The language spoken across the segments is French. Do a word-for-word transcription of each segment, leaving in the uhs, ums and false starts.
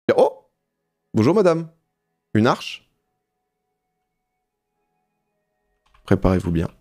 Et oh! Bonjour madame. Une arche? Préparez-vous bien.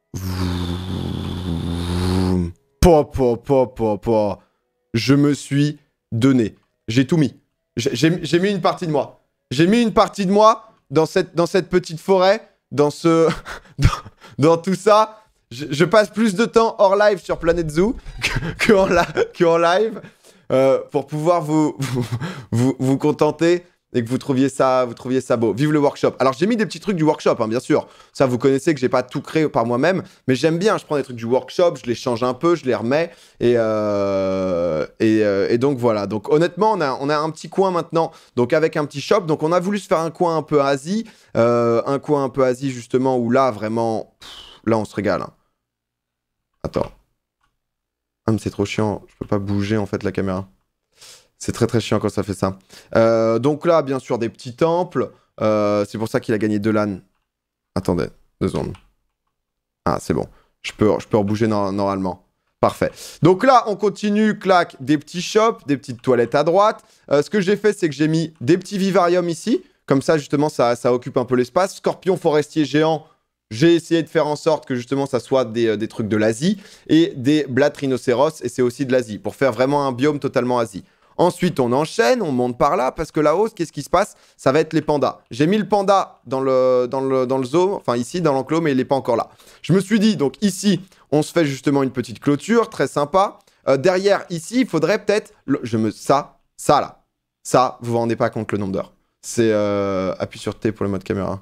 Po, po, po, po, po. Je me suis donné. J'ai tout mis. J'ai mis une partie de moi. J'ai mis une partie de moi dans cette, dans cette petite forêt, dans ce... dans, dans tout ça. Je, je passe plus de temps hors live sur Planet Zoo que, que, en, que en live euh, pour pouvoir vous, vous, vous, vous contenter et que vous trouviez ça, vous trouviez ça beau. Vive le workshop. Alors, j'ai mis des petits trucs du workshop, hein, bien sûr. Ça, vous connaissez que j'ai pas tout créé par moi-même, mais j'aime bien. Je prends des trucs du workshop, je les change un peu, je les remets. Et, euh, et, euh, et donc, voilà. Donc, honnêtement, on a, on a un petit coin maintenant, donc avec un petit shop. Donc, on a voulu se faire un coin un peu Asie. Euh, un coin un peu Asie, justement, où là, vraiment... Pff, là, on se régale. Hein. Attends. Ah, mais c'est trop chiant. Je peux pas bouger, en fait, la caméra. C'est très très chiant quand ça fait ça. Euh, donc là, bien sûr, des petits temples. Euh, c'est pour ça qu'il a gagné deux LAN. Attendez, deux secondes. Ah, c'est bon. Je peux, je peux rebouger no normalement. Parfait. Donc là, on continue, clac, des petits shops, des petites toilettes à droite. Euh, ce que j'ai fait, c'est que j'ai mis des petits vivariums ici. Comme ça, justement, ça, ça occupe un peu l'espace. Scorpion forestier géant. J'ai essayé de faire en sorte que justement ça soit des, euh, des trucs de l'Asie. Et des blattes rhinocéros, et c'est aussi de l'Asie. Pour faire vraiment un biome totalement Asie. Ensuite, on enchaîne, on monte par là, parce que là-haut, qu'est-ce qui se passe? Ça va être les pandas. J'ai mis le panda dans le, dans le, dans le zoo, enfin ici, dans l'enclos, mais il n'est pas encore là. Je me suis dit, donc ici, on se fait justement une petite clôture, très sympa. Euh, derrière, ici, il faudrait peut-être... Je me... Ça, ça là. Ça, vous vous rendez pas compte le nombre d'heures. C'est... Euh... Appuie sur T pour le mode caméra.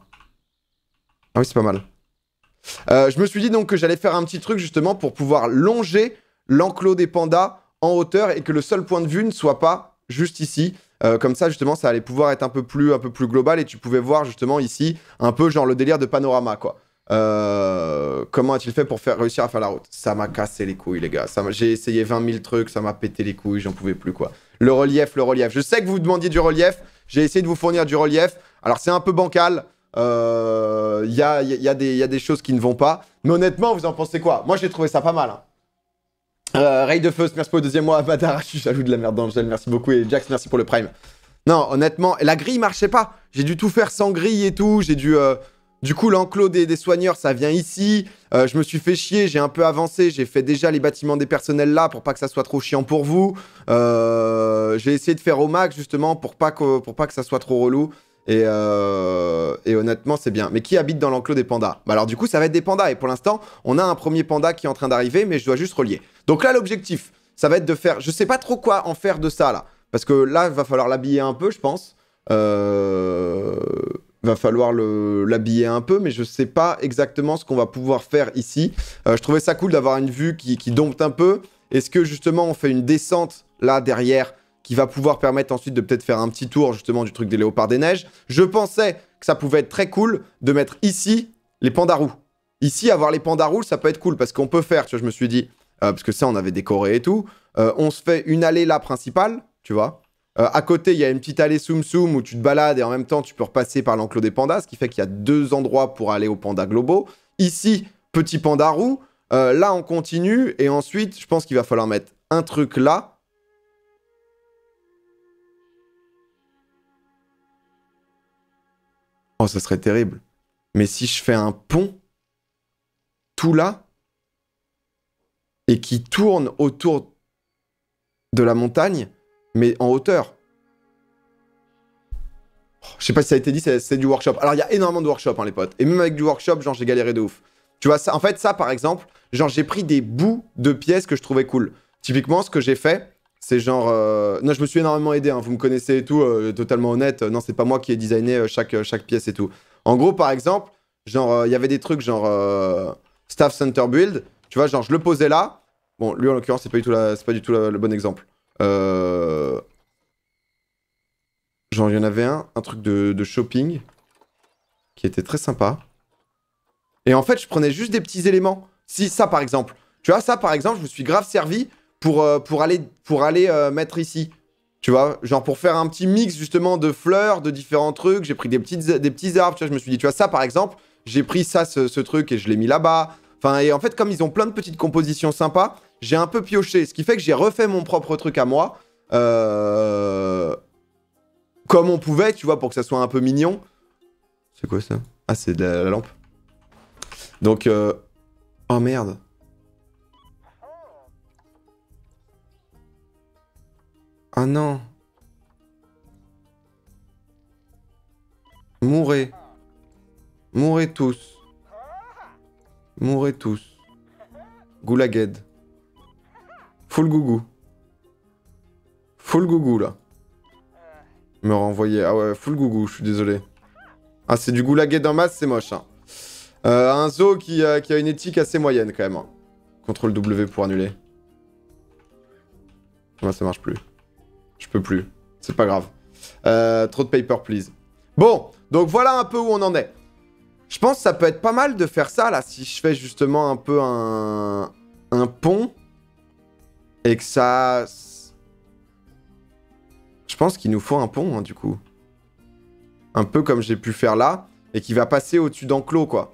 Ah oui, c'est pas mal. Euh, je me suis dit donc que j'allais faire un petit truc justement pour pouvoir longer l'enclos des pandas en hauteur et que le seul point de vue ne soit pas juste ici. Euh, comme ça, justement, ça allait pouvoir être un peu plus, un peu plus global et tu pouvais voir justement ici un peu genre le délire de panorama, quoi. Euh, comment a-t-il fait pour faire, réussir à faire la route? Ça m'a cassé les couilles, les gars. J'ai essayé vingt mille trucs, ça m'a pété les couilles, j'en pouvais plus, quoi. Le relief, le relief. Je sais que vous vous demandiez du relief. J'ai essayé de vous fournir du relief. Alors, c'est un peu bancal. Il euh, y, a, y, a y a des choses qui ne vont pas. Mais honnêtement, vous en pensez quoi? Moi, j'ai trouvé ça pas mal, hein. Euh, Ray de Feu, merci pour le deuxième mois. Badara, je suis jaloux de la merde d'Angèle, merci beaucoup. Et Jax, merci pour le prime. Non, honnêtement, la grille marchait pas. J'ai dû tout faire sans grille et tout. J'ai dû... Euh... Du coup, l'enclos des, des soigneurs, ça vient ici. Euh, je me suis fait chier, j'ai un peu avancé. J'ai fait déjà les bâtiments des personnels là pour pas que ça soit trop chiant pour vous. Euh... J'ai essayé de faire au max justement pour pas que, pour pas que ça soit trop relou. Et, euh... et honnêtement, c'est bien. Mais qui habite dans l'enclos des pandas? Bah alors du coup, ça va être des pandas. Et pour l'instant, on a un premier panda qui est en train d'arriver, mais je dois juste relier. Donc là, l'objectif, ça va être de faire... Je sais pas trop quoi en faire de ça, là. Parce que là, il va falloir l'habiller un peu, je pense. Euh... Va falloir l'habiller un peu, mais je sais pas exactement ce qu'on va pouvoir faire ici. Euh, je trouvais ça cool d'avoir une vue qui, qui dompte un peu. Est-ce que justement, on fait une descente, là, derrière, qui va pouvoir permettre ensuite de peut-être faire un petit tour, justement, du truc des léopards des neiges? Je pensais que ça pouvait être très cool de mettre ici les pandas roux. Ici, avoir les pandas roux, ça peut être cool, parce qu'on peut faire, tu vois, je me suis dit... Euh, parce que ça, on avait décoré et tout. Euh, on se fait une allée là principale, tu vois. Euh, à côté, il y a une petite allée Soum Soum où tu te balades et en même temps, tu peux repasser par l'enclos des pandas, ce qui fait qu'il y a deux endroits pour aller aux pandas globaux. Ici, petit panda roux. Euh, là, on continue. Et ensuite, je pense qu'il va falloir mettre un truc là. Oh, ça serait terrible. Mais si je fais un pont, tout là, et qui tourne autour de la montagne, mais en hauteur. Oh, je sais pas si ça a été dit, c'est du workshop. Alors, il y a énormément de workshops, hein, les potes. Et même avec du workshop, genre, j'ai galéré de ouf. Tu vois, ça, en fait, ça, par exemple, genre, j'ai pris des bouts de pièces que je trouvais cool. Typiquement, ce que j'ai fait, c'est genre... Euh... Non, je me suis énormément aidé, hein, vous me connaissez et tout, euh, totalement honnête. Non, c'est pas moi qui ai designé euh, chaque, chaque pièce et tout. En gros, par exemple, genre, il euh, y avait des trucs genre... Euh... Staff Center Build. Tu vois, genre, je le posais là. Bon, lui, en l'occurrence, c'est pas du tout, la... pas du tout la... le bon exemple. Euh... Genre, il y en avait un, un truc de, de shopping qui était très sympa. Et en fait, je prenais juste des petits éléments. Si, ça, par exemple. Tu vois, ça, par exemple, je me suis grave servi pour, euh, pour aller, pour aller euh, mettre ici. Tu vois, genre pour faire un petit mix, justement, de fleurs, de différents trucs. J'ai pris des, petites, des petits arbres, tu vois, je me suis dit, tu vois, ça, par exemple, j'ai pris ça, ce, ce truc, et je l'ai mis là-bas. Enfin, et en fait, comme ils ont plein de petites compositions sympas, j'ai un peu pioché. Ce qui fait que j'ai refait mon propre truc à moi. Euh... comme on pouvait, tu vois, pour que ça soit un peu mignon. C'est quoi ça? Ah, c'est de la, la lampe. Donc, euh... oh merde. Ah non. Mourez. Mourez tous. Mourez tous. Goulaged. Full gougou. Full gougou, là. Me renvoyer. Ah ouais, full gougou, je suis désolé. Ah, c'est du goulaged en masse, c'est moche, hein. Euh, un zoo qui, euh, qui a une éthique assez moyenne, quand même. Hein. contrôle W pour annuler. Ouais, ça marche plus. Je peux plus. C'est pas grave. Euh, trop de paper, please. Bon, donc voilà un peu où on en est. Je pense que ça peut être pas mal de faire ça, là, si je fais justement un peu un, un pont. Et que ça... Je pense qu'il nous faut un pont, hein, du coup. Un peu comme j'ai pu faire là, et qui va passer au-dessus d'enclos, quoi.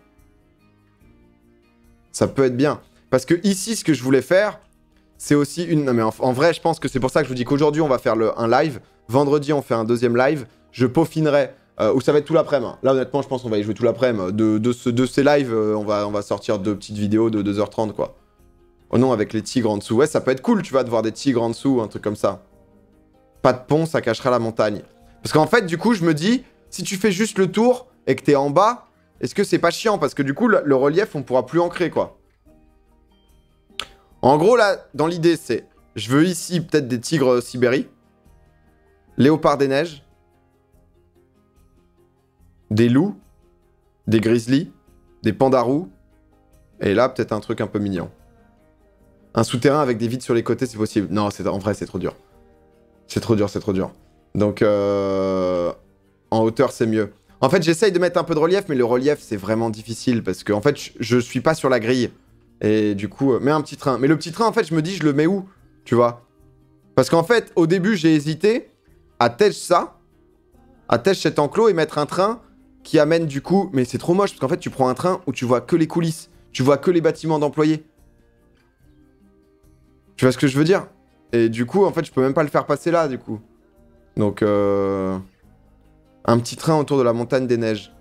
Ça peut être bien. Parce que ici, ce que je voulais faire, c'est aussi une... Non, mais en, en vrai, je pense que c'est pour ça que je vous dis qu'aujourd'hui, on va faire le, un live. Vendredi, on fait un deuxième live. Je peaufinerai... Euh, où ça va être tout l'après-midi. Là, honnêtement, je pense qu'on va y jouer tout l'après-midi. De, de, ce, de ces lives, euh, on, va, on va sortir deux petites vidéos de deux heures trente, quoi. Oh non, avec les tigres en dessous. Ouais, ça peut être cool, tu vois, de voir des tigres en dessous, un truc comme ça. Pas de pont, ça cachera la montagne. Parce qu'en fait, du coup, je me dis, si tu fais juste le tour et que t'es en bas, est-ce que c'est pas chiant? Parce que du coup, le, le relief, on pourra plus ancrer, quoi. En gros, là, dans l'idée, c'est... Je veux ici, peut-être des tigres Sibérie. Léopards des neiges. Des loups, des grizzlies, des pandarous, et là, peut-être un truc un peu mignon. Un souterrain avec des vides sur les côtés, c'est possible. Non, en vrai, c'est trop dur. C'est trop dur, c'est trop dur. Donc, euh... en hauteur, c'est mieux. En fait, j'essaye de mettre un peu de relief, mais le relief, c'est vraiment difficile, parce que, en fait, je, je suis pas sur la grille. Et du coup, euh... mets un petit train. Mais le petit train, en fait, je me dis, je le mets où? Tu vois? Parce qu'en fait, au début, j'ai hésité à tèche ça, à tèche cet enclos et mettre un train qui amène du coup... Mais c'est trop moche, parce qu'en fait, tu prends un train où tu vois que les coulisses. Tu vois que les bâtiments d'employés. Tu vois ce que je veux dire? Et du coup, en fait, je peux même pas le faire passer là, du coup. Donc, euh... un petit train autour de la montagne des neiges.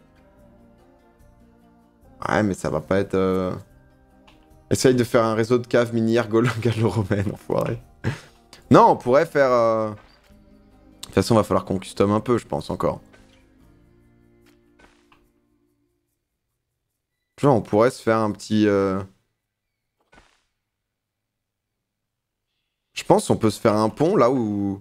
Ouais, mais ça va pas être... Euh... Essaye de faire un réseau de caves minières gallo-romaines, enfoiré. Non, on pourrait faire... Euh... De toute façon, il va falloir qu'on custom un peu, je pense, encore. Tu vois, on pourrait se faire un petit... Euh... Je pense qu'on peut se faire un pont là où...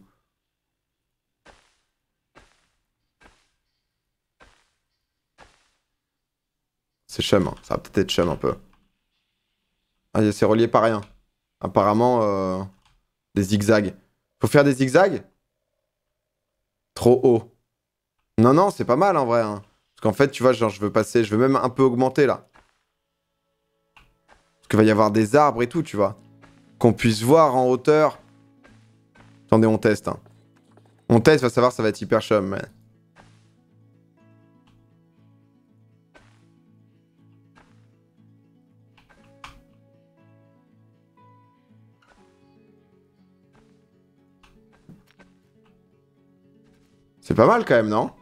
C'est chum, hein. Ça va peut-être être chum un peu. Ah, c'est relié par rien. Apparemment, euh... des zigzags. Faut faire des zigzags? Trop haut. Non, non, c'est pas mal en vrai. Hein. Parce qu'en fait, tu vois, genre, je veux passer... Je veux même un peu augmenter là. Parce qu'il va y avoir des arbres et tout, tu vois. Qu'on puisse voir en hauteur. Attendez, on teste. Hein. On teste, va savoir, ça va être hyper chum, mais... C'est pas mal quand même, non?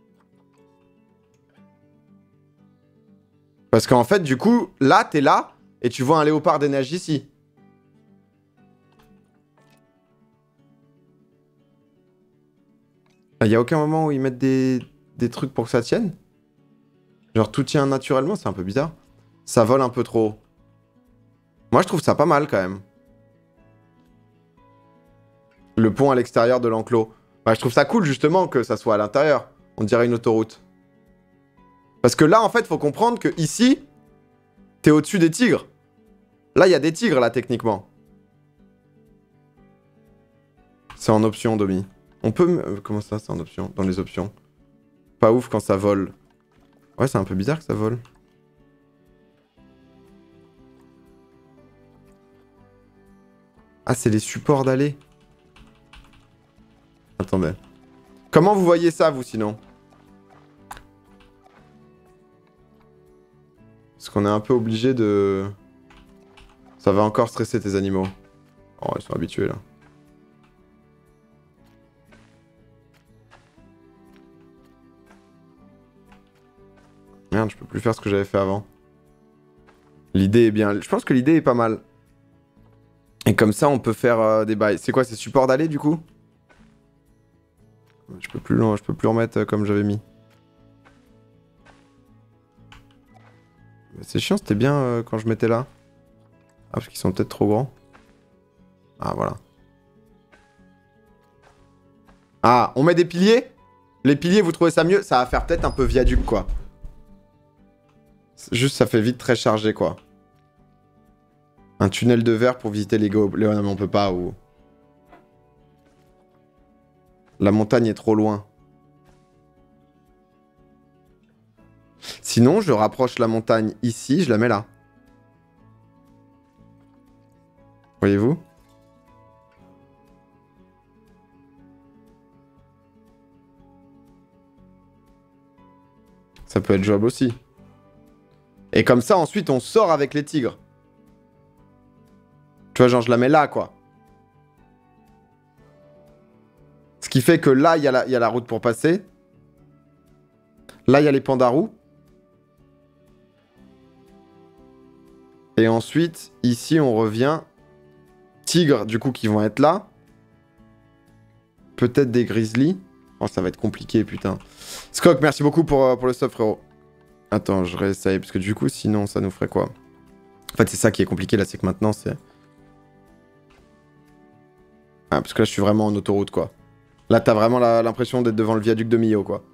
Parce qu'en fait, du coup, là, t'es là, et tu vois un léopard des neiges ici. Il y a aucun moment où ils mettent des... des trucs pour que ça tienne? Genre, tout tient naturellement, c'est un peu bizarre. Ça vole un peu trop haut. Moi, je trouve ça pas mal, quand même. Le pont à l'extérieur de l'enclos. Bah, je trouve ça cool, justement, que ça soit à l'intérieur. On dirait une autoroute. Parce que là, en fait, faut comprendre que ici, t'es au-dessus des tigres. Là, il y a des tigres, là, techniquement. C'est en option, Domi. On peut... Euh, comment ça, c'est en option? Dans les options. Pas ouf quand ça vole. Ouais, c'est un peu bizarre que ça vole. Ah, c'est les supports d'aller. Attendez. Comment vous voyez ça, vous, sinon? Parce qu'on est un peu obligé de... Ça va encore stresser tes animaux. Oh, ils sont habitués, là. Merde, je peux plus faire ce que j'avais fait avant. L'idée est bien. Je pense que l'idée est pas mal. Et comme ça, on peut faire euh, des bails. C'est quoi, c'est support d'aller du coup? Je peux plus, je peux plus remettre euh, comme j'avais mis. C'est chiant, c'était bien euh, quand je mettais là. Ah, parce qu'ils sont peut-être trop grands. Ah, voilà. Ah, on met des piliers? Les piliers, vous trouvez ça mieux? Ça va faire peut-être un peu viaduc, quoi. Juste, ça fait vite très chargé, quoi. Un tunnel de verre pour visiter les gobelins. Non, mais on peut pas, ou... La montagne est trop loin. Sinon, je rapproche la montagne ici, je la mets là. Voyez-vous? Ça peut être jouable aussi. Et comme ça, ensuite, on sort avec les tigres. Tu vois, genre, je la mets là, quoi. Ce qui fait que là, il y, y a la route pour passer. Là, il y a les pandarous. Et ensuite, ici, on revient. Tigres, du coup, qui vont être là. Peut-être des grizzlies. Oh, ça va être compliqué, putain. Skok, merci beaucoup pour, euh, pour le sub, frérot. Attends, je réessaye, parce que du coup, sinon, ça nous ferait quoi? En fait, c'est ça qui est compliqué, là, c'est que maintenant, c'est... Ah, parce que là, je suis vraiment en autoroute, quoi. Là, t'as vraiment l'impression d'être devant le viaduc de Millau, quoi.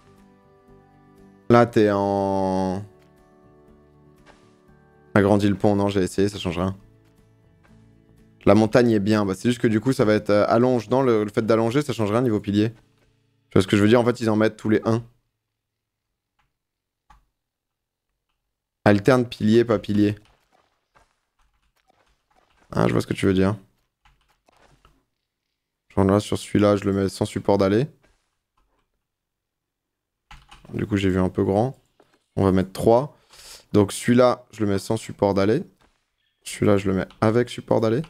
Là, t'es en... Agrandis le pont, non, j'ai essayé, ça change rien. La montagne est bien, bah, c'est juste que du coup, ça va être euh, allonge. Non, le, le fait d'allonger, ça change rien niveau pilier. Tu vois ce que je veux dire? En fait, ils en mettent tous les un. Alterne pilier, pas pilier. Ah, je vois ce que tu veux dire. Genre là, sur celui-là, je le mets sans support d'aller. Du coup, j'ai vu un peu grand. On va mettre trois. Donc celui-là, je le mets sans support d'aller. Celui-là, je le mets avec support d'aller.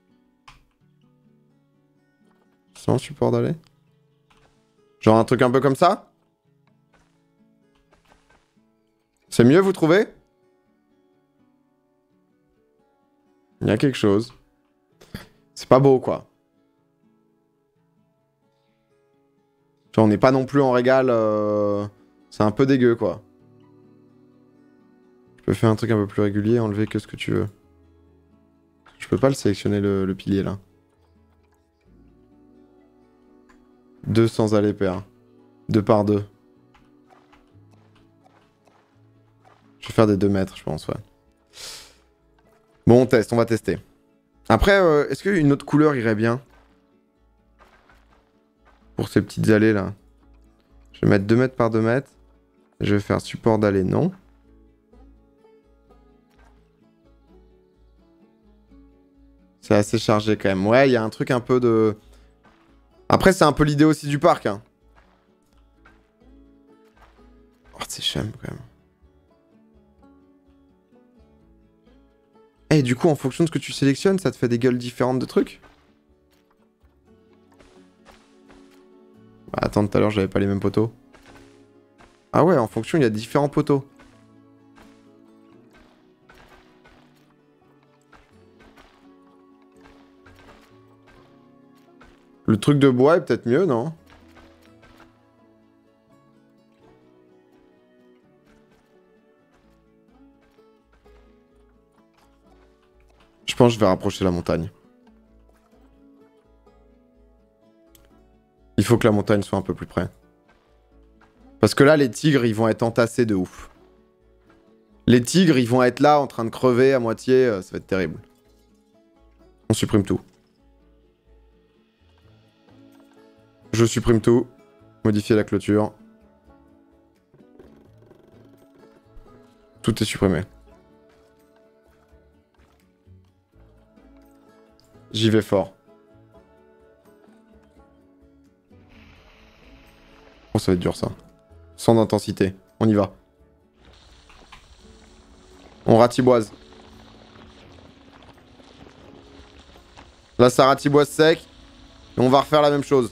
Sans support d'aller. Genre un truc un peu comme ça. C'est mieux, vous trouvez? Il y a quelque chose. C'est pas beau, quoi. Genre, on n'est pas non plus en régal. Euh... C'est un peu dégueu, quoi. Je peux faire un truc un peu plus régulier, enlever que ce que tu veux. Je peux pas le sélectionner, le, le pilier, là. Deux sans aller, père. Deux par deux. Je vais faire des deux mètres, je pense, ouais. Bon, on teste, on va tester. Après, euh, est-ce qu'une autre couleur irait bien? Pour ces petites allées, là. Je vais mettre deux mètres par deux mètres. Je vais faire support d'allée, non. C'est assez chargé, quand même. Ouais, il y a un truc un peu de... Après, c'est un peu l'idée aussi du parc, hein. Oh, c'est chum, quand même. Et du coup, en fonction de ce que tu sélectionnes, ça te fait des gueules différentes de trucs? Bah, attends, tout à l'heure, j'avais pas les mêmes poteaux. Ah ouais, en fonction, il y a différents poteaux. Le truc de bois est peut-être mieux, non? Je pense que je vais rapprocher la montagne. Il faut que la montagne soit un peu plus près. Parce que là, les tigres, ils vont être entassés de ouf. Les tigres, ils vont être là, en train de crever à moitié. Euh, ça va être terrible. On supprime tout. Je supprime tout. Modifier la clôture. Tout est supprimé. J'y vais fort. Oh, ça va être dur, ça. Sans intensité. On y va. On ratiboise. Là, ça ratiboise sec. Et on va refaire la même chose.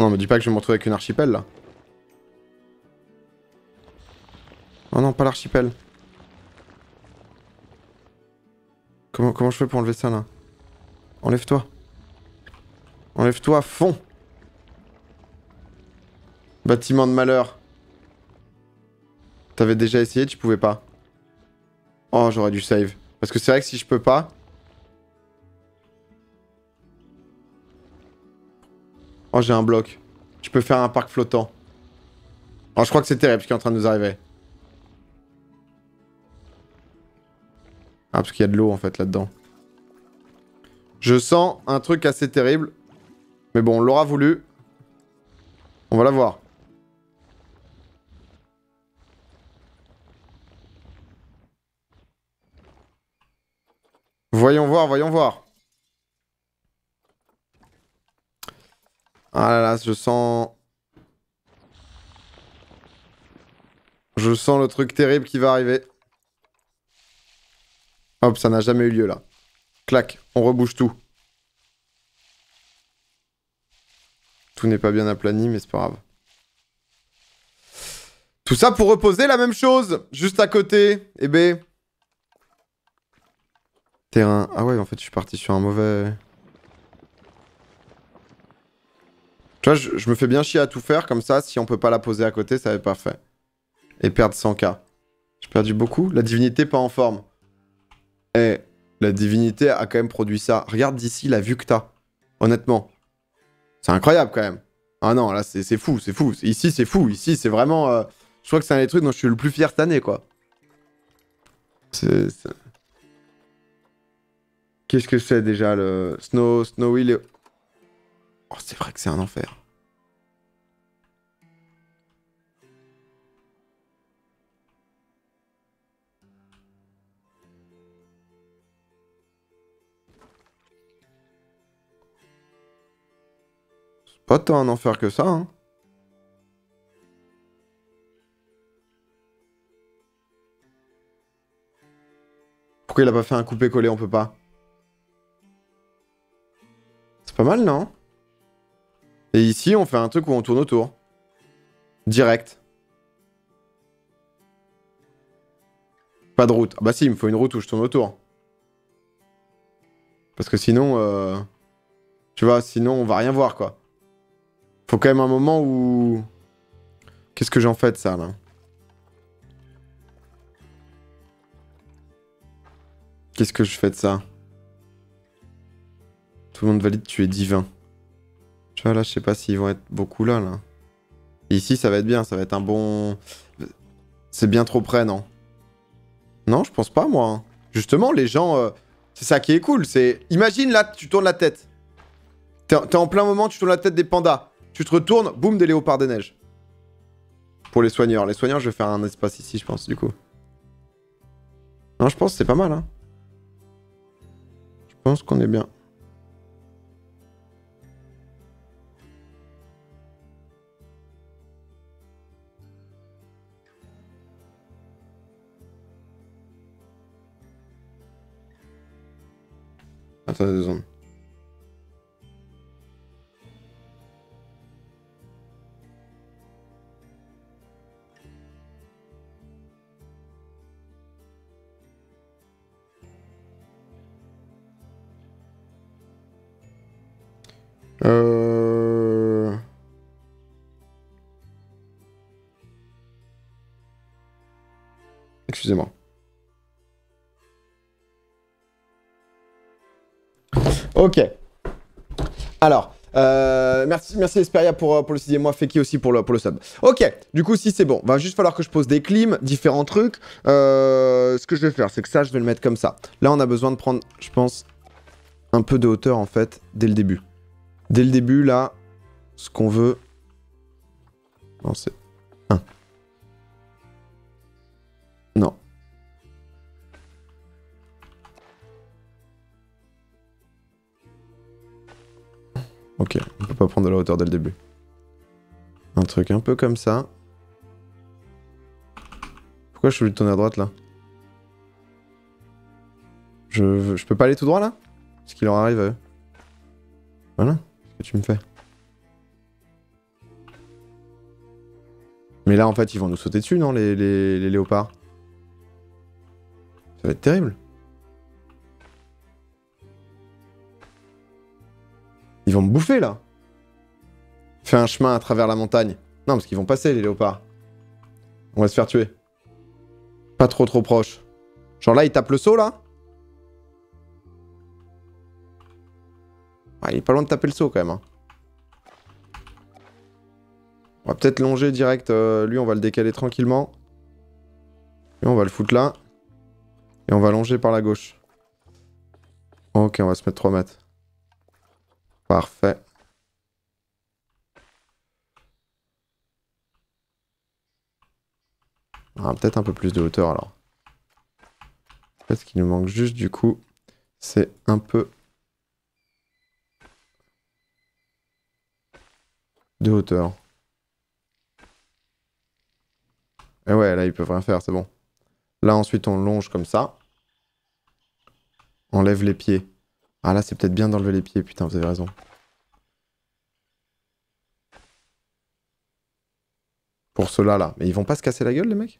Non, me dis pas que je vais me retrouver avec une archipel, là. Oh non, pas l'archipel. Comment, comment je fais pour enlever ça, là? Enlève-toi. Enlève-toi, fond. Bâtiment de malheur. T'avais déjà essayé, tu pouvais pas. Oh, j'aurais dû save. Parce que c'est vrai que si je peux pas... Oh, j'ai un bloc. Je peux faire un parc flottant. Oh, je crois que c'est terrible ce qui est en train de nous arriver. Ah, parce qu'il y a de l'eau, en fait, là-dedans. Je sens un truc assez terrible. Mais bon, on l'aura voulu. On va la voir. Voyons voir, voyons voir. Ah là là, je sens... Je sens le truc terrible qui va arriver. Hop, ça n'a jamais eu lieu, là. Clac, on rebouge tout. Tout n'est pas bien aplani, mais c'est pas grave. Tout ça pour reposer la même chose, juste à côté. Eh ben... Terrain. Ah ouais, en fait, je suis parti sur un mauvais... Tu vois, je, je me fais bien chier à tout faire, comme ça, si on peut pas la poser à côté, ça va être parfait. Et perdre cent K. J'ai perdu beaucoup. La divinité pas en forme. Eh, la divinité a quand même produit ça. Regarde d'ici la vue que t'as. Honnêtement. C'est incroyable quand même. Ah non, là c'est fou, c'est fou. Ici c'est fou, ici c'est vraiment... Euh... Je crois que c'est un des trucs dont je suis le plus fier cette année, quoi. C'est... Qu'est-ce que c'est déjà le... Snow... Snowy... Le... Oh, c'est vrai que c'est un enfer. C'est pas tant un enfer que ça, hein. Pourquoi il a pas fait un coupé-collé? On peut pas. C'est pas mal, non? Et ici, on fait un truc où on tourne autour. Direct. Pas de route. Ah bah si, il me faut une route où je tourne autour. Parce que sinon... Euh... Tu vois, sinon on va rien voir, quoi. Faut quand même un moment où... Qu'est-ce que j'en fais de ça, là? Qu'est-ce que je fais de ça? Tout le monde valide, tu es divin. Tu vois, là, je sais pas s'ils vont être beaucoup là, là. Et ici, ça va être bien, ça va être un bon... C'est bien trop près, non? Non, je pense pas, moi. Hein. Justement, les gens... Euh... C'est ça qui est cool, c'est... Imagine, là, tu tournes la tête. T'es en plein moment, tu tournes la tête des pandas. Tu te retournes, boum, des léopards des neiges. Pour les soigneurs. Les soigneurs, je vais faire un espace ici, je pense, du coup. Non, je pense que c'est pas mal, hein. Je pense qu'on est bien. Attendez deux secondes. Euh... Excusez-moi. Ok. Alors, euh, merci, merci Esperia pour, pour le sixième mois, Feki aussi pour le, pour le sub. Ok, du coup, si c'est bon, va juste falloir que je pose des clims, différents trucs. Euh, ce que je vais faire, c'est que ça, je vais le mettre comme ça. Là, on a besoin de prendre, je pense, un peu de hauteur, en fait, dès le début. Dès le début, là, ce qu'on veut... Non, c'est... un. Non. Ok, on peut pas prendre de la hauteur dès le début. Un truc un peu comme ça. Pourquoi je suis obligé de tourner à droite, là? Je, je peux pas aller tout droit, là? Ce qui leur arrive à eux. Voilà, qu'est-ce que tu me fais? Mais là, en fait, ils vont nous sauter dessus, non, les, les, les léopards? Ça va être terrible. Ils vont me bouffer, là. Fais un chemin à travers la montagne. Non, parce qu'ils vont passer, les léopards. On va se faire tuer. Pas trop, trop proche. Genre là, il tape le saut, là. Ah, il est pas loin de taper le saut, quand même. Hein. On va peut-être longer direct. Euh, lui, on va le décaler tranquillement. Et on va le foutre là. Et on va longer par la gauche. Ok, on va se mettre trois mètres. Parfait. Ah, peut-être un peu plus de hauteur, alors. Peut-être qu'il nous manque juste, du coup, c'est un peu... de hauteur. Et ouais, là, ils peuvent rien faire, c'est bon. Là, ensuite, on longe comme ça. On lève les pieds. Ah, là, c'est peut-être bien d'enlever les pieds, putain, vous avez raison. Pour ceux-là, là. Mais ils vont pas se casser la gueule, les mecs?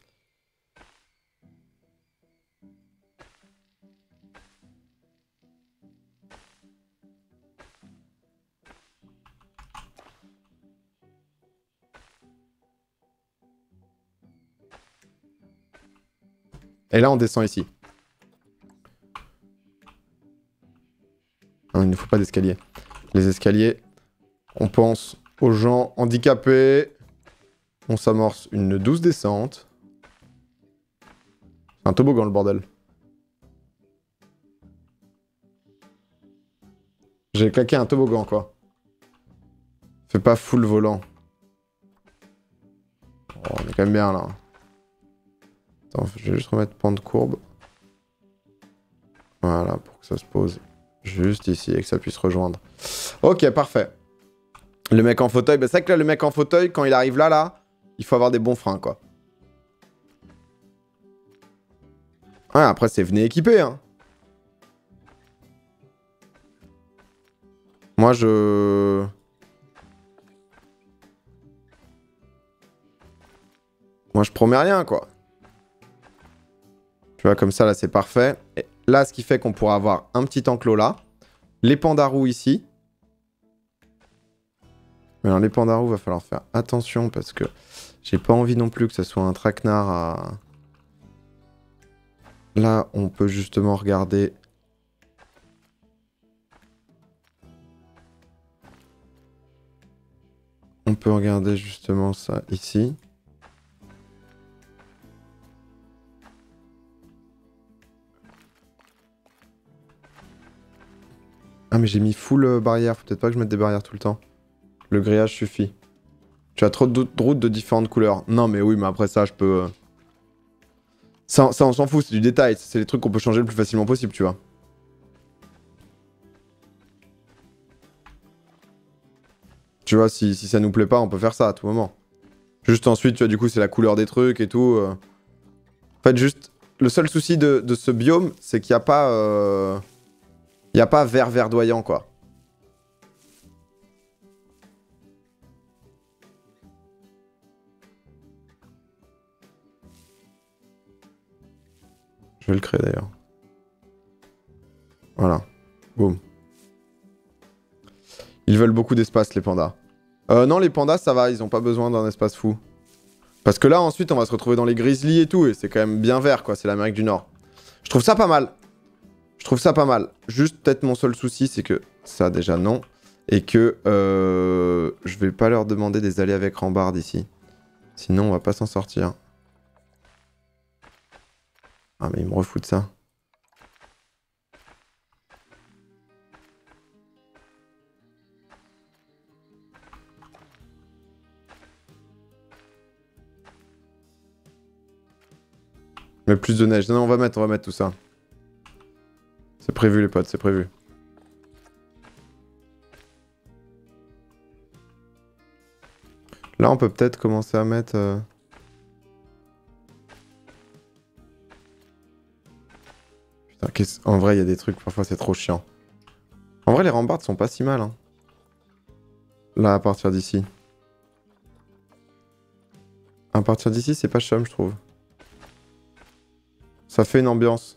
Et là, on descend ici. Non, il ne faut pas d'escalier. Les escaliers, on pense aux gens handicapés. On s'amorce une douce descente. Un toboggan, le bordel. J'ai claqué un toboggan, quoi. Fais pas full volant. Oh, on est quand même bien, là. Attends, je vais juste remettre pente courbe. Voilà, pour que ça se pose juste ici et que ça puisse rejoindre. Ok, parfait. Le mec en fauteuil, bah c'est vrai que là, le mec en fauteuil, quand il arrive là, là, il faut avoir des bons freins, quoi. Ouais, après, c'est venez équipé, hein. Moi, je... Moi, je promets rien, quoi. Tu vois, comme ça, là, c'est parfait. Et là, ce qui fait qu'on pourra avoir un petit enclos là. Les pandarous ici. Mais alors, les pandarous, va falloir faire attention parce que j'ai pas envie non plus que ce soit un traquenard à... Là, on peut justement regarder... On peut regarder justement ça ici. Ah mais j'ai mis full euh, barrière, faut peut-être pas que je mette des barrières tout le temps. Le grillage suffit. Tu as trop de, de routes de différentes couleurs. Non mais oui, mais après ça, je peux... Euh... Ça, ça on s'en fout, c'est du détail. C'est les trucs qu'on peut changer le plus facilement possible, tu vois. Tu vois, si, si ça nous plaît pas, on peut faire ça à tout moment. Juste ensuite, tu vois, du coup, c'est la couleur des trucs et tout. Euh... En fait, juste... Le seul souci de, de ce biome, c'est qu'il n'y a pas... Euh... Il n'y a pas vert verdoyant, quoi. Je vais le créer, d'ailleurs. Voilà. Boum. Ils veulent beaucoup d'espace, les pandas. Euh, non, les pandas, ça va. Ils n'ont pas besoin d'un espace fou. Parce que là, ensuite, on va se retrouver dans les grizzlies et tout. Et c'est quand même bien vert, quoi. C'est l'Amérique du Nord. Je trouve ça pas mal. Je trouve ça pas mal. Juste, peut-être mon seul souci, c'est que ça, déjà, non. Et que euh, je vais pas leur demander des allées avec rambarde ici. Sinon, on va pas s'en sortir. Ah, mais ils me refoutent ça. Mais plus de neige. Non, non, on va mettre, on va mettre tout ça. C'est prévu, les potes, c'est prévu. Là, on peut peut-être commencer à mettre... Euh... Putain, en vrai, il y a des trucs, parfois, c'est trop chiant. En vrai, les rambardes sont pas si mal. Hein. Là, à partir d'ici. À partir d'ici, c'est pas chum, je trouve. Ça fait une ambiance.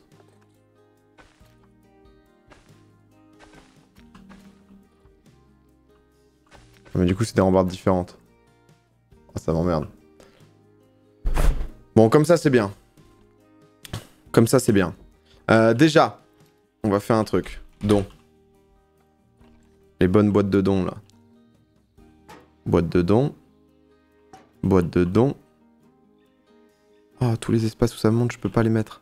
Mais du coup, c'est des rambardes différentes. Oh, ça m'emmerde. Bon, comme ça, c'est bien. Comme ça, c'est bien. Euh, déjà, on va faire un truc. Dons. Les bonnes boîtes de dons, là. Boîte de dons. Boîte de dons. Oh, tous les espaces où ça monte, je peux pas les mettre.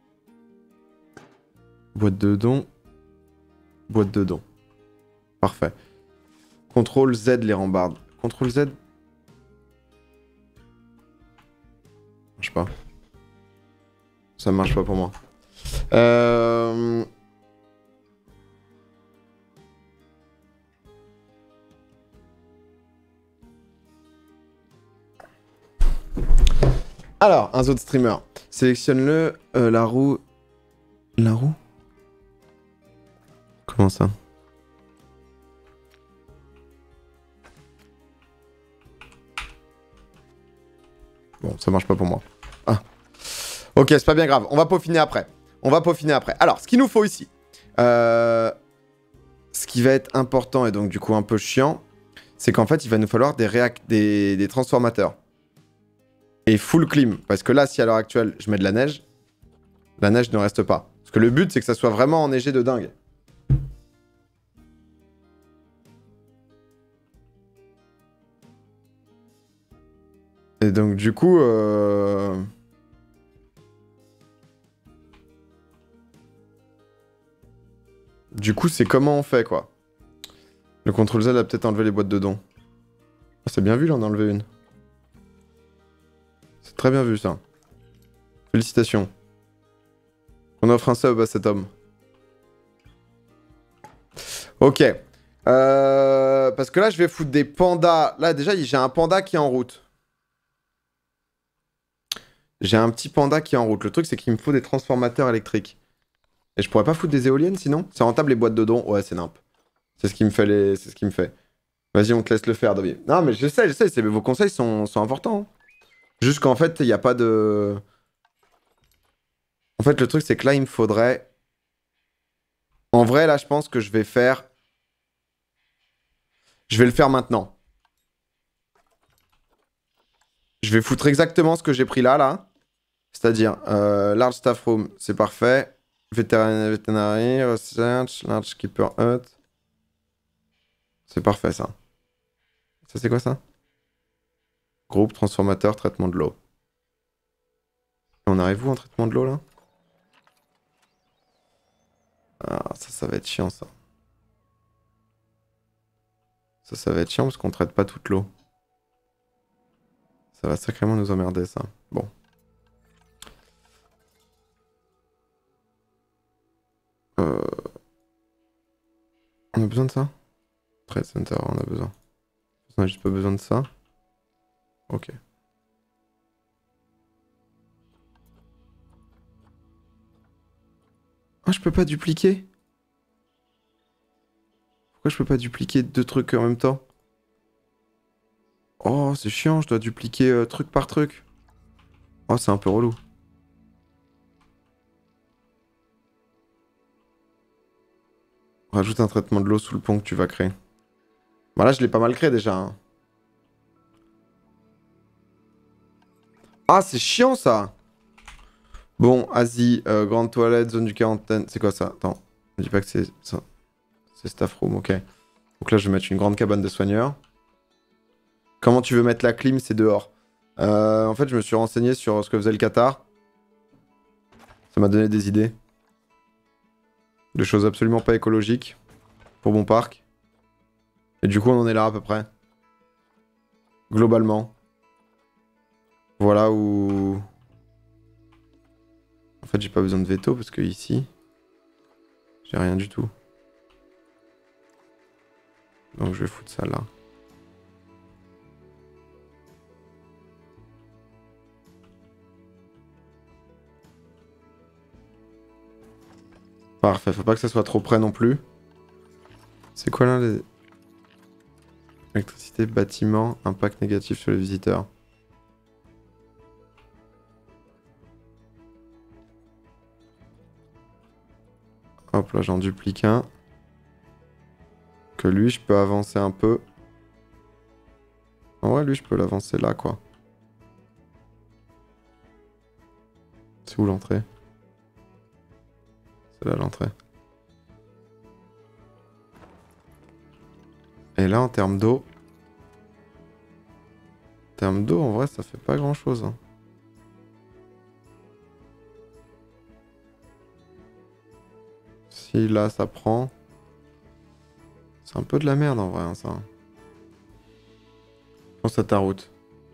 Boîte de dons. Boîte de dons. Parfait. contrôle Z, les rambardes. contrôle Z. Marche pas. Ça marche pas pour moi. Euh... Alors, un autre streamer. Sélectionne-le. Euh, la roue... La roue? Comment ça? Bon, ça marche pas pour moi. Ah. Ok, c'est pas bien grave. On va peaufiner après. On va peaufiner après. Alors, ce qu'il nous faut ici. Euh... Ce qui va être important et donc du coup un peu chiant, c'est qu'en fait, il va nous falloir des, réac des... des transformateurs. Et full clim. Parce que là, si à l'heure actuelle, je mets de la neige, la neige ne reste pas. Parce que le but, c'est que ça soit vraiment enneigé de dingue. Et donc, du coup... Euh... Du coup, c'est comment on fait, quoi. Le contrôle Z a peut-être enlevé les boîtes de dons. Oh, c'est bien vu, là, en enlever une. C'est très bien vu, ça. Félicitations. On offre un sub à cet homme. Ok. Euh, parce que là, je vais foutre des pandas. Là, déjà, j'ai un panda qui est en route. J'ai un petit panda qui est en route. Le truc, c'est qu'il me faut des transformateurs électriques. Et je pourrais pas foutre des éoliennes, sinon? C'est rentable, les boîtes de dons? Ouais, c'est nimp. C'est ce qui me fait les... C'est ce qui me fait. Vas-y, on te laisse le faire, David. Non, mais je sais, je sais. Vos conseils sont, sont importants. Hein. Juste qu'en fait, il n'y a pas de... En fait, le truc, c'est que là, il me faudrait... En vrai, là, je pense que je vais faire... Je vais le faire maintenant. Je vais foutre exactement ce que j'ai pris là, là. C'est-à-dire, euh, large staff room, c'est parfait. Veterinary, research, large keeper hut. C'est parfait, ça. Ça, c'est quoi, ça? Groupe, transformateur, traitement de l'eau. On arrive où en traitement de l'eau, là? Ah, ça, ça va être chiant, ça. Ça, ça va être chiant parce qu'on traite pas toute l'eau. Ça va sacrément nous emmerder, ça. Bon. Euh... On a besoin de ça? Trade Center, on a besoin. On a juste pas besoin de ça. Ok. Ah, je peux pas dupliquer? Pourquoi je peux pas dupliquer deux trucs en même temps? Oh, c'est chiant, je dois dupliquer euh, truc par truc. Oh, c'est un peu relou. Rajoute un traitement de l'eau sous le pont que tu vas créer. Bah là, je l'ai pas mal créé déjà. Hein. Ah, c'est chiant ça! Bon, Asie, euh, grande toilette, zone du quarantaine. C'est quoi ça? Attends, ne dis pas que c'est ça. C'est staff room, ok. Donc là, je vais mettre une grande cabane de soigneurs. Comment tu veux mettre la clim? C'est dehors. Euh, en fait, je me suis renseigné sur ce que faisait le Qatar. Ça m'a donné des idées. De choses absolument pas écologiques. Pour mon parc. Et du coup, on en est là à peu près. Globalement. Voilà où... En fait, j'ai pas besoin de veto parce que ici... J'ai rien du tout. Donc je vais foutre ça là. Parfait, faut pas que ça soit trop près non plus. C'est quoi là les... Électricité, bâtiment, impact négatif sur les visiteurs. Hop, là, j'en duplique un. Que lui, je peux avancer un peu. En vrai, lui, je peux l'avancer là, quoi. C'est où l'entrée? C'est là l'entrée. Et là, en termes d'eau... En termes d'eau, en vrai, ça fait pas grand-chose. Hein. Si là, ça prend... C'est un peu de la merde, en vrai, hein, ça. Pense à ta route.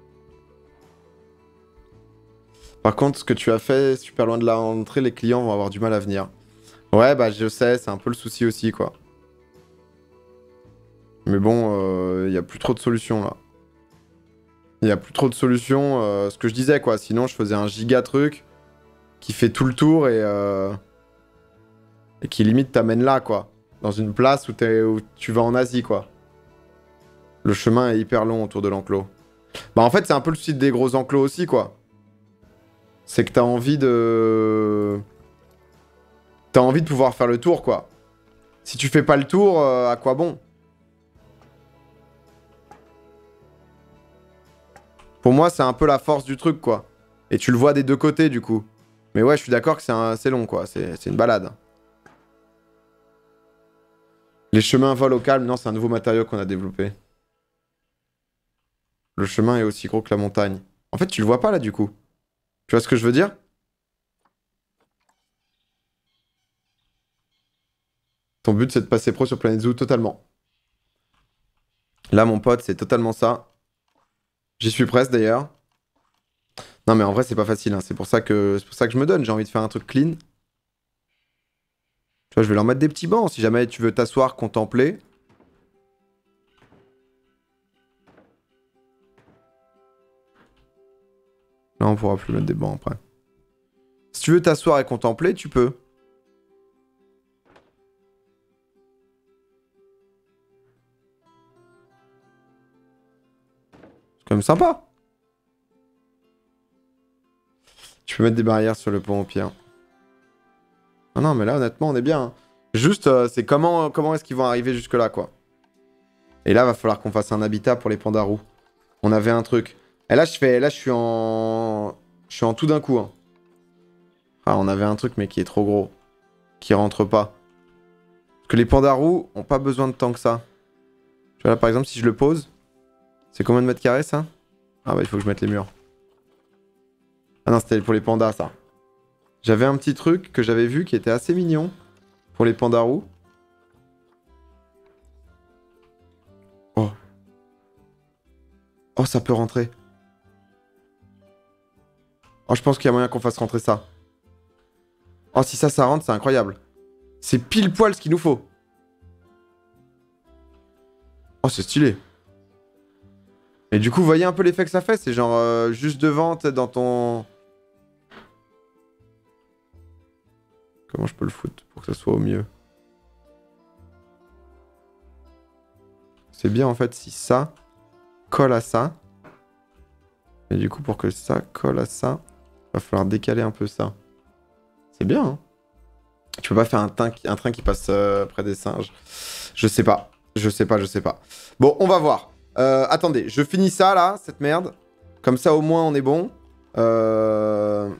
Par contre, ce que tu as fait, super loin de l'entrée, les clients vont avoir du mal à venir. Ouais, bah je sais, c'est un peu le souci aussi, quoi. Mais bon, il euh, n'y a plus trop de solutions, là. Il n'y a plus trop de solutions. Euh, ce que je disais, quoi. Sinon, je faisais un giga truc qui fait tout le tour et... Euh, et qui limite t'amène là, quoi. Dans une place où, t'es, où tu vas en Asie, quoi. Le chemin est hyper long autour de l'enclos. Bah en fait, c'est un peu le souci des gros enclos aussi, quoi. C'est que t'as envie de... T'as envie de pouvoir faire le tour, quoi. Si tu fais pas le tour, euh, à quoi bon? Pour moi, c'est un peu la force du truc, quoi. Et tu le vois des deux côtés, du coup. Mais ouais, je suis d'accord que c'est un... long, quoi. C'est une balade. Les chemins volent au calme. Non, c'est un nouveau matériau qu'on a développé. Le chemin est aussi gros que la montagne. En fait, tu le vois pas, là, du coup. Tu vois ce que je veux dire? Ton but, c'est de passer pro sur Planet Zoo totalement. Là, mon pote, c'est totalement ça. J'y suis presque, d'ailleurs. Non, mais en vrai, c'est pas facile. Hein. C'est pour ça que... c'est pour ça que je me donne. J'ai envie de faire un truc clean. Tu vois, je vais leur mettre des petits bancs. Si jamais tu veux t'asseoir, contempler. Là, on pourra plus mettre des bancs après. Si tu veux t'asseoir et contempler, tu peux. C'est quand même sympa. Tu peux mettre des barrières sur le pont au pire. Ah non, mais là, honnêtement, on est bien. Hein. Juste, euh, c'est comment, comment est-ce qu'ils vont arriver jusque-là, quoi. Et là, va falloir qu'on fasse un habitat pour les pandarous. On avait un truc. Et là, je fais, là, je suis en... Je suis en tout d'un coup. Hein. Ah, on avait un truc, mais qui est trop gros. Qui rentre pas. Parce que les pandarous ont pas besoin de tant que ça. Tu vois, là, par exemple, si je le pose, c'est combien de mètres carrés, ça? Ah bah, il faut que je mette les murs. Ah non, c'était pour les pandas, ça. J'avais un petit truc que j'avais vu qui était assez mignon pour les pandarous. Oh. Oh, ça peut rentrer. Oh, je pense qu'il y a moyen qu'on fasse rentrer ça. Oh, si ça, ça rentre, c'est incroyable. C'est pile poil ce qu'il nous faut. Oh, c'est stylé. Et du coup, vous voyez un peu l'effet que ça fait? C'est genre euh, juste devant, t'es dans ton... Comment je peux le foutre pour que ça soit au mieux? C'est bien en fait si ça colle à ça. Et du coup, pour que ça colle à ça, va falloir décaler un peu ça. C'est bien, hein? Tu peux pas faire un, train qui, un train qui passe euh, près des singes. Je sais pas. Je sais pas, je sais pas. Bon, on va voir. Euh, attendez, je finis ça, là, cette merde. Comme ça, au moins, on est bon. Euh...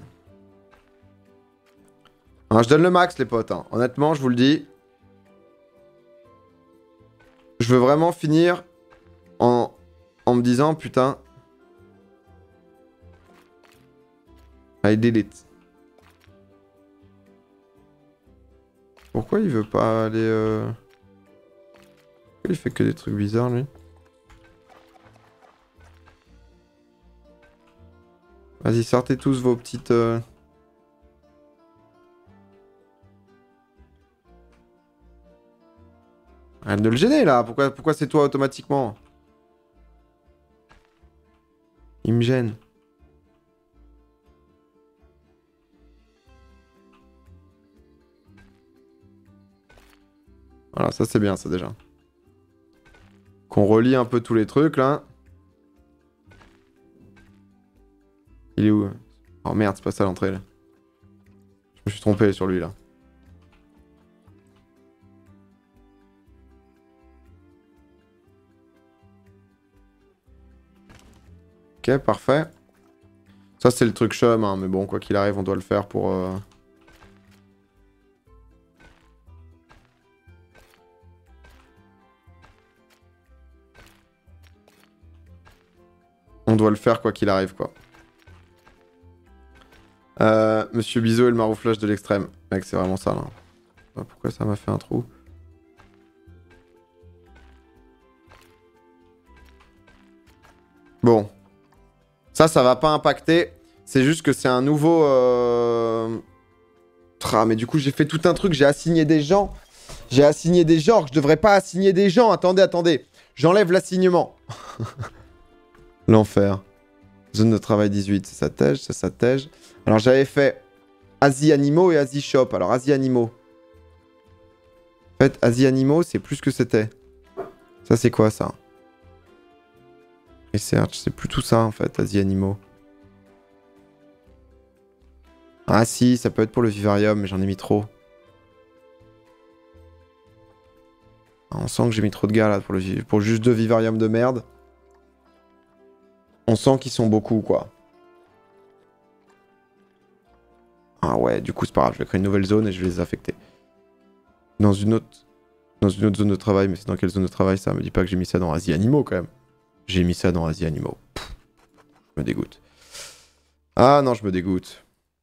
Hein, je donne le max, les potes. Hein. Honnêtement, je vous le dis. Je veux vraiment finir en, en me disant, putain... I did it. Pourquoi il veut pas aller... Euh... Pourquoi il fait que des trucs bizarres, lui? Vas-y, sortez tous vos petites... Euh... Arrête de le gêner, là. Pourquoi, pourquoi c'est toi, automatiquement? Il me gêne. Voilà, ça c'est bien, ça, déjà. Qu'on relie un peu tous les trucs, là. Il est où? Oh merde, c'est pas ça l'entrée, là. Je me suis trompé sur lui, là. Ok, parfait. Ça, c'est le truc chum, hein, mais bon, quoi qu'il arrive, on doit le faire pour... Euh... On doit le faire quoi qu'il arrive, quoi. Euh, Monsieur Bizot et le marouflage de l'extrême. Mec, c'est vraiment ça, là. Pourquoi ça m'a fait un trou? Bon. Ça, ça va pas impacter. C'est juste que c'est un nouveau... Euh... Tra, mais du coup, j'ai fait tout un truc. J'ai assigné des gens. J'ai assigné des gens. Je devrais pas assigner des gens. Attendez, attendez. J'enlève l'assignement. L'enfer. Zone de travail dix-huit. Ça s'attège, ça s'attège. Alors, j'avais fait Asie Animaux et Asie Shop. Alors, Asie Animaux. En fait, Asie Animaux, c'est plus que c'était. Ça, c'est quoi, ça? Research, c'est plus tout ça, en fait, Asie Animaux. Ah si, ça peut être pour le vivarium, mais j'en ai mis trop. Ah, on sent que j'ai mis trop de gars, là, pour, le, pour juste deux vivariums de merde. On sent qu'ils sont beaucoup, quoi. Ah ouais, du coup, c'est pas grave, je vais créer une nouvelle zone et je vais les affecter. Dans une autre... Dans une autre zone de travail, mais c'est dans quelle zone de travail, ça? Me dit pas que j'ai mis ça dans Asie Animaux, quand même. J'ai mis ça dans Asie Animaux. Pff, je me dégoûte. Ah non, je me dégoûte.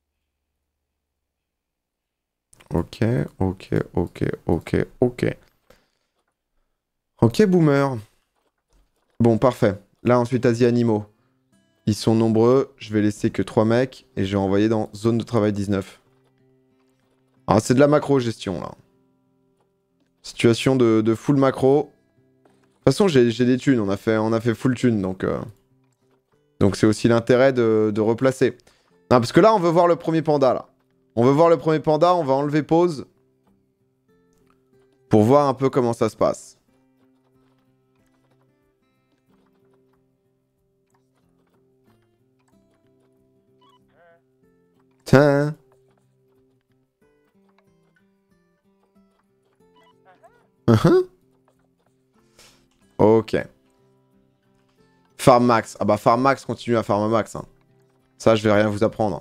Ok, ok, ok, ok, ok. Ok, boomer. Bon, parfait. Là, ensuite, Asie Animaux. Ils sont nombreux. Je vais laisser que trois mecs. Et je vais envoyer dans zone de travail dix-neuf. Ah, c'est de la macro-gestion, là. Situation de, de full macro. De toute façon, j'ai des thunes. On a fait, on a fait full thunes, donc... Euh... Donc c'est aussi l'intérêt de, de replacer. Non, parce que là, on veut voir le premier panda, là. On veut voir le premier panda, on va enlever pause. Pour voir un peu comment ça se passe. Tiens. Uh-huh. Ok. Farm Max. Ah bah Farm Max continue à Farm Max. Hein. Ça, je vais rien vous apprendre.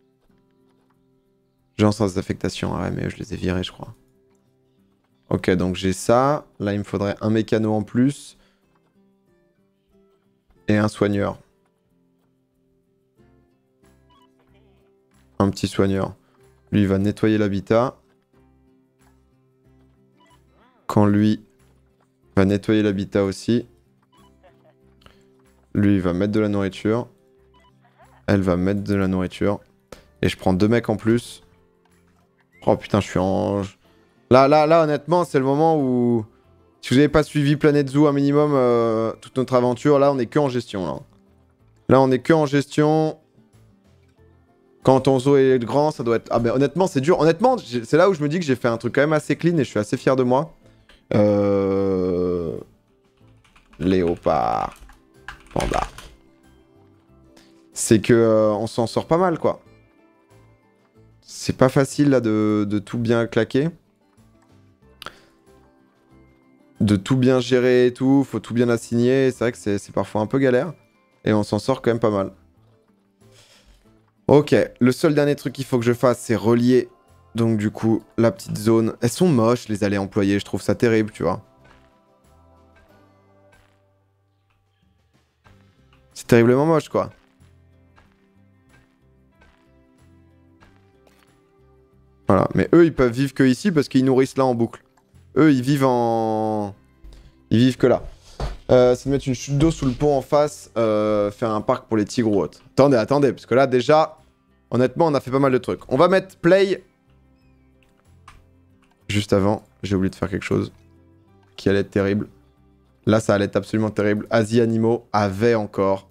Gens sans affectation. Ah ouais, mais je les ai virés, je crois. Ok, donc j'ai ça. Là, il me faudrait un mécano en plus. Et un soigneur. Un petit soigneur. Lui, il va nettoyer l'habitat. Quand lui va nettoyer l'habitat aussi. Lui, il va mettre de la nourriture. Elle va mettre de la nourriture. Et je prends deux mecs en plus. Oh putain, je suis en... Là, là, là, honnêtement, c'est le moment où... Si vous n'avez pas suivi Planet Zoo un minimum, euh, toute notre aventure, là, on est que en gestion. Là, là on est que en gestion. Quand ton zoo est grand, ça doit être... Ah mais honnêtement, c'est dur. Honnêtement, c'est là où je me dis que j'ai fait un truc quand même assez clean et je suis assez fier de moi. Euh... Léopard. Panda. C'est que euh, on s'en sort pas mal, quoi. C'est pas facile, là, de, de tout bien claquer. De tout bien gérer et tout. Faut tout bien assigner. C'est vrai que c'est parfois un peu galère. Et on s'en sort quand même pas mal. Ok. Le seul dernier truc qu'il faut que je fasse, c'est relier. Donc, du coup, la petite zone. Elles sont moches, les allées employées. Je trouve ça terrible, tu vois. C'est terriblement moche, quoi. Voilà. Mais eux, ils peuvent vivre que ici parce qu'ils nourrissent là en boucle. Eux, ils vivent en... Ils vivent que là. Euh, c'est de mettre une chute d'eau sous le pont en face, euh, faire un parc pour les tigres ou autres. Attendez, attendez, parce que là, déjà, honnêtement, on a fait pas mal de trucs. On va mettre play. Juste avant, j'ai oublié de faire quelque chose qui allait être terrible. Là, ça allait être absolument terrible. Asie Animaux avait encore...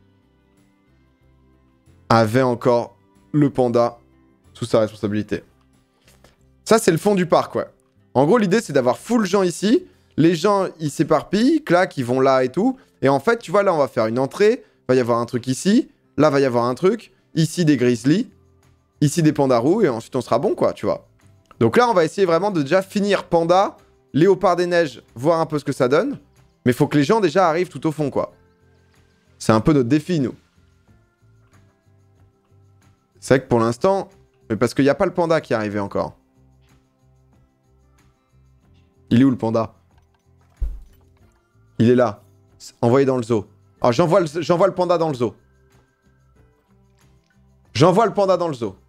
avait encore le panda sous sa responsabilité. Ça, c'est le fond du parc, ouais. En gros, l'idée, c'est d'avoir full gens ici. Les gens, ils s'éparpillent, clac, ils vont là et tout. Et en fait, tu vois, là, on va faire une entrée. Va y avoir un truc ici. Là, va y avoir un truc. Ici, des grizzlies. Ici, des pandas roux. Et ensuite, on sera bon, quoi, tu vois. Donc là, on va essayer vraiment de déjà finir panda, léopard des neiges, voir un peu ce que ça donne. Mais il faut que les gens, déjà, arrivent tout au fond, quoi. C'est un peu notre défi, nous. C'est vrai que pour l'instant... Mais parce qu'il n'y a pas le panda qui est arrivé encore. Il est où le panda? Il est là. Envoyé dans le zoo. Ah, j'envoie le, j'envoie le panda dans le zoo. J'envoie le panda dans le zoo.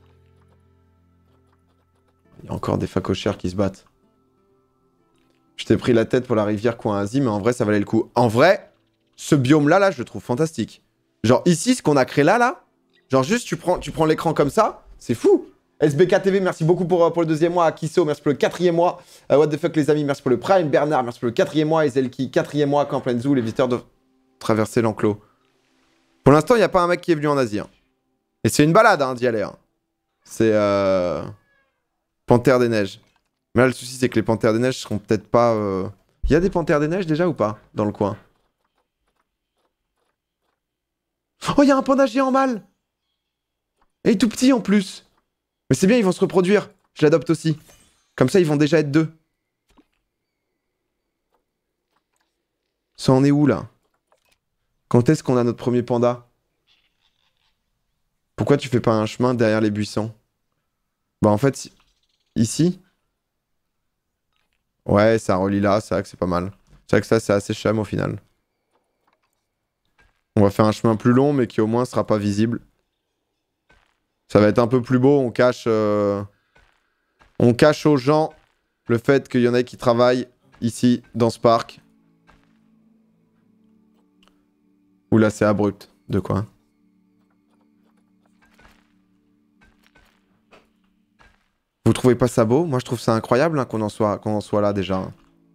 Il y a encore des facochères qui se battent. Je t'ai pris la tête pour la rivière coin Asie, mais en vrai, ça valait le coup. En vrai, ce biome-là, là, je le trouve fantastique. Genre, ici, ce qu'on a créé là, là, genre, juste, tu prends, tu prends l'écran comme ça, c'est fou. S B K T V, merci beaucoup pour, pour le deuxième mois. Akiso, merci pour le quatrième mois. Uh, what the fuck, les amis, merci pour le Prime. Bernard, merci pour le quatrième mois. Ezelki, quatrième mois. Camp Zoo, les visiteurs doivent traverser l'enclos. Pour l'instant, il n'y a pas un mec qui est venu en Asie. Hein. Et c'est une balade, hein, d'y aller. Hein. C'est... Euh... Panthère des Neiges. Mais là, le souci, c'est que les Panthères des Neiges seront peut-être pas... Euh... Il y a des Panthères des Neiges déjà ou pas dans le coin? Oh, il y a un panda géant mâle. Et tout petit en plus. Mais c'est bien, ils vont se reproduire. Je l'adopte aussi. Comme ça, ils vont déjà être deux. Ça en est où, là? Quand est-ce qu'on a notre premier panda? Pourquoi tu fais pas un chemin derrière les buissons? Bah, en fait, ici... Ouais, ça relie là, c'est vrai que c'est pas mal. C'est vrai que ça, c'est assez chum au final. On va faire un chemin plus long, mais qui au moins sera pas visible. Ça va être un peu plus beau, on cache... Euh... On cache aux gens le fait qu'il y en a qui travaillent ici, dans ce parc. Oula, c'est abrupt. De quoi? Vous trouvez pas ça beau? Moi, je trouve ça incroyable hein, qu'on en soit, qu'on en soit là, déjà.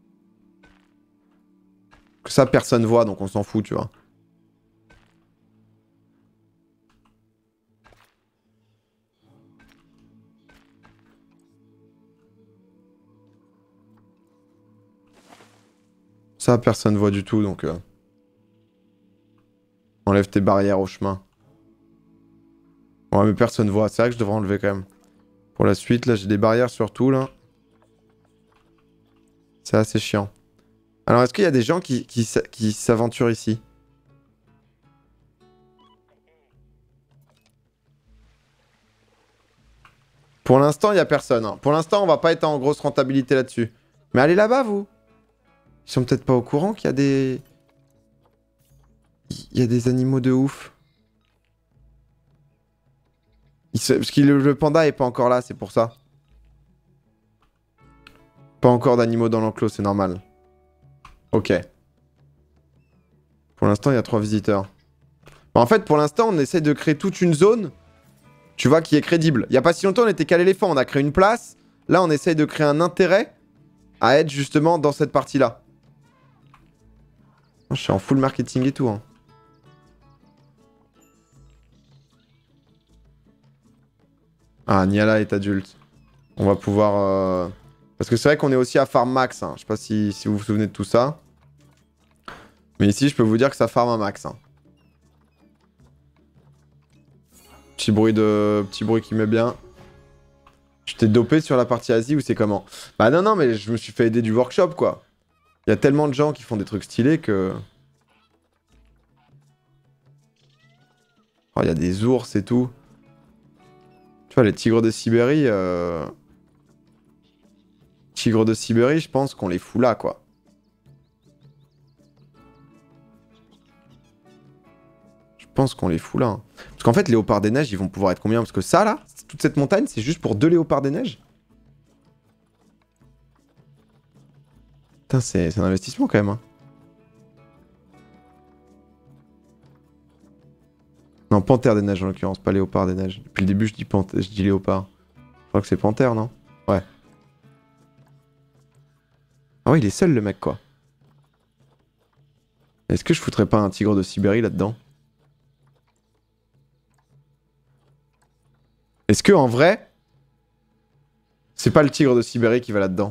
Que ça, personne voit, donc on s'en fout, tu vois. Ça, personne voit du tout, donc... Euh... Enlève tes barrières au chemin. Ouais, mais personne voit. C'est vrai que je devrais enlever quand même. Pour la suite, là, j'ai des barrières sur tout, là. C'est assez chiant. Alors, est-ce qu'il y a des gens qui, qui, qui s'aventurent ici? Pour l'instant, il n'y a personne. Hein. Pour l'instant, on va pas être en grosse rentabilité là-dessus. Mais allez là-bas, vous. Ils sont peut-être pas au courant qu'il y a des... Il y a des animaux de ouf. Se... Parce que le, le panda est pas encore là, c'est pour ça. Pas encore d'animaux dans l'enclos, c'est normal. Ok. Pour l'instant, il y a trois visiteurs. En fait, pour l'instant, on essaie de créer toute une zone, tu vois, qui est crédible. Il y a pas si longtemps, on était qu'à l'éléphant, on a créé une place. Là, on essaye de créer un intérêt à être justement dans cette partie-là. Je suis en full marketing et tout. Hein. Ah, Niala est adulte. On va pouvoir... Euh... Parce que c'est vrai qu'on est aussi à farm max. Hein. Je sais pas si, si vous vous souvenez de tout ça. Mais ici, je peux vous dire que ça farm un max. Hein. Petit bruit de... Petit bruit qui met bien. Je t'ai dopé sur la partie Asie ou c'est comment? Bah non, non, mais je me suis fait aider du workshop, quoi. Il y a tellement de gens qui font des trucs stylés que... Oh, il y a des ours et tout. Tu vois, les tigres de Sibérie... Euh... Tigres de Sibérie, je pense qu'on les fout là, quoi. Je pense qu'on les fout là. Hein. Parce qu'en fait, léopards des neiges, ils vont pouvoir être combien? Parce que ça, là, toute cette montagne, c'est juste pour deux léopards des neiges. Putain, c'est un investissement, quand même. Hein. Non, panthère des neiges, en l'occurrence, pas léopard des neiges. Depuis le début, je dis, panthère, je dis léopard. Je crois que c'est panthère, non? Ouais. Ah ouais, il est seul, le mec, quoi. Est-ce que je foutrais pas un tigre de Sibérie là-dedans? Est-ce que, en vrai, c'est pas le tigre de Sibérie qui va là-dedans?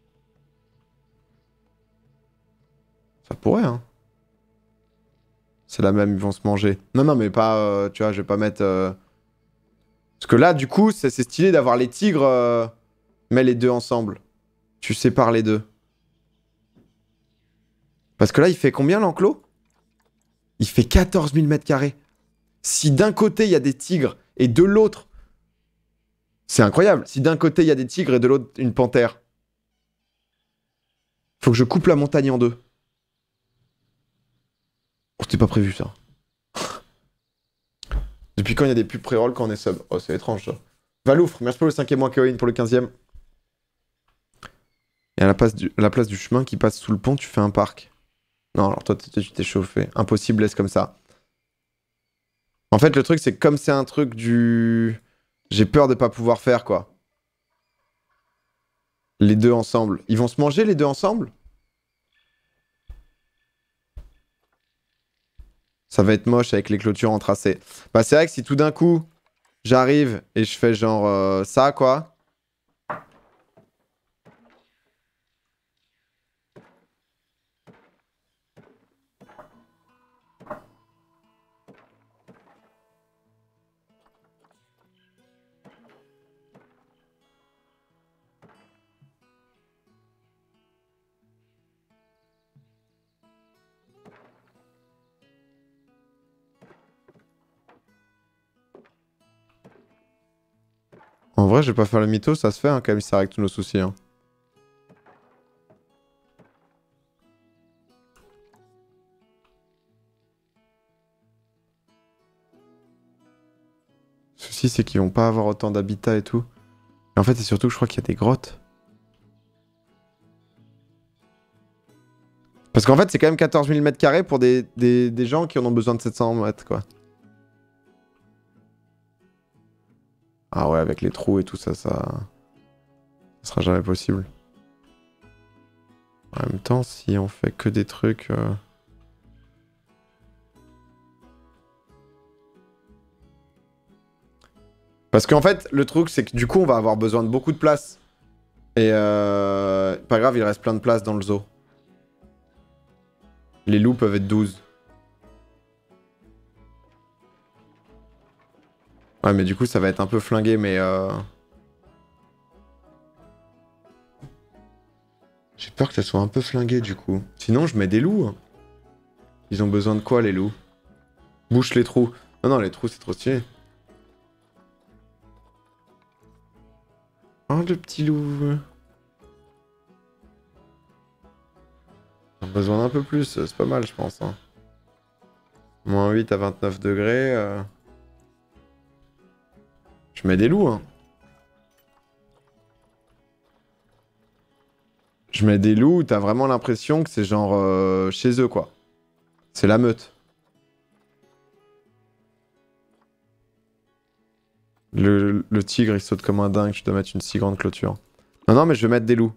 Ça pourrait, hein. C'est la même, ils vont se manger. Non, non, mais pas, euh, tu vois, je vais pas mettre... Euh... Parce que là, du coup, c'est stylé d'avoir les tigres, euh... mais les deux ensemble. Tu sépares les deux. Parce que là, il fait combien l'enclos? Il fait quatorze mille mètres carrés. Si d'un côté, il y a des tigres et de l'autre... C'est incroyable. Si d'un côté, il y a des tigres et de l'autre, une panthère. Faut que je coupe la montagne en deux. Oh, c'était pas prévu, ça. Depuis quand il y a des pubs pré-roll quand on est sub? Oh, c'est étrange, ça. Valoufre, merci pour le cinquième mois, Kaoin, pour le quinzième. Et à la place, du, à la place du chemin qui passe sous le pont, tu fais un parc. Non, alors toi, tu t'es chauffé. Impossible, laisse comme ça. En fait, le truc, c'est que comme c'est un truc du... J'ai peur de pas pouvoir faire, quoi. Les deux ensemble. Ils vont se manger, les deux ensemble? Ça va être moche avec les clôtures entrelacées. Bah, c'est vrai que si tout d'un coup, j'arrive et je fais genre euh, ça, quoi. En vrai, je vais pas faire le mytho, ça se fait hein, quand même, ça règle tous nos soucis. Hein. Le souci, c'est qu'ils vont pas avoir autant d'habitat et tout. Et en fait, c'est surtout que je crois qu'il y a des grottes. Parce qu'en fait, c'est quand même quatorze mille mètres carrés pour des, des, des gens qui en ont besoin de sept cents mètres, quoi. Ah ouais, avec les trous et tout ça, ça... Ça sera jamais possible. En même temps, si on fait que des trucs... Euh... Parce qu'en fait, le truc, c'est que du coup, on va avoir besoin de beaucoup de place. Et euh... pas grave, il reste plein de place dans le zoo. Les loups peuvent être douze. Ouais, mais du coup, ça va être un peu flingué, mais... Euh... J'ai peur que ça soit un peu flingué, du coup. Sinon, je mets des loups. Ils ont besoin de quoi, les loups? Bouche les trous. Non, non, les trous, c'est trop stylé. Oh, le petit loup. Ils ont besoin d'un peu plus, c'est pas mal, je pense. Hein. moins huit à vingt-neuf degrés. Euh... Je mets des loups, hein. Je mets des loups, t'as vraiment l'impression que c'est genre euh, chez eux, quoi. C'est la meute. Le, le tigre, il saute comme un dingue, je dois mettre une si grande clôture. Non, non, mais je vais mettre des loups.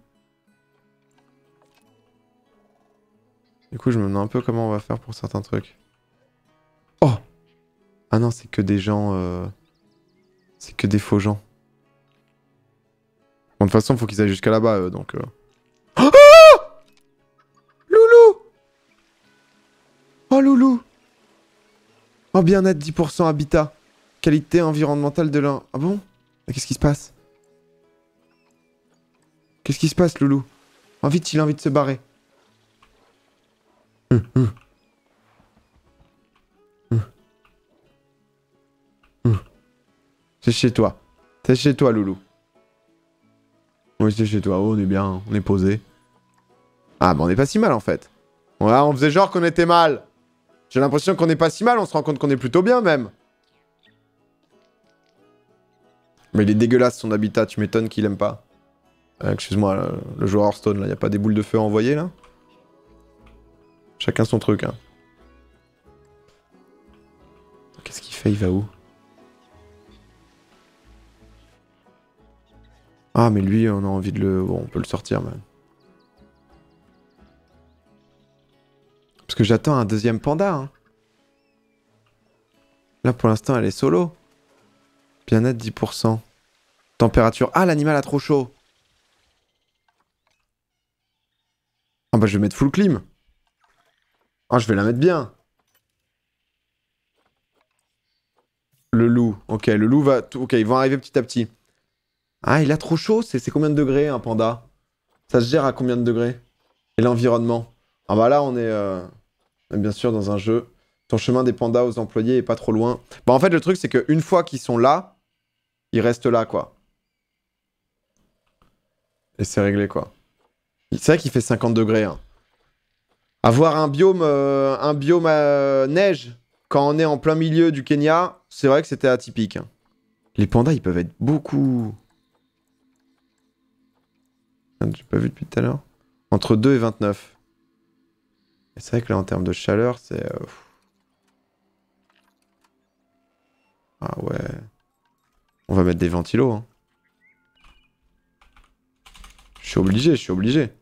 Du coup, je me demande un peu comment on va faire pour certains trucs. Oh! Ah non, c'est que des gens... Euh... C'est que des faux gens. Bon, de toute façon, faut qu'ils aillent jusqu'à là-bas, eux, donc... Euh... Oh! Loulou! Oh, Loulou! Oh, bien-être, dix pour cent habitat. Qualité environnementale de l'un. Ah bon? Mais qu'est-ce qui se passe? Qu'est-ce qui se passe, Loulou? Oh, vite, il a envie de se barrer. Hum, hum. Hum. Hum. C'est chez toi. C'est chez toi, Loulou. Oui, c'est chez toi. Oh, on est bien, on est posé. Ah, bah on est pas si mal, en fait. Voilà, on faisait genre qu'on était mal. J'ai l'impression qu'on est pas si mal, on se rend compte qu'on est plutôt bien, même. Mais il est dégueulasse, son habitat, tu m'étonnes qu'il aime pas. Euh, Excuse-moi, le, le joueur Hearthstone, là, y a pas des boules de feu à envoyer, là? Chacun son truc, hein. Qu'est-ce qu'il fait? Il va où? Ah, mais lui, on a envie de le... Bon, on peut le sortir, même. Parce que j'attends un deuxième panda, hein. Là, pour l'instant, elle est solo. Bien-être, dix pour cent. Température... Ah, l'animal a trop chaud. Ah bah, je vais mettre full clim. Ah, je vais la mettre bien. Le loup. Ok, le loup va... Ok, ils vont arriver petit à petit. Ah, il a trop chaud. C'est combien de degrés, un panda? Ça se gère à combien de degrés? Et l'environnement? Ah bah là, on est, euh... on est bien sûr dans un jeu. Ton chemin des pandas aux employés est pas trop loin. Bah en fait, le truc, c'est qu'une fois qu'ils sont là, ils restent là, quoi. Et c'est réglé, quoi. C'est vrai qu'il fait cinquante degrés. Hein. Avoir un biome, euh, un biome à neige quand on est en plein milieu du Kenya, c'est vrai que c'était atypique. Hein. Les pandas, ils peuvent être beaucoup... J'ai pas vu depuis tout à l'heure. Entre deux et vingt-neuf. Et c'est vrai que là, en termes de chaleur, c'est... Euh... Ah ouais... On va mettre des ventilos. Hein. Je suis obligé, je suis obligé.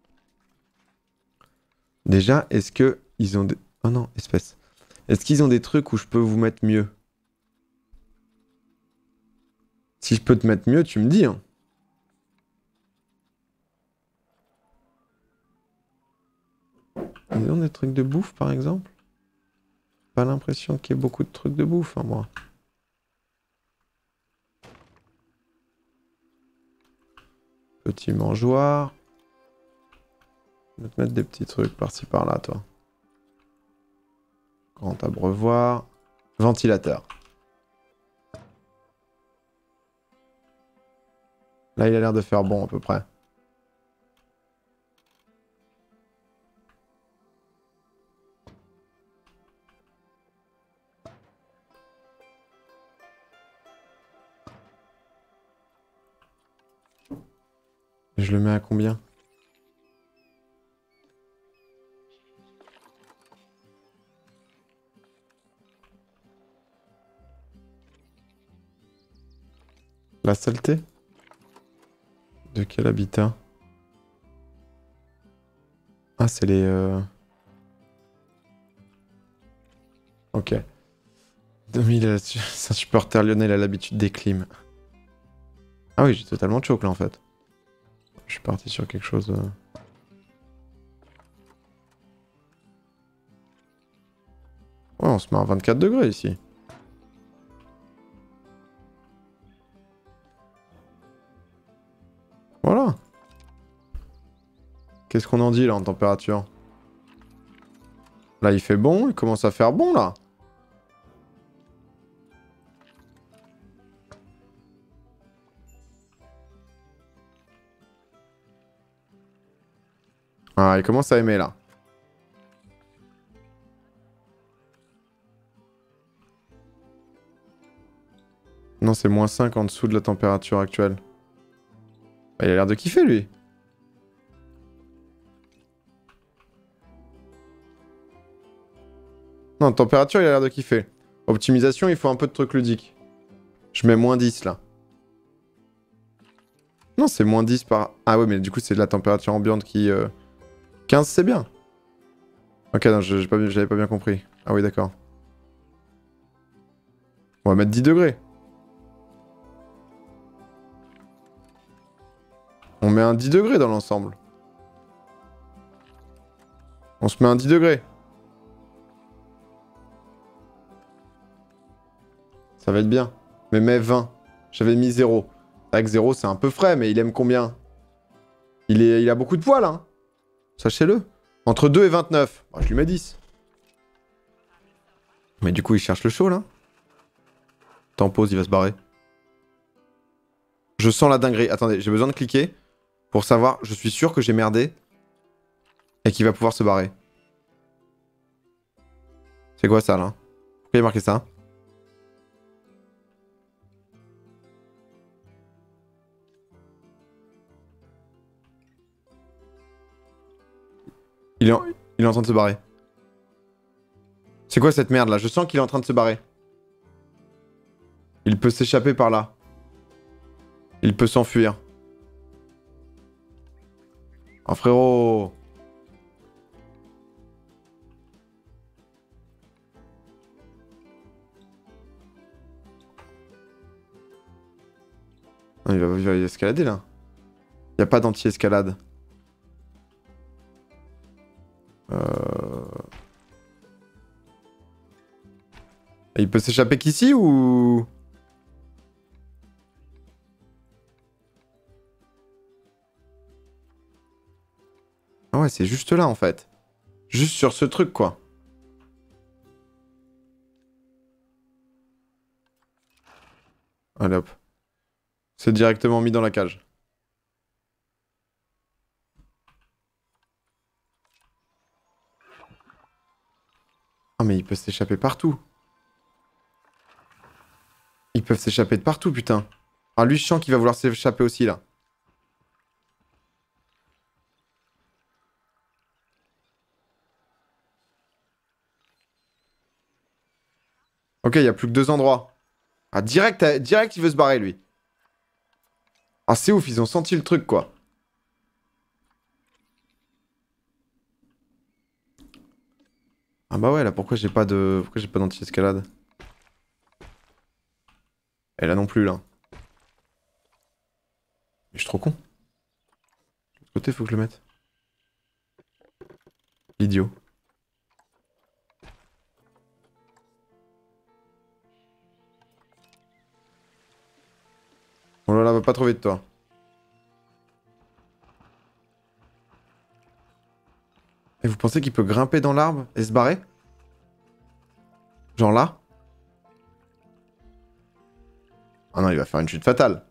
Déjà, est-ce que ils ont des... Oh non, espèce. Est-ce qu'ils ont des trucs où je peux vous mettre mieux? Si je peux te mettre mieux, tu me dis. Hein. Ils ont des trucs de bouffe, par exemple? Pas l'impression qu'il y ait beaucoup de trucs de bouffe, hein, moi. Petit mangeoire. Je vais te mettre des petits trucs par-ci par-là, toi. Grand abreuvoir. Ventilateur. Là, il a l'air de faire bon, à peu près. Je le mets à combien? La saleté? De quel habitat? Ah, c'est les... Euh... Ok. deux mille, c'est un supporter lyonnais, il a l'habitude des clims. Ah oui, j'ai totalement choqué là, en fait. Je suis parti sur quelque chose... Euh... Ouais, on se met à vingt-quatre degrés ici. Voilà. Qu'est-ce qu'on en dit là en température? Là il fait bon, il commence à faire bon là. Ah, il commence à aimer là. Non, c'est moins cinq en dessous de la température actuelle. Bah, il a l'air de kiffer lui. Non, température, il a l'air de kiffer. Optimisation, il faut un peu de trucs ludiques. Je mets moins dix là. Non, c'est moins dix par... Ah ouais, mais du coup, c'est de la température ambiante qui... Euh... quinze, c'est bien. Ok, non, j'avais pas, bien... pas bien compris. Ah oui, d'accord. On va mettre dix degrés. On met un dix degrés dans l'ensemble. On se met un dix degrés. Ça va être bien. Mais mets vingt. J'avais mis zéro. C'est vrai que zéro, c'est un peu frais, mais il aime combien? il, est... il a beaucoup de poils, hein. Sachez-le. Entre deux et vingt-neuf. Bah, je lui mets dix. Mais du coup, il cherche le chaud, là. T'en pause, il va se barrer. Je sens la dinguerie. Attendez, j'ai besoin de cliquer pour savoir. Je suis sûr que j'ai merdé. Et qu'il va pouvoir se barrer. C'est quoi ça, là? Pourquoi il y a marqué ça? Il est, en... il est en train de se barrer. C'est quoi cette merde là? Je sens qu'il est en train de se barrer. Il peut s'échapper par là. Il peut s'enfuir. Oh frérot. Non, il, va, il va escalader là. Il n'y a pas d'anti-escalade. Euh... Il peut s'échapper qu'ici ou... Ah ouais, c'est juste là en fait. Juste sur ce truc quoi. C'est directement mis dans la cage. Ah mais ils peuvent s'échapper partout. Ils peuvent s'échapper de partout, putain. Ah lui, je sens qu'il va vouloir s'échapper aussi, là. Ok, il y a plus que deux endroits. Ah, direct, direct, il veut se barrer, lui. Ah, c'est ouf, ils ont senti le truc, quoi. Ah bah ouais, là, pourquoi j'ai pas de... Pourquoi j'ai pas d'anti-escalade? Et là non plus, là. Mais je suis trop con. De l'autre côté, faut que je le mette. Idiot. Oh là là, va pas trop vite, toi. Et vous pensez qu'il peut grimper dans l'arbre et se barrer? Genre là? Ah non, il va faire une chute fatale.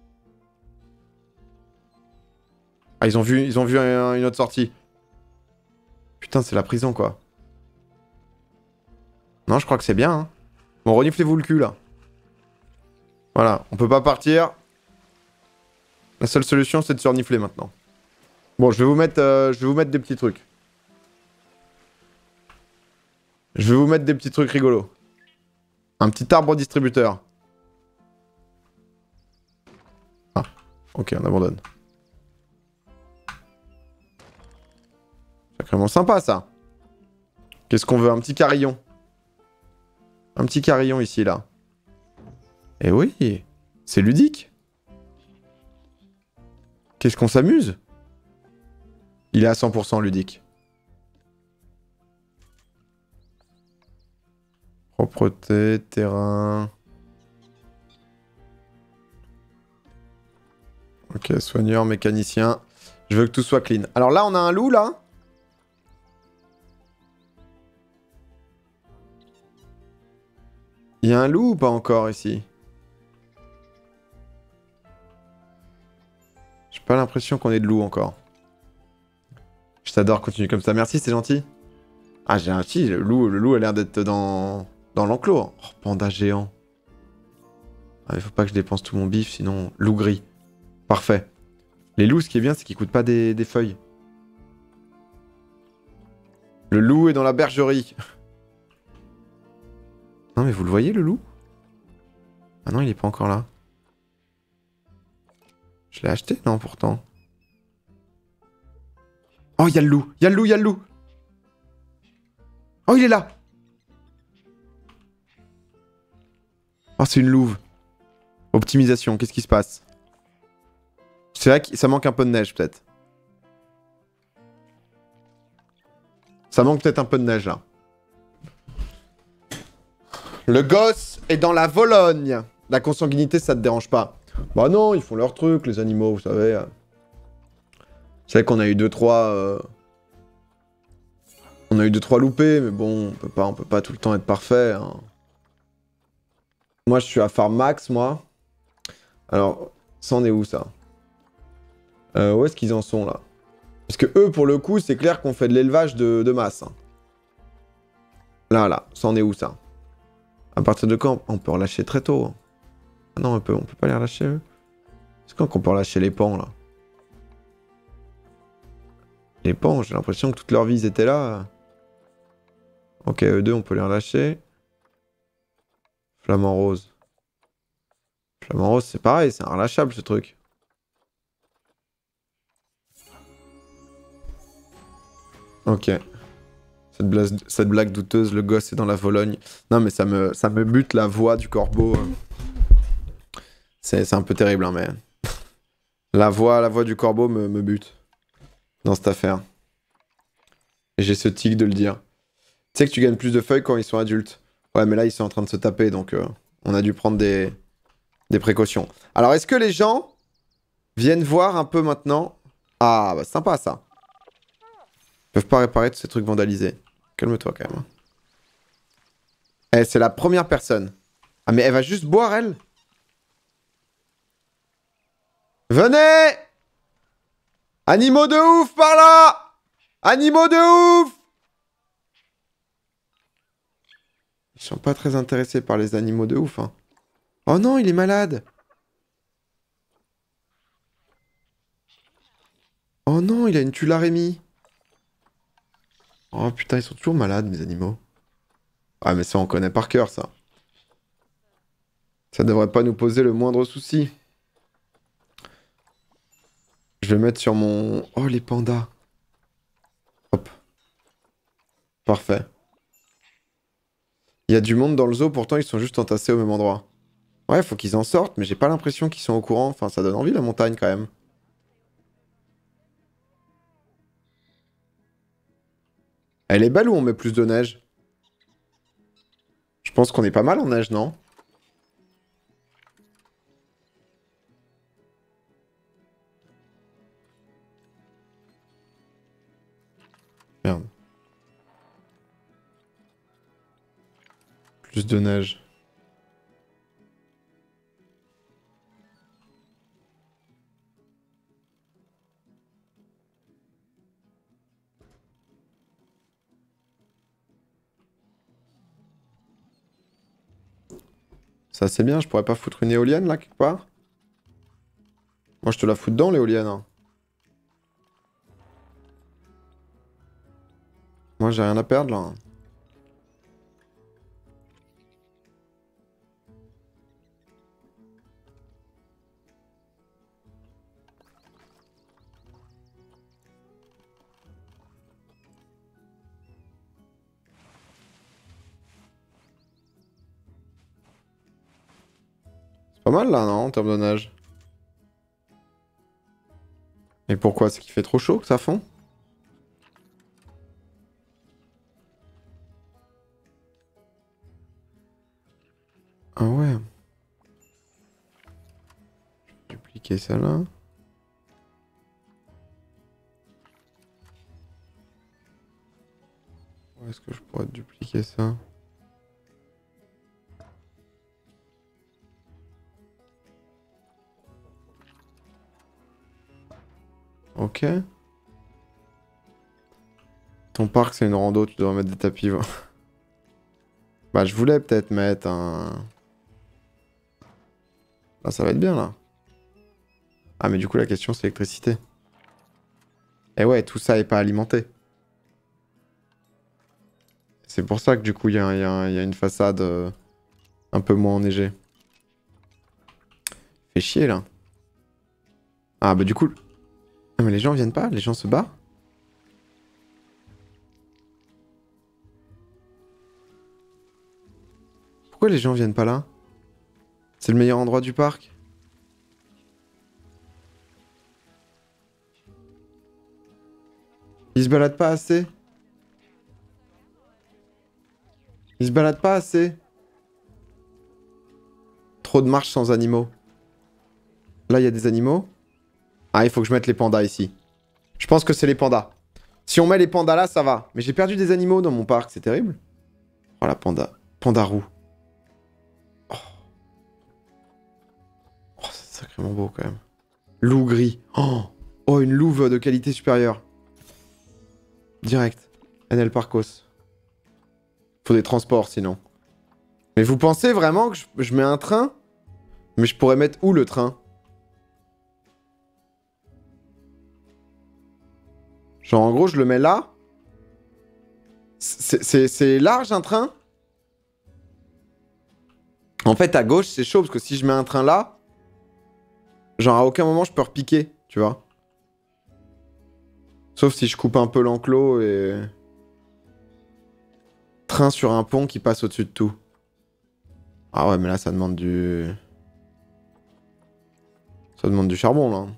Ah, ils ont vu, ils ont vu un- une autre sortie. Putain, c'est la prison, quoi. Non, je crois que c'est bien, hein. Bon, reniflez-vous le cul, là. Voilà, on peut pas partir. La seule solution, c'est de se renifler, maintenant. Bon, je vais vous mettre, euh, je vais vous mettre des petits trucs. Je vais vous mettre des petits trucs rigolos. Un petit arbre distributeur. Ah, ok, on abandonne. Sacrément sympa, ça. Qu'est-ce qu'on veut? Un petit carillon. Un petit carillon ici, là. Eh oui, c'est ludique. Qu'est-ce qu'on s'amuse? Il est à cent pour cent ludique. Propreté, terrain... Ok, soigneur, mécanicien. Je veux que tout soit clean. Alors là, on a un loup, là. Il y a un loup ou pas encore, ici? J'ai pas l'impression qu'on ait de loup encore. Je t'adore, continue comme ça. Merci, c'est gentil. Ah, j'ai un petit. Le loup, le loup a l'air d'être dans, dans l'enclos. Oh, panda géant. Ah, il faut pas que je dépense tout mon bif, sinon... Loup gris. Parfait. Les loups, ce qui est bien, c'est qu'ils coûtent pas des, des feuilles. Le loup est dans la bergerie. Non, mais vous le voyez, le loup? Ah non, il est pas encore là. Je l'ai acheté, non, pourtant. Oh, il y a le loup. Il y a le loup, il y a le loup. Oh, il est là. Oh, c'est une louve. Optimisation, qu'est-ce qui se passe? C'est vrai que ça manque un peu de neige, peut-être. Ça manque peut-être un peu de neige, là. Le gosse est dans la Vologne. La consanguinité, ça te dérange pas? Bah non, ils font leur truc, les animaux, vous savez. C'est vrai qu'on a eu deux, trois... Euh... On a eu deux, trois loupés, mais bon, on peut pas, on peut pas tout le temps être parfait. Hein. Moi, je suis à Farm Max, moi. Alors, ça en est où, ça? euh, Où est-ce qu'ils en sont, là? Parce que eux, pour le coup, c'est clair qu'on fait de l'élevage de, de masse. Hein. Là, là, ça en est où, ça? À partir de quand? On peut relâcher très tôt. Hein. Ah non, on peut, on peut pas les relâcher, eux? C'est quand qu'on peut relâcher les pans, là? Les pans, j'ai l'impression que toute leur vie, ils étaient là. Ok, eux deux, on peut les relâcher. Flamant rose. Flamant rose, c'est pareil, c'est un relâchable, ce truc. Ok. Cette blague, cette blague douteuse, le gosse est dans la Vologne. Non, mais ça me, ça me bute la voix du corbeau. C'est un peu terrible, hein, mais... La voix, la voix du corbeau me, me bute. Dans cette affaire. Et j'ai ce tic de le dire. Tu sais que tu gagnes plus de feuilles quand ils sont adultes. Ouais, mais là, ils sont en train de se taper, donc euh, on a dû prendre des, des précautions. Alors, est-ce que les gens viennent voir un peu maintenant? Ah, bah sympa, ça. Ils peuvent pas réparer tous ces trucs vandalisés. Calme-toi, quand même. Eh, c'est la première personne. Ah, mais elle va juste boire, elle? Venez! Animaux de ouf par là! Animaux de ouf! Ils sont pas très intéressés par les animaux de ouf, hein. Oh non, il est malade! Oh non, il a une tularemie. Oh putain, ils sont toujours malades, mes animaux. Ah, mais ça, on connaît par cœur, ça. Ça devrait pas nous poser le moindre souci. Je vais mettre sur mon... Oh, les pandas. Hop. Parfait. Il y a du monde dans le zoo, pourtant ils sont juste entassés au même endroit. Ouais, faut qu'ils en sortent, mais j'ai pas l'impression qu'ils sont au courant. Enfin, ça donne envie, la montagne, quand même. Elle est belle ou on met plus de neige? Je pense qu'on est pas mal en neige, non? Merde. Plus de neige. Ça c'est bien, je pourrais pas foutre une éolienne là quelque part? Moi je te la fous dedans l'éolienne. Hein. Moi j'ai rien à perdre là. C'est pas mal là non en termes de neige. Et pourquoi? C'est qu'il fait trop chaud que ça fond? Ah ouais. Je vais dupliquer ça là. Où est-ce que je pourrais dupliquer ça? Ok. Ton parc c'est une rando, tu dois mettre des tapis. Bah je voulais peut-être mettre un... Là ça va être bien là. Ah mais du coup la question c'est l'électricité. Et ouais, tout ça est pas alimenté. C'est pour ça que du coup il y, y, y a une façade euh, un peu moins enneigée. Fait chier là. Ah bah du coup... Ah mais les gens viennent pas, les gens se barrent. Pourquoi les gens viennent pas là? C'est le meilleur endroit du parc. Ils se baladent pas assez. Ils se baladent pas assez. Trop de marches sans animaux. Là, il y a des animaux. Ah, il faut que je mette les pandas ici. Je pense que c'est les pandas. Si on met les pandas là, ça va. Mais j'ai perdu des animaux dans mon parc, c'est terrible. Oh la panda. Panda roux. Oh, oh c'est sacrément beau quand même. Loup gris. Oh, oh une louve de qualité supérieure. Direct. N L Parcos. Faut des transports sinon. Mais vous pensez vraiment que je, je mets un train? Mais je pourrais mettre où le train? Genre en gros je le mets là. C'est large un train? En fait à gauche c'est chaud parce que si je mets un train là, genre à aucun moment je peux repiquer, tu vois. Sauf si je coupe un peu l'enclos et... Train sur un pont qui passe au-dessus de tout. Ah ouais mais là ça demande du... Ça demande du charbon là.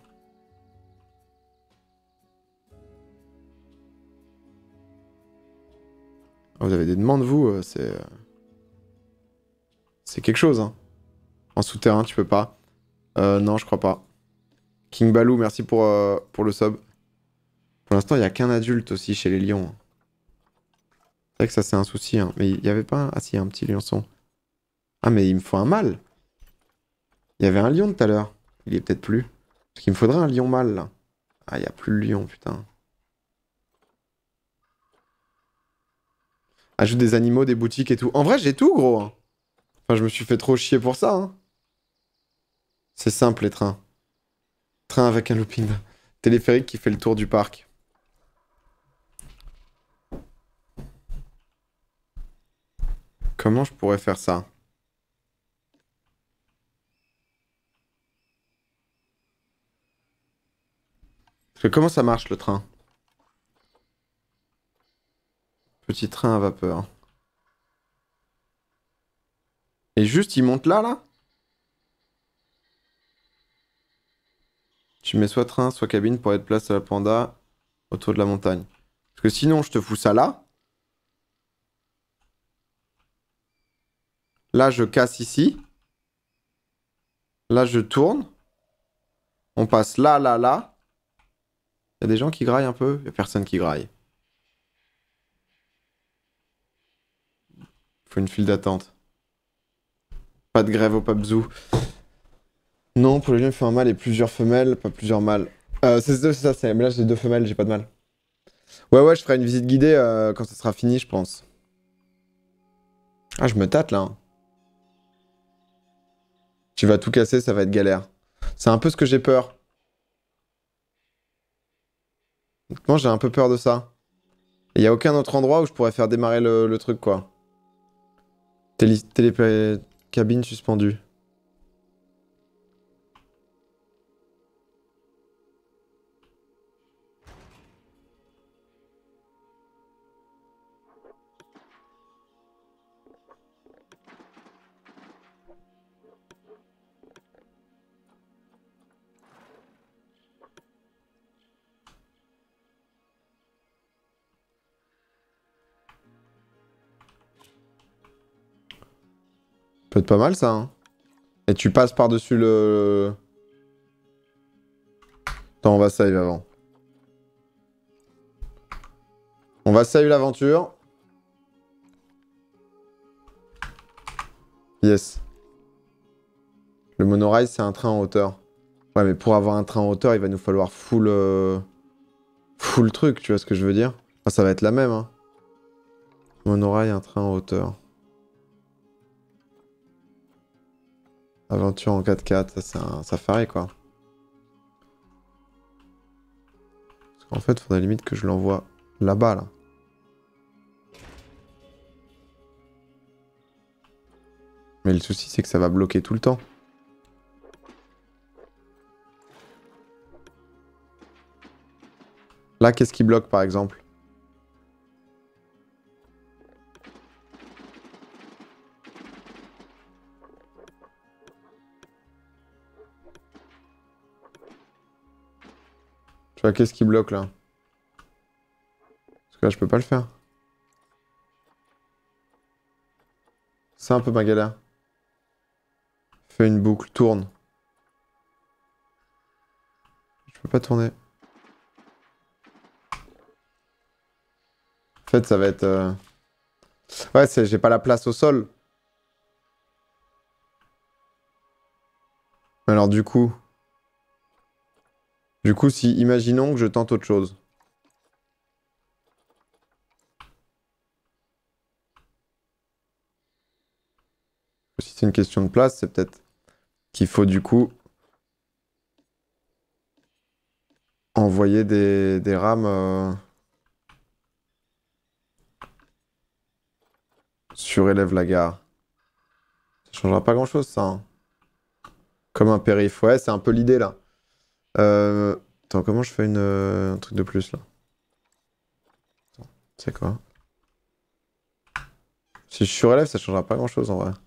Vous avez des demandes, vous, c'est... C'est quelque chose, hein. En souterrain, tu peux pas. Euh, non, je crois pas. King Baloo, merci pour, euh, pour le sub. Pour l'instant, il n'y a qu'un adulte aussi chez les lions. C'est vrai que ça, c'est un souci, hein. Mais il y avait pas... Un... Ah si, il y a un petit lionçon. Ah, mais il me faut un mâle. Il y avait un lion tout à l'heure. Il est peut-être plus. Parce qu'il me faudrait un lion mâle, là. Ah, il n'y a plus le lion, putain. Ajoute des animaux, des boutiques et tout. En vrai, j'ai tout, gros. Hein. Enfin, je me suis fait trop chier pour ça. Hein. C'est simple, les trains. Train avec un looping. Téléphérique qui fait le tour du parc. Comment je pourrais faire ça? Parce que comment ça marche, le train? Petit train à vapeur. Et juste, il monte là, là? Tu mets soit train, soit cabine pour être place à la panda autour de la montagne. Parce que sinon, je te fous ça là. Là, je casse ici. Là, je tourne. On passe là, là, là. Il y a des gens qui graillent un peu? Il n'y a personne qui graille. Faut une file d'attente. Pas de grève au Papzou. Non, pour les lions, il faut un mâle et plusieurs femelles, pas plusieurs mâles. Euh, c'est c'est ça, c'est... mais là j'ai deux femelles, j'ai pas de mâle. Ouais, ouais, je ferai une visite guidée euh, quand ça sera fini, je pense. Ah, je me tâte là. Hein. Tu vas tout casser, ça va être galère. C'est un peu ce que j'ai peur. Moi, j'ai un peu peur de ça. Il y a aucun autre endroit où je pourrais faire démarrer le, le truc, quoi. Télé... Télé... Cabine suspendue. Peut être pas mal ça, hein. Et tu passes par-dessus le... Attends, on va save avant. On va save l'aventure. Yes. Le monorail, c'est un train en hauteur. Ouais, mais pour avoir un train en hauteur, il va nous falloir full... Euh... Full truc, tu vois ce que je veux dire? Enfin, ça va être la même, hein. Monorail, un train en hauteur. Aventure en quatre-quatre, ça c'est un safari, quoi. Parce qu'en fait, faudrait limite que je l'envoie là-bas, là. Mais le souci, c'est que ça va bloquer tout le temps. Là, qu'est-ce qui bloque, par exemple? Tu vois, qu'est-ce qui bloque, là? Parce que là, je peux pas le faire. C'est un peu ma galère. Fais une boucle, tourne. Je peux pas tourner. En fait, ça va être... Euh... Ouais, j'ai pas la place au sol. Alors du coup... Du coup, si... Imaginons que je tente autre chose. Si c'est une question de place, c'est peut-être qu'il faut du coup... Envoyer des, des rames... Euh... Surélève la gare. Ça changera pas grand-chose, ça. Hein. Comme un périph'. Ouais, c'est un peu l'idée, là. Euh... Attends, comment je fais une, euh, un truc de plus, là? C'est quoi? Si je surélève, ça changera pas grand-chose, en vrai.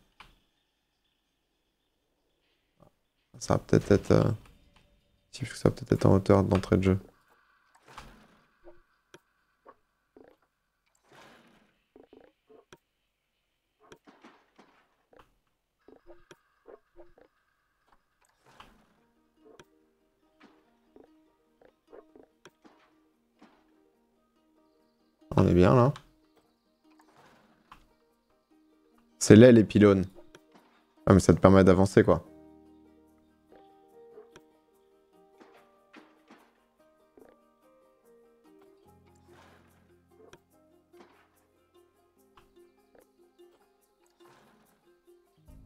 Ça va peut-être être... Euh... Si, parce que ça va peut-être être en hauteur d'entrée de jeu. On est bien, là. C'est laid, les pylônes. Ah, mais ça te permet d'avancer, quoi.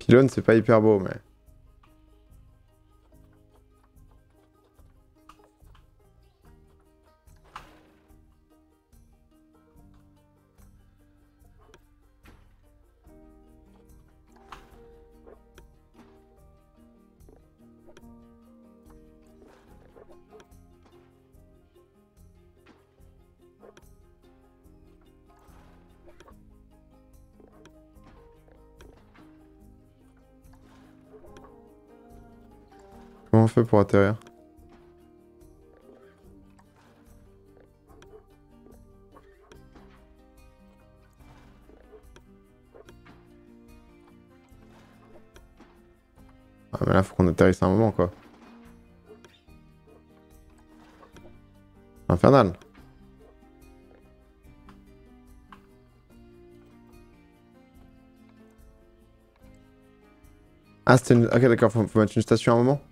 Pylône, c'est pas hyper beau, mais... Comment on fait pour atterrir? Ah mais là faut qu'on atterrisse à un moment quoi. Infernal. Ah c'était une... Ok d'accord, faut, faut mettre une station à un moment.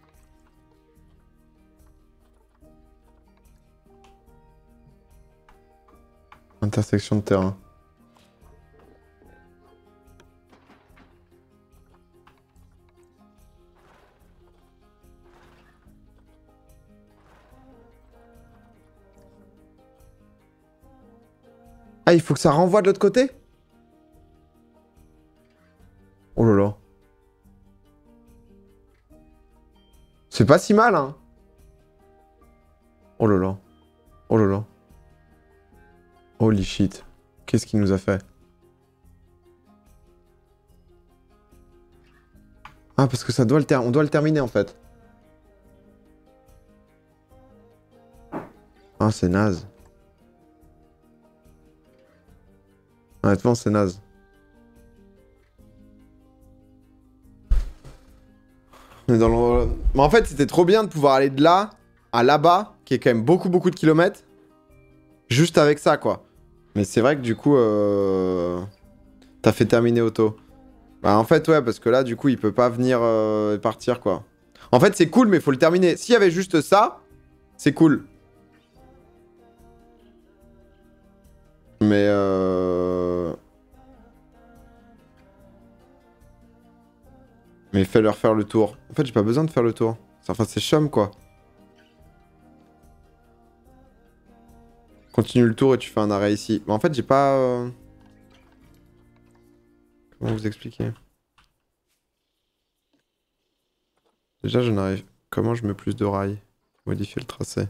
Intersection de terrain. Ah, il faut que ça renvoie de l'autre côté? Oh là là. C'est pas si mal, hein. Oh là là. Oh là là. Holy shit. Qu'est-ce qu'il nous a fait? Ah, parce que ça doit le ter- on doit le terminer, en fait. Ah, c'est naze. Honnêtement, c'est naze. Mais, dans le... Mais en fait, c'était trop bien de pouvoir aller de là à là-bas, qui est quand même beaucoup, beaucoup de kilomètres. Juste avec ça, quoi. Mais c'est vrai que du coup, euh... t'as fait terminer auto. Bah en fait, ouais, parce que là, du coup, il peut pas venir euh, partir, quoi. En fait, c'est cool, mais faut le terminer. S'il y avait juste ça, c'est cool. Mais euh... Mais fais-leur faire le tour. En fait, j'ai pas besoin de faire le tour. Enfin, c'est chum, quoi. Continue le tour et tu fais un arrêt ici. Mais en fait, j'ai pas... Euh... Comment vous expliquer? Déjà, je n'arrive... Comment je mets plus de rails? Modifier le tracé.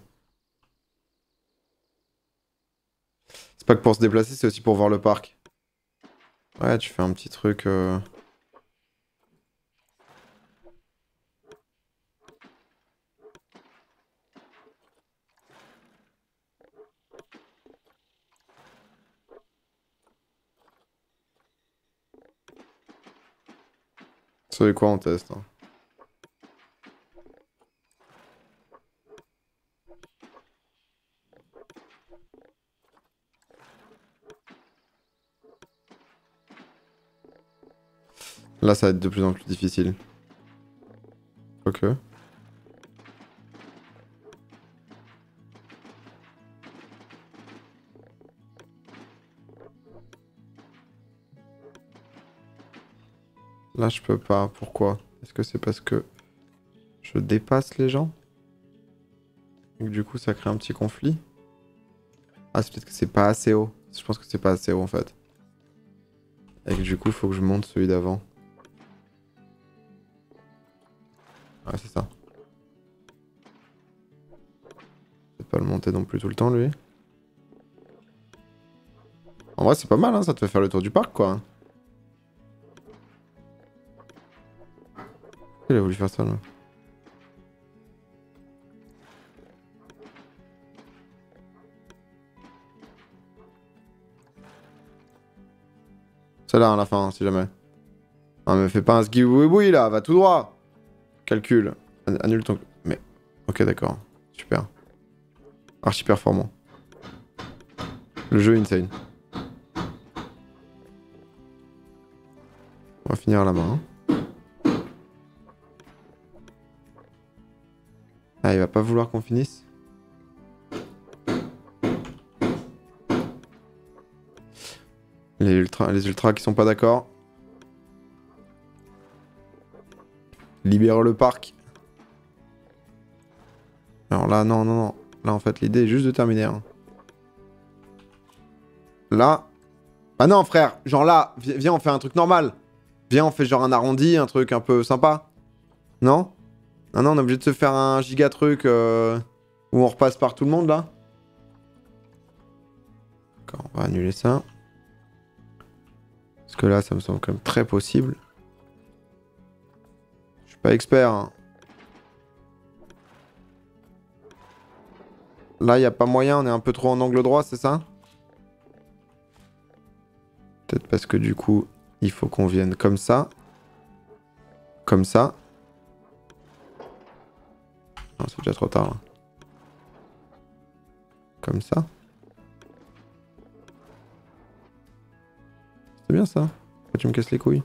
C'est pas que pour se déplacer, c'est aussi pour voir le parc. Ouais, tu fais un petit truc... Euh... Vous savez quoi, on teste, hein. Là, ça va être de plus en plus difficile. Ok. Là, je peux pas. Pourquoi? Est-ce que c'est parce que je dépasse les gens? Et que du coup, ça crée un petit conflit? Ah, c'est peut-être que c'est pas assez haut. Je pense que c'est pas assez haut, en fait. Et que du coup, faut que je monte celui d'avant. Ouais, c'est ça. C'est pas le monter non plus tout le temps, lui. En vrai, c'est pas mal, hein. Ça te fait faire le tour du parc, quoi. Il a voulu faire ça, là. C'est là, à la fin, hein, si jamais. Non, mais fais pas un ski oui oui là, va tout droit. Calcul. An- Annule ton... Mais... Ok, d'accord. Super. Archi performant. Le jeu insane. On va finir à la main. Ah, il va pas vouloir qu'on finisse? Les ultras, les ultras qui sont pas d'accord. Libérer le parc. Alors là, non, non, non. Là, en fait, l'idée est juste de terminer. Hein. Là. Bah non, frère. Genre là, viens, on fait un truc normal. Viens, on fait genre un arrondi, un truc un peu sympa. Non? Non, non, on est obligé de se faire un giga truc euh, où on repasse par tout le monde, là. D'accord, on va annuler ça. Parce que là, ça me semble quand même très possible. Je suis pas expert, hein. Là, il n'y a pas moyen, on est un peu trop en angle droit, c'est ça? Peut-être parce que du coup, il faut qu'on vienne comme ça. Comme ça. Non, c'est déjà trop tard, là. Comme ça. C'est bien ça. Pourquoi tu me casses les couilles?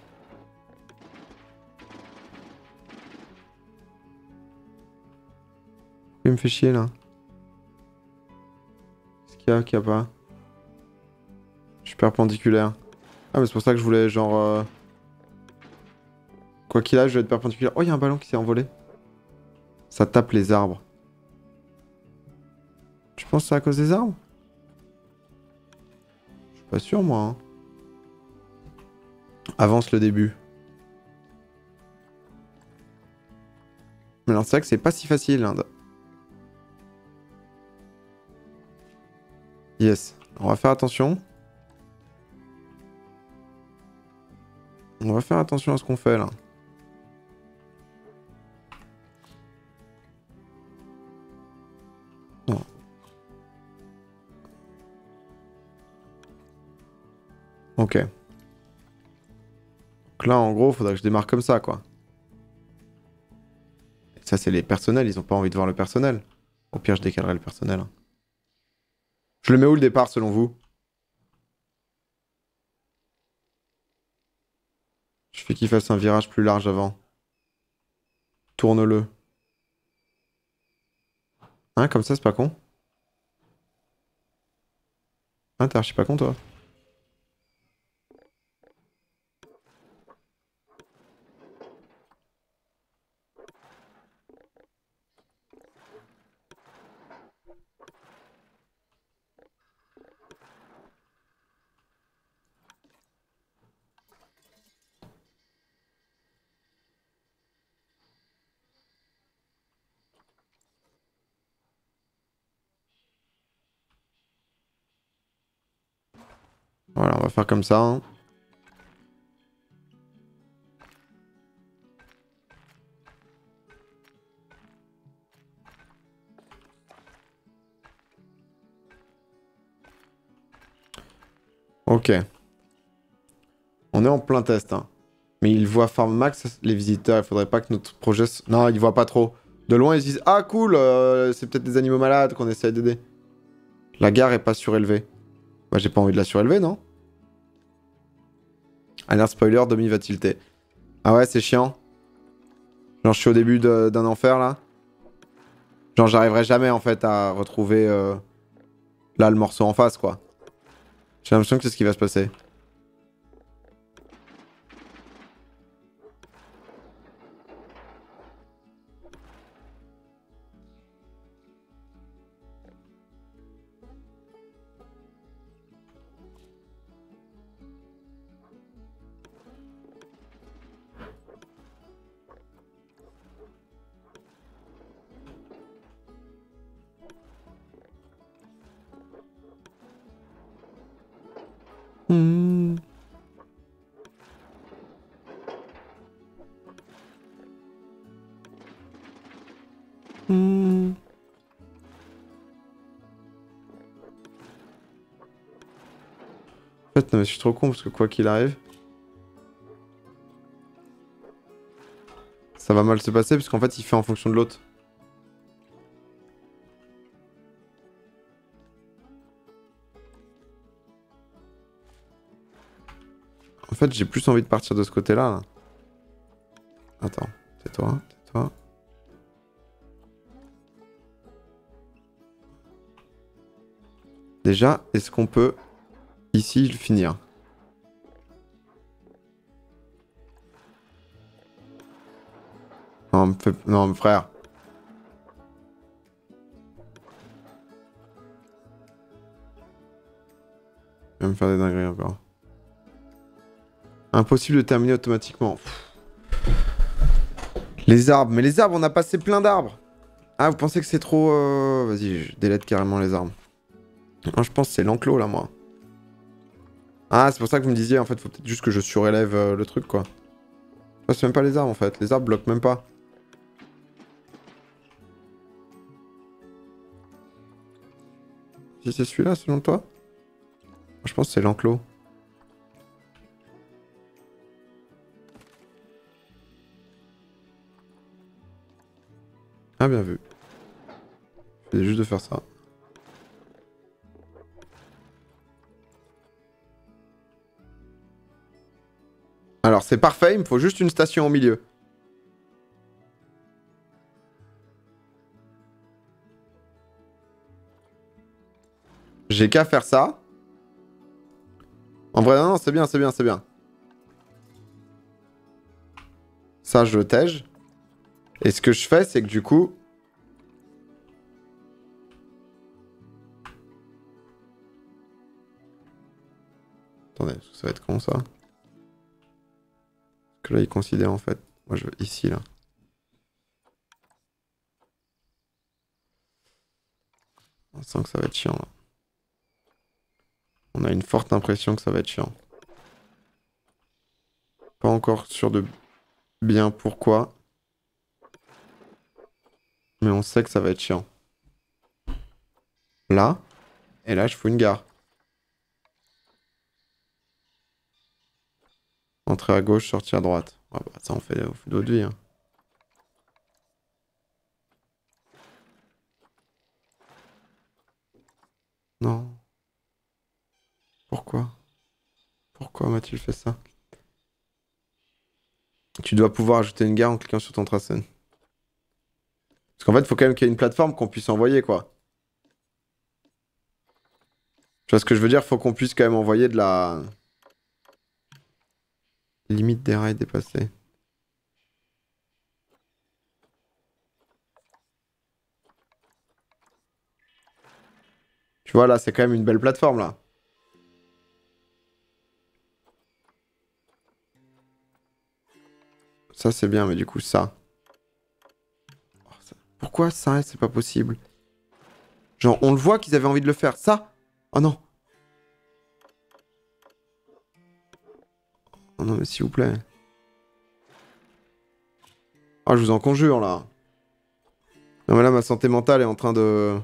Il me fait chier, là. Qu'est-ce qu'il y a, qu'il y a pas? Je suis perpendiculaire. Ah, mais c'est pour ça que je voulais, genre... Euh... Quoi qu'il a, je vais être perpendiculaire. Oh, il y a un ballon qui s'est envolé. Ça tape les arbres. Tu penses que c'est à cause des arbres? Je suis pas sûr, moi. Hein. Avance le début. Mais alors, c'est vrai que c'est pas si facile. Hein. Yes. On va faire attention. On va faire attention à ce qu'on fait, là. Non. Ok. Donc là, en gros, faudrait que je démarre comme ça, quoi. Et ça, c'est les personnels. Ils ont pas envie de voir le personnel. Au pire, je décalerai le personnel. Hein. Je le mets où, le départ, selon vous? Je fais qu'il fasse un virage plus large avant. Tourne-le. Hein, comme ça, c'est pas con. Hein, t'es archi pas con, toi. Voilà, on va faire comme ça. Hein. Ok. On est en plein test. Hein. Mais ils voient Farm Max, les visiteurs. Il faudrait pas que notre projet... Non, ils voient pas trop. De loin, ils se disent « Ah, cool, euh, c'est peut-être des animaux malades qu'on essaie d'aider. » La gare est pas surélevée. Bah, j'ai pas envie de la surélever, non? Alerte spoiler, Domi va tilter. Ah ouais, c'est chiant. Genre, je suis au début d'un enfer, là. Genre, j'arriverai jamais, en fait, à retrouver... Euh, là, le morceau en face, quoi. J'ai l'impression que c'est ce qui va se passer. Mmh. Mmh. En fait, non, mais je suis trop con parce que quoi qu'il arrive, ça va mal se passer parce qu'en fait, il fait en fonction de l'autre. En fait, j'ai plus envie de partir de ce côté-là. Là. Attends, tais-toi, tais-toi. Déjà, est-ce qu'on peut ici le finir? Non, me fais... non, frère. Il va me faire des dingueries encore. Impossible de terminer automatiquement. Pff. Les arbres. Mais les arbres, on a passé plein d'arbres. Ah, vous pensez que c'est trop... Euh... Vas-y, je délète carrément les arbres. Moi, je pense que c'est l'enclos, là, moi. Ah, c'est pour ça que vous me disiez, en fait, faut peut-être juste que je surélève euh, le truc, quoi. Ça, c'est même pas les arbres, en fait. Les arbres bloquent même pas. Si c'est celui-là, selon toi? Moi, je pense que c'est l'enclos. Ah, bien vu. Je juste de faire ça. Alors, c'est parfait, il me faut juste une station au milieu. J'ai qu'à faire ça. En vrai, non, non, c'est bien, c'est bien, c'est bien. Ça, je le tège. Et ce que je fais, c'est que du coup... Attendez, ça va être comment ça? Parce que là, il considère en fait... Moi, je veux ici, là. On sent que ça va être chiant, là. On a une forte impression que ça va être chiant. Pas encore sûr de bien pourquoi. Mais on sait que ça va être chiant. Là. Et là, je fous une gare. Entrer à gauche, sortir à droite. Ah bah, ça, on fait, on fait d'autres vies. Hein. Non. Pourquoi? Pourquoi m'a-t-il fait ça? Tu dois pouvoir ajouter une gare en cliquant sur ton tracé. Parce qu'en fait, il faut quand même qu'il y ait une plateforme qu'on puisse envoyer, quoi. Tu vois ce que je veux dire? Faut qu'on puisse quand même envoyer de la... Limite des rails dépassée. Tu vois, là, c'est quand même une belle plateforme, là. Ça, c'est bien, mais du coup, ça... Oh, ça... Pourquoi ça, c'est pas possible? Genre, on le voit qu'ils avaient envie de le faire. Ça? Oh non. Oh non, mais s'il vous plaît. Oh, je vous en conjure, là. Non, mais là, ma santé mentale est en train de...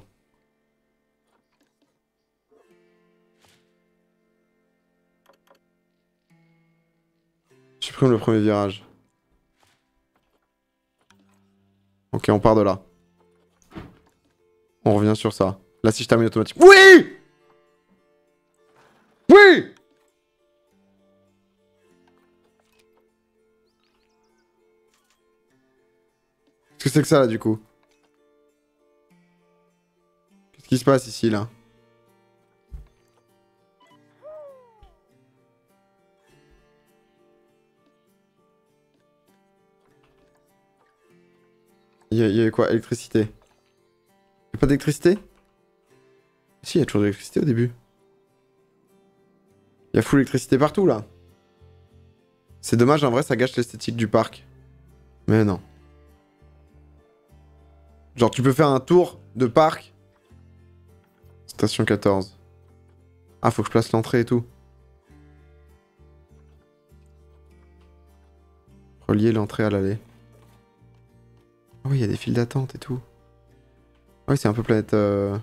Je supprime le premier virage. Ok, on part de là. On revient sur ça. Là, si je termine automatiquement... Oui! Oui! Qu'est-ce que c'est que ça, là, du coup? Qu'est-ce qui se passe ici, là? Il y, a, il y avait quoi? Électricité. Il n'y a pas d'électricité? Si, il y a toujours de l'électricité au début. Il y a full électricité partout, là. C'est dommage, en vrai, ça gâche l'esthétique du parc. Mais non. Genre, tu peux faire un tour de parc. Station quatorze. Ah, faut que je place l'entrée et tout. Relier l'entrée à l'allée. Ah oui, il y a des files d'attente et tout. Ah oui, c'est un peu planète... Euh...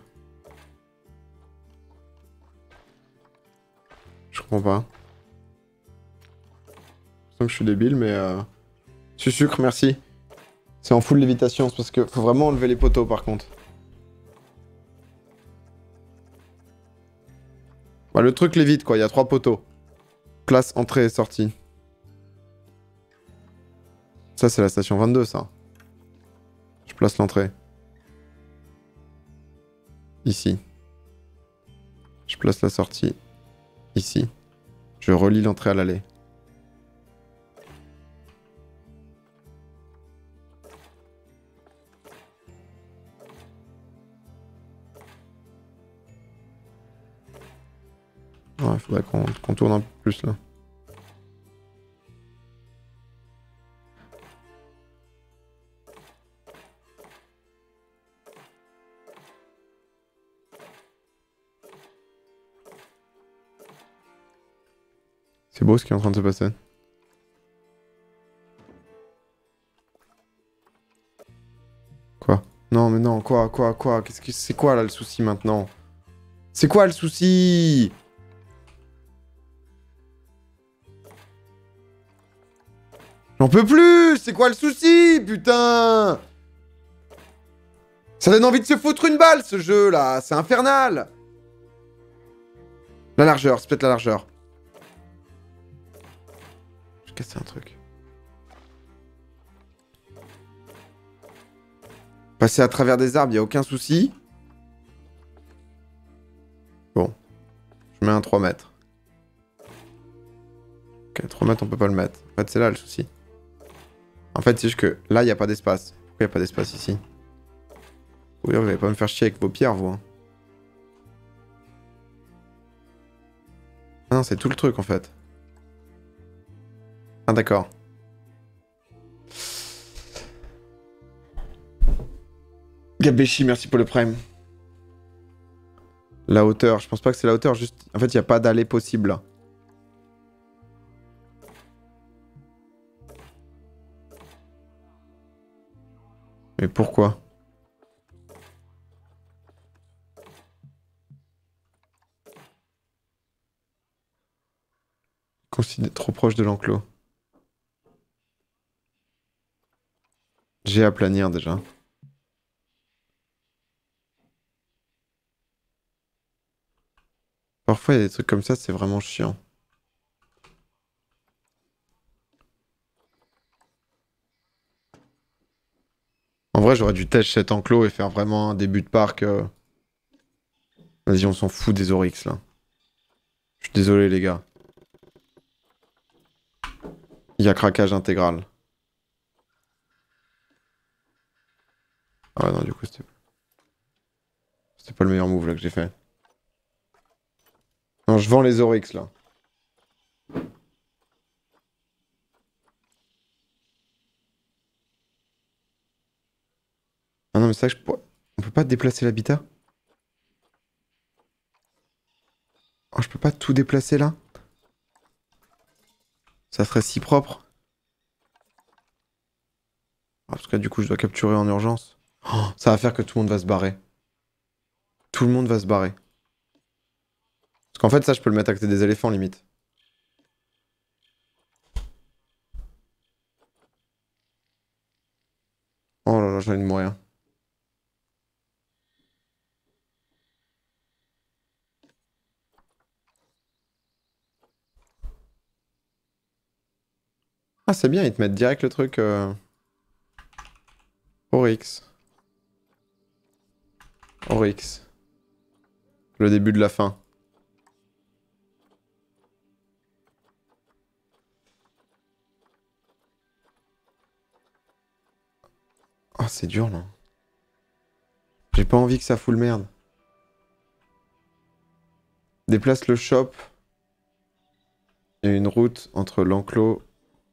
Je comprends pas. Je sens que je suis débile, mais... Euh... Sucre, merci. C'est en full lévitation, c'est parce que faut vraiment enlever les poteaux, par contre. Bah, le truc lévite, quoi. Il y a trois poteaux. Place, entrée et sortie. Ça, c'est la station vingt-deux, ça. Je place l'entrée. Ici. Je place la sortie. Ici. Je relie l'entrée à l'allée. il faudrait qu'on qu'on tourne un peu plus là. C'est beau ce qui est en train de se passer. Quoi? Non mais non, quoi, quoi, quoi? Qu'est-ce que c'est quoi là le souci maintenant? C'est quoi le souci? J'en peux plus! C'est quoi le souci? Putain! Ça donne envie de se foutre une balle ce jeu là! C'est infernal! La largeur, c'est peut-être la largeur. J'ai cassé un truc. Passer à travers des arbres, y a aucun souci. Bon. Je mets un trois mètres. Ok, trois mètres, on peut pas le mettre. En fait, c'est là le souci. En fait, c'est juste que là, il n'y a pas d'espace. Pourquoi il n'y a pas d'espace ici? Oui, vous allez pas me faire chier avec vos pierres, vous. Hein. Ah non, c'est tout le truc, en fait. Ah, d'accord. Gabeshi, merci pour le prime. La hauteur, je pense pas que c'est la hauteur, juste... En fait, il n'y a pas d'allée possible, là. Mais pourquoi? Considère trop proche de l'enclos. J'ai à planir, déjà. Parfois, il y a des trucs comme ça, c'est vraiment chiant. En vrai, j'aurais dû tèche cet enclos et faire vraiment un début de parc. Euh... Vas-y, on s'en fout des oryx, là. Je suis désolé, les gars. Il y a craquage intégral. Ah non, du coup, c'était... C'était pas le meilleur move, là, que j'ai fait. Non, je vends les oryx, là. Ah non, mais c'est ça que je pourrais... On peut pas déplacer l'habitat? Oh, je peux pas tout déplacer, là? Ça serait si propre. Ah, parce que du coup, je dois capturer en urgence. Oh, ça va faire que tout le monde va se barrer. Tout le monde va se barrer. Parce qu'en fait, ça, je peux le mettre à côté des éléphants, limite. Oh là là, j'ai envie de mourir. Ah, c'est bien, ils te mettent direct le truc... Euh... Oryx. Oryx. Le début de la fin. Ah, c'est dur, là. J'ai pas envie que ça fout le merde. Déplace le shop. Et une route entre l'enclos...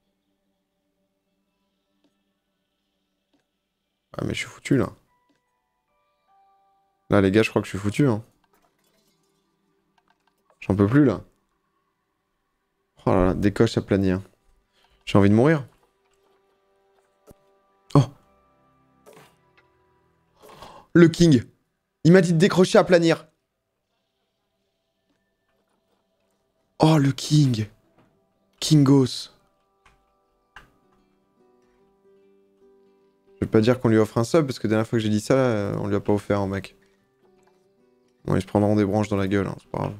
Ah, mais je suis foutu, là. Là, les gars, je crois que je suis foutu, hein. J'en peux plus, là. Oh là là, décoche à planir. J'ai envie de mourir. Oh! Le king! Il m'a dit de décrocher à planir. Oh, le king! Kingos. Je vais pas dire qu'on lui offre un sub, parce que la dernière fois que j'ai dit ça, euh, on lui a pas offert un mec. Bon, ils se prendront des branches dans la gueule, hein, c'est pas grave.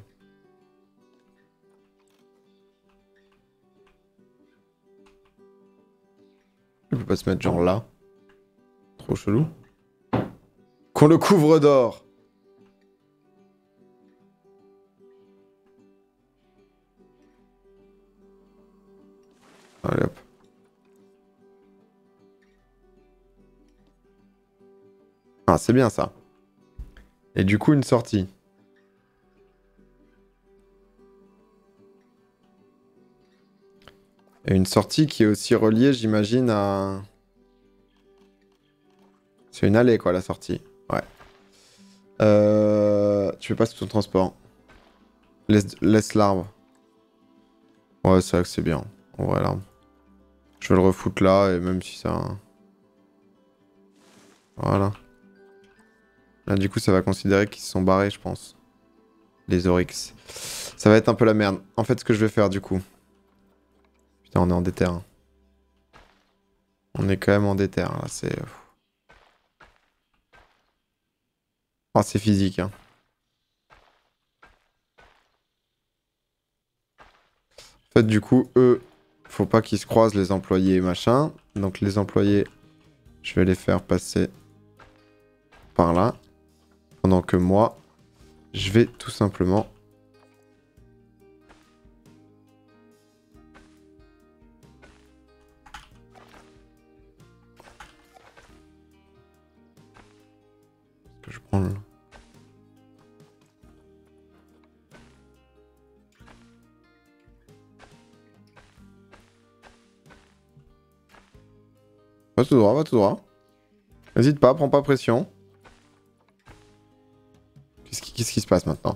Il peut pas se mettre genre là. Trop chelou. Qu'on le couvre d'or. Allez hop. Ah, c'est bien ça. Et du coup, une sortie. Et une sortie qui est aussi reliée, j'imagine, à... C'est une allée, quoi, la sortie. Ouais. Euh... Tu fais pas tout ton transport. Laisse, laisse l'arbre. Ouais, c'est vrai que c'est bien. En vrai, l'arbre. Je vais le refoutre là, et même si ça... Voilà. Là, du coup, ça va considérer qu'ils se sont barrés, je pense. Les Oryx. Ça va être un peu la merde. En fait, ce que je vais faire, du coup... Putain, on est en déter. Hein. On est quand même en déter, là. C'est... Oh, c'est physique, hein. En fait, du coup, eux... Faut pas qu'ils se croisent, les employés, machin. Donc, les employés... Je vais les faire passer... par là. Pendant que moi... Je vais tout simplement... Que je prends le... Va tout droit, va tout droit. N'hésite pas, prends pas pression. Qu'est-ce qui, qu'est-ce qui se passe maintenant?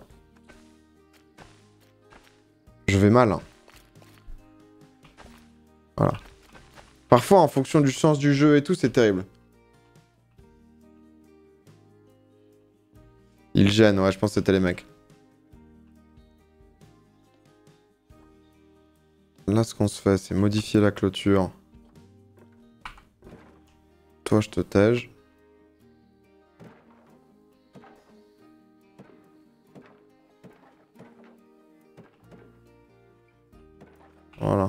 Je vais mal. Hein. Voilà. Parfois, en fonction du sens du jeu et tout, c'est terrible. Ils gênent, ouais, je pense que c'était les mecs. Là, ce qu'on se fait, c'est modifier la clôture. Toi, je te tège. Voilà.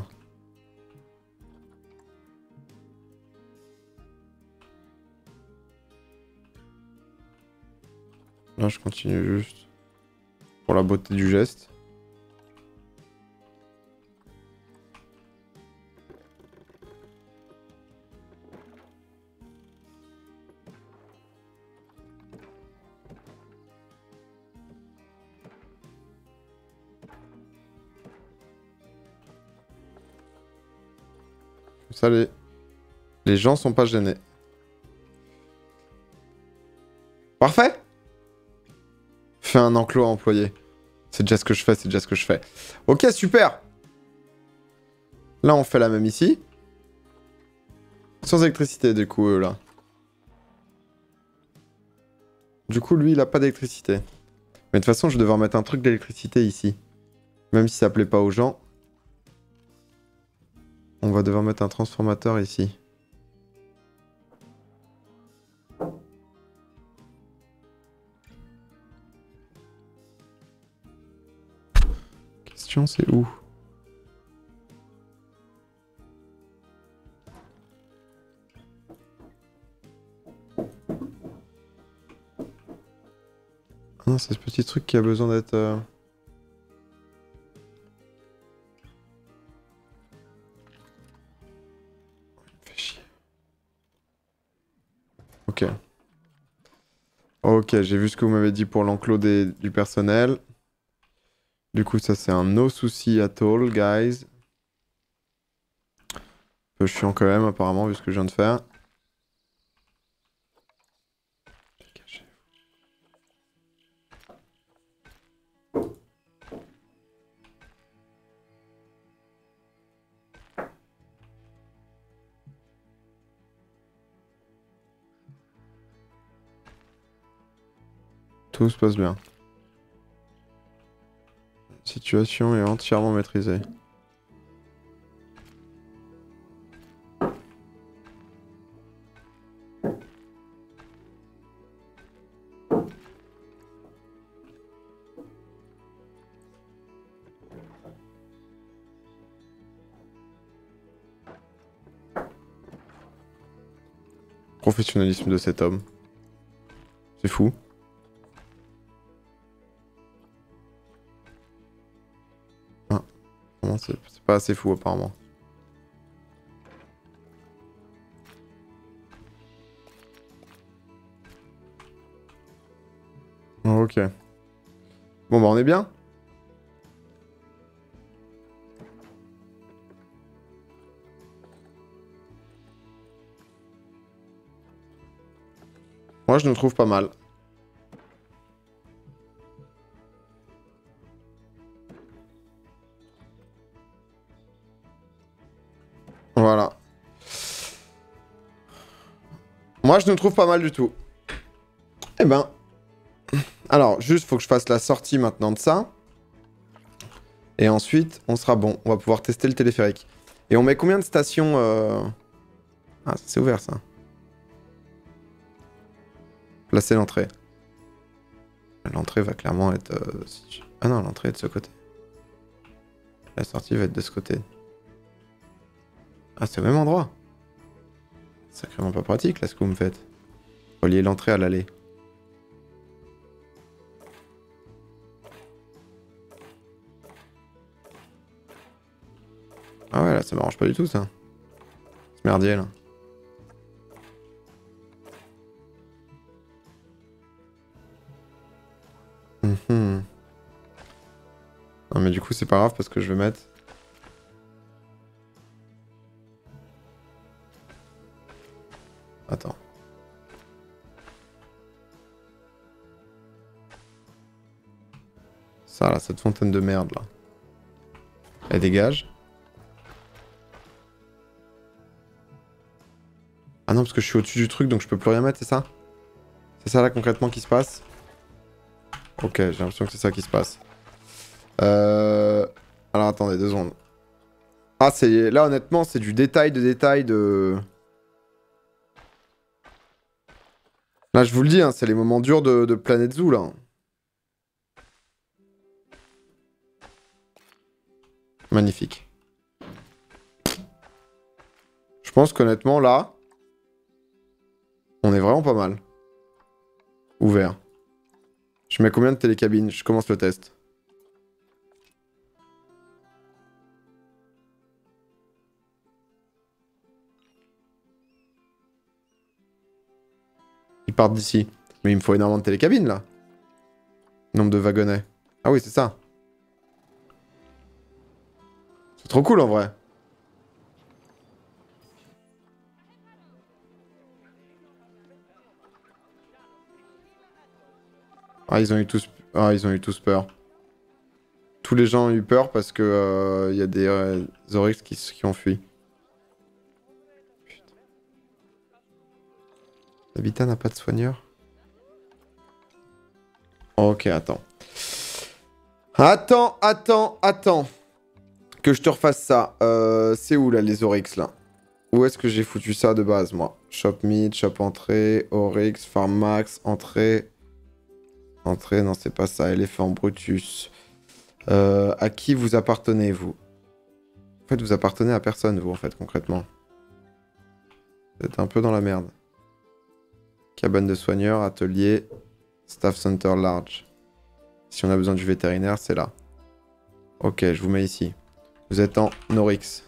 Là, je continue juste pour la beauté du geste. Comme ça, les... les gens sont pas gênés. Parfait! Fais un enclos à employé. C'est déjà ce que je fais, c'est déjà ce que je fais. Ok, super! Là, on fait la même ici. Sans électricité, du coup, eux, là. Du coup, lui, il a pas d'électricité. Mais de toute façon, je devais remettre un truc d'électricité ici. Même si ça plaît pas aux gens. On va devoir mettre un transformateur ici. Question, c'est où? Ah, c'est ce petit truc qui a besoin d'être... Euh... Fait chier. Ok. Ok, j'ai vu ce que vous m'avez dit pour l'enclos des... du personnel. Du coup, ça c'est un no souci at all, guys. Un peu chiant quand même, apparemment, vu ce que je viens de faire. Tout se passe bien. La situation est entièrement maîtrisée. Professionnalisme de cet homme. C'est fou. Ah, c'est pas assez fou apparemment. Ok. Bon bah on est bien. Moi, je nous trouve pas mal. Voilà. Moi, je ne trouve pas mal du tout. Eh ben... Alors, juste, faut que je fasse la sortie maintenant de ça. Et ensuite, on sera bon. On va pouvoir tester le téléphérique. Et on met combien de stations euh... Ah, c'est ouvert, ça. Placer l'entrée. L'entrée va clairement être... Euh... Ah non, l'entrée est de ce côté. La sortie va être de ce côté. Ah, c'est au même endroit. Sacrément pas pratique, là, ce que vous me faites. Relier l'entrée à l'allée. Ah ouais, là, ça m'arrange pas du tout, ça. Ce merdier, là. Mm-hmm. Non, mais du coup, c'est pas grave, parce que je vais mettre... Attends. Ça, là, cette fontaine de merde, là. Elle dégage. Ah non, parce que je suis au-dessus du truc, donc je peux plus rien mettre, c'est ça? C'est ça, là, concrètement, qui se passe? Ok, j'ai l'impression que c'est ça qui se passe. Euh... Alors, attendez, deux secondes. Ah, c'est... Là, honnêtement, c'est du détail de détail de... Là, je vous le dis, hein, c'est les moments durs de, de Planet Zoo, là. Magnifique. Je pense qu'honnêtement, là... On est vraiment pas mal. Ouvert. Je mets combien de télécabines? Je commence le test. Ils partent d'ici. Mais il me faut énormément de télécabines, là. Nombre de wagonnets. Ah oui, c'est ça. C'est trop cool, en vrai. Ah, ils ont eu tous... Ah, ils ont eu tous peur. Tous les gens ont eu peur parce que euh, y a des euh, Oryx qui, qui ont fui. Putain. L'habitat n'a pas de soigneur? Ok, attends. Attends, attends, attends. Que je te refasse ça. Euh, c'est où, là, les Oryx, là? Où est-ce que j'ai foutu ça de base, moi? Shop Meat, Shop Entrée, Oryx, Farm Max, Entrée... Entrée, non, c'est pas ça. Éléphant Brutus. Euh, à qui vous appartenez, vous? En fait, vous appartenez à personne, vous, en fait, concrètement. Vous êtes un peu dans la merde. Cabane de soigneurs, atelier, staff center large. Si on a besoin du vétérinaire, c'est là. Ok, je vous mets ici. Vous êtes en Oryx.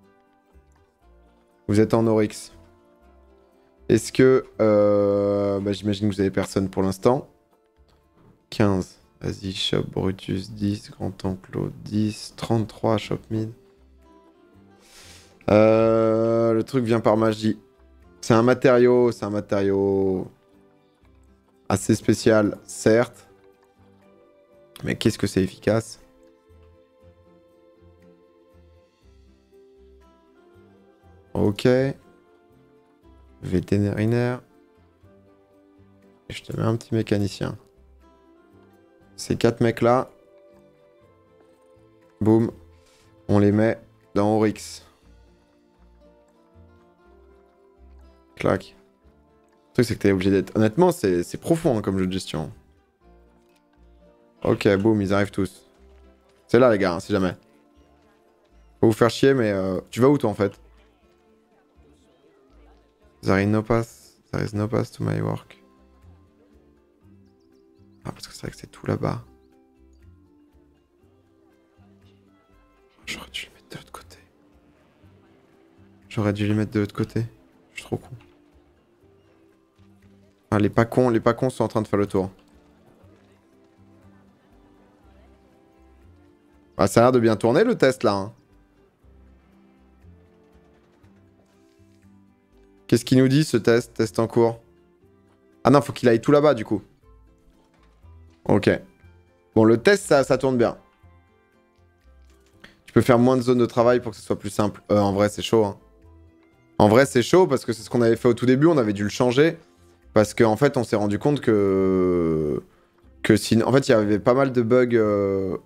Vous êtes en Oryx. Est-ce que... Euh, bah, j'imagine que vous avez personne pour l'instant. quinze. Vas-y, Shop Brutus, dix. Grand Enclos, dix. trente-trois, Shop Mid. Euh, le truc vient par magie. C'est un matériau, c'est un matériau assez spécial, certes. Mais qu'est-ce que c'est efficace? Ok. Vétérinaire. Et je te mets un petit mécanicien. Ces quatre mecs-là, boum, on les met dans Oryx. Clac. Le truc, c'est que t'es obligé d'être... Honnêtement, c'est profond hein, comme jeu de gestion. Ok, boum, ils arrivent tous. C'est là, les gars, hein, si jamais. Faut vous faire chier, mais... Euh... Tu vas où, toi, en fait? There is no path. There is no path to my work. Ah, parce que c'est vrai que c'est tout là-bas. J'aurais dû les mettre de l'autre côté. J'aurais dû les mettre de l'autre côté. Je suis trop con. Ah, les pas cons, les pas cons sont en train de faire le tour. Ah, ça a l'air de bien tourner le test là. Hein. Qu'est-ce qu'il nous dit ce test? Test en cours. Ah non, faut qu'il aille tout là-bas, du coup. Ok. Bon, le test, ça, ça tourne bien. Tu peux faire moins de zones de travail pour que ce soit plus simple. Euh, en vrai, c'est chaud. Hein. En vrai, c'est chaud parce que c'est ce qu'on avait fait au tout début. On avait dû le changer. Parce qu'en en fait, on s'est rendu compte que... que sinon... En fait, il y avait pas mal de bugs... Euh...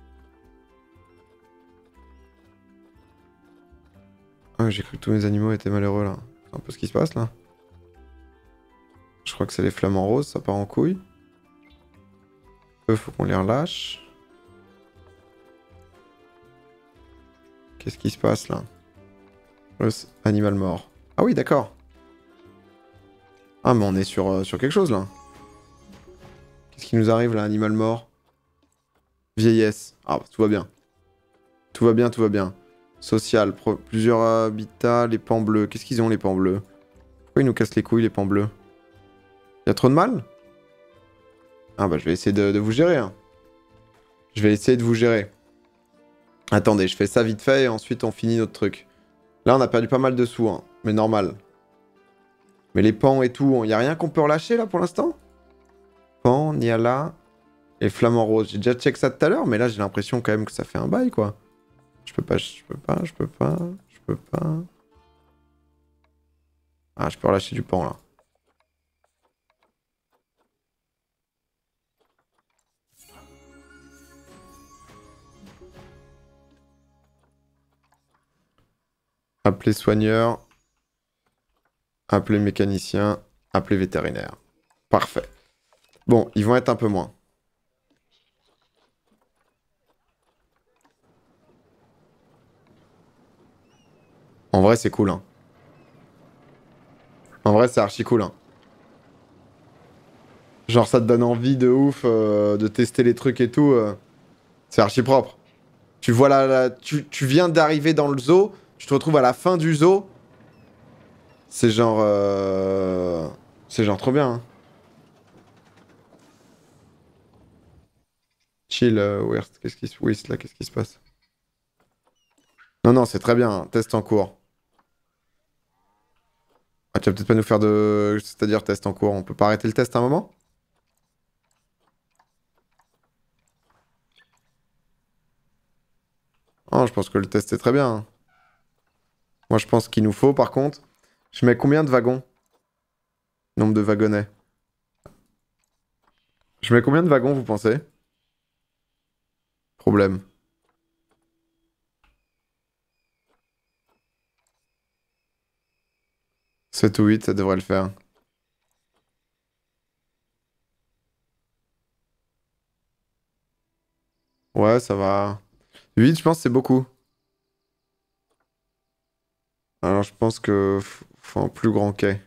Ah, j'ai cru que tous mes animaux étaient malheureux, là. C'est un peu ce qui se passe, là. Je crois que c'est les flamants roses, ça part en couille. Eux, faut qu'on les relâche. Qu'est-ce qui se passe, là? Eux, animal mort. Ah oui, d'accord. Ah, mais on est sur, euh, sur quelque chose, là. Qu'est-ce qui nous arrive, là? Animal mort. Vieillesse. Ah, bah, tout va bien. Tout va bien, tout va bien. Social. Pro plusieurs habitats. Les pans bleus. Qu'est-ce qu'ils ont, les pans bleus? Pourquoi ils nous cassent les couilles, les pans bleus? Y'a trop de mal? Ah, bah, je vais essayer de, de vous gérer, hein. Je vais essayer de vous gérer. Attendez, je fais ça vite fait et ensuite on finit notre truc. Là, on a perdu pas mal de sous, hein. Mais normal. Mais les pans et tout, il y a rien qu'on peut relâcher, là, pour l'instant? Pan, Niala et Flamant Rose. J'ai déjà check ça tout à l'heure, mais là, j'ai l'impression quand même que ça fait un bail, quoi. Je peux pas, je peux pas, je peux pas, je peux pas... Ah, je peux relâcher du pan, là. Appeler soigneur. Appeler mécanicien. Appeler vétérinaire. Parfait. Bon, ils vont être un peu moins. En vrai, c'est cool, hein. En vrai, c'est archi cool, hein. Genre, ça te donne envie de ouf euh, de tester les trucs et tout. Euh. C'est archi propre. Tu vois là, là tu, tu viens d'arriver dans le zoo, tu te retrouves à la fin du zoo. C'est genre... Euh... C'est genre trop bien, hein. Chill, euh, West, qu'est-ce qui se... West, là, qu'est-ce qui se passe? Non, non, c'est très bien, hein. Test en cours. Ah, tu vas peut-être pas nous faire de... C'est-à-dire test en cours, on peut pas arrêter le test à un moment? Oh, je pense que le test est très bien, hein. Moi, je pense qu'il nous faut, par contre... Je mets combien de wagons? Nombre de wagonnets. Je mets combien de wagons, vous pensez? Problème. sept ou huit, ça devrait le faire. Ouais, ça va. huit, je pense que c'est beaucoup. Alors, je pense que f- faut un plus grand quai.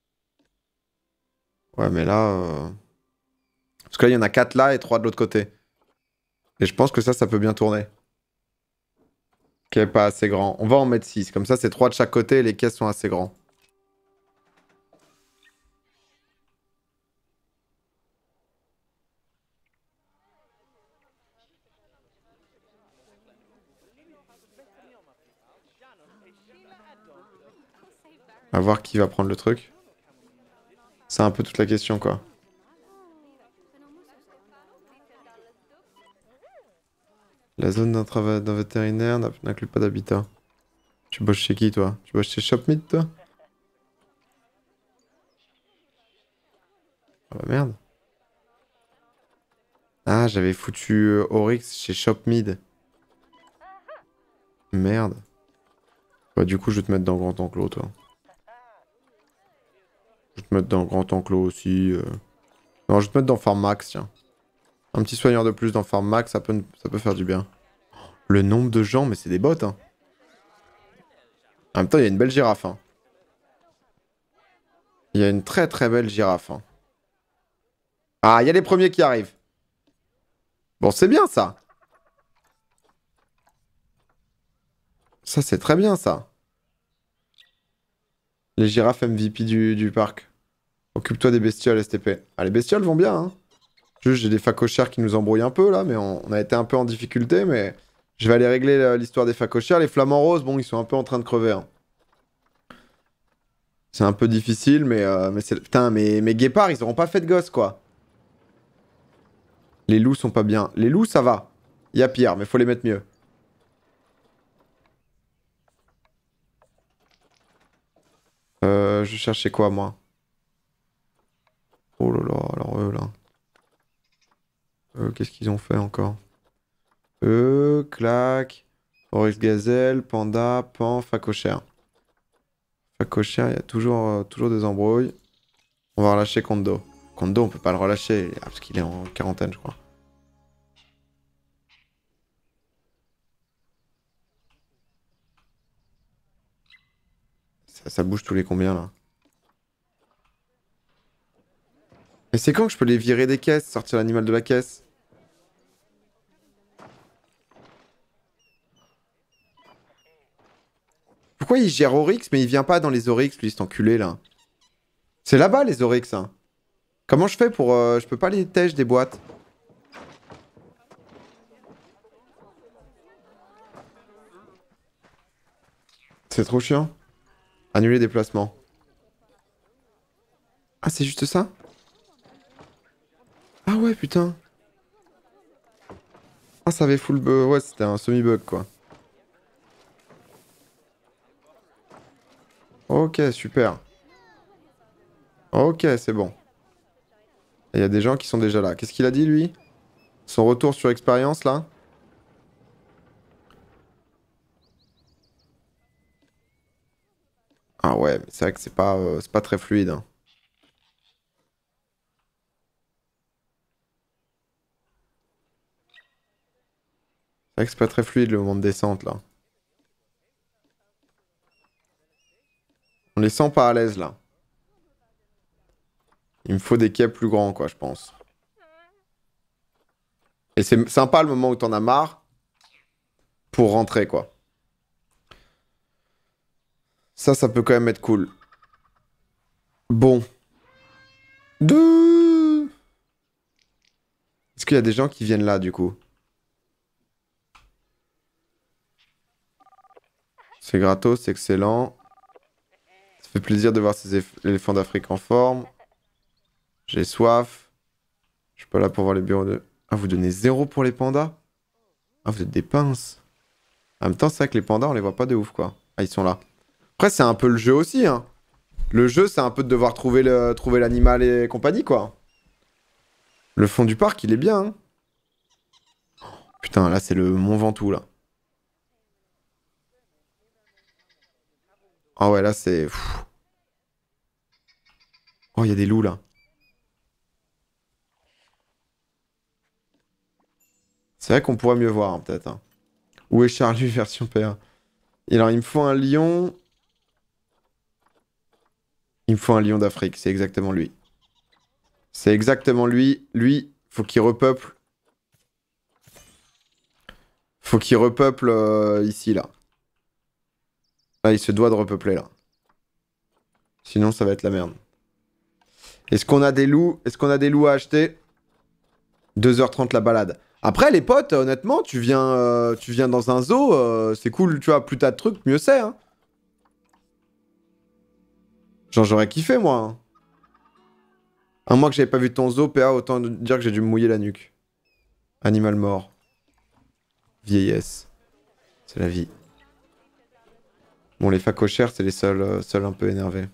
Ouais, mais là... euh, parce que là, il y en a quatre là et trois de l'autre côté. Et je pense que ça, ça peut bien tourner. Quai pas assez grand. On va en mettre six. Comme ça, c'est trois de chaque côté et les quais sont assez grands. À voir qui va prendre le truc. C'est un peu toute la question, quoi. La zone d'un travail d'un vétérinaire n'a- n'inclut pas d'habitat. Tu bosses chez qui, toi? Tu bosses chez Shopmeat, toi? Ah bah merde. Ah, j'avais foutu euh, Oryx chez Shopmead. Merde. Bah du coup, je vais te mettre dans Grand Enclos, toi. Je vais te mettre dans Grand Enclos aussi. euh. Non, je vais te mettre dans Farm Max, tiens. Un petit soigneur de plus dans Farm Max, ça peut, ça peut faire du bien. Le nombre de gens, mais c'est des bots, hein. En même temps, il y a une belle girafe, hein. Il y a une très très belle girafe, hein. Ah, il y a les premiers qui arrivent. Bon, c'est bien, ça. Ça, c'est très bien, ça. Les girafes M V P du, du parc. Occupe-toi des bestioles, S T P. Ah, les bestioles vont bien, hein. Juste, j'ai des facochères qui nous embrouillent un peu, là, mais on, on a été un peu en difficulté, mais... Je vais aller régler euh, l'histoire des facochères. Les flamants roses, bon, ils sont un peu en train de crever, hein. C'est un peu difficile, mais, euh, mais c'est... Putain, mais mes guépards, ils auront pas fait de gosse, quoi. Les loups sont pas bien. Les loups, ça va. Il y a pire, mais faut les mettre mieux. Euh, je cherchais quoi, moi? Oh là là, alors eux, là. Euh, qu'est-ce qu'ils ont fait encore? Eux, clac. Oryx gazelle, panda, pan, facochère. Facochère, il y a toujours, euh, toujours des embrouilles. On va relâcher Kondo. Kondo, on peut pas le relâcher, ah, parce qu'il est en quarantaine, je crois. Ça, ça bouge tous les combien, là? Mais c'est quand que je peux les virer des caisses, sortir l'animal de la caisse? Pourquoi il gère Oryx, mais il vient pas dans les Oryx, lui, cet enculé, là? C'est là-bas, les Oryx, hein. Comment je fais pour... Euh, je peux pas les tèches des boîtes? C'est trop chiant. Annuler déplacement. Ah, c'est juste ça? Ah ouais, putain. Ah, ça avait full bug. Ouais, c'était un semi-bug, quoi. Ok, super. Ok, c'est bon. Il y a des gens qui sont déjà là. Qu'est-ce qu'il a dit, lui? Son retour sur expérience, là? Ah ouais, mais c'est vrai que c'est pas, euh, c'est pas très fluide, hein. C'est vrai que c'est pas très fluide, le moment de descente, là. On les sent pas à l'aise, là. Il me faut des quais plus grands, quoi, je pense. Et c'est sympa le moment où t'en as marre pour rentrer, quoi. Ça, ça peut quand même être cool. Bon. Deux. Est-ce qu'il y a des gens qui viennent là, du coup? C'est gratos, c'est excellent. Ça fait plaisir de voir ces éléphants d'Afrique en forme. J'ai soif. Je suis pas là pour voir les bureaux de... Ah, vous donnez zéro pour les pandas? Ah, vous êtes des pinces. En même temps, c'est vrai que les pandas, on les voit pas de ouf, quoi. Ah, ils sont là. Après, c'est un peu le jeu aussi, hein. Le jeu, c'est un peu de devoir trouver le, trouver l'animal et compagnie, quoi. Le fond du parc, il est bien, hein. Putain, là, c'est le Mont Ventoux, là. Ah ouais, là, c'est... Pff. Oh, il y a des loups, là. C'est vrai qu'on pourrait mieux voir, hein, peut-être, hein. Où est Charlie version P un? Et alors, il me faut un lion... Il me faut un lion d'Afrique, c'est exactement lui. C'est exactement lui. Lui, faut qu'il repeuple. Faut qu'il repeuple euh, ici, là. Là, il se doit de repeupler, là. Sinon, ça va être la merde. Est-ce qu'on a des loups? Est-ce qu'on a des loups à acheter? deux heures trente la balade. Après, les potes, honnêtement, tu viens, euh, tu viens dans un zoo, euh, c'est cool, tu vois, plus t'as de trucs, mieux c'est, hein. Genre, j'aurais kiffé, moi, hein. Un mois que j'avais pas vu ton zoo, P A, autant dire que j'ai dû me mouiller la nuque. Animal mort. Vieillesse. C'est la vie. Bon, les facochères, c'est les seuls, euh, seuls un peu énervés.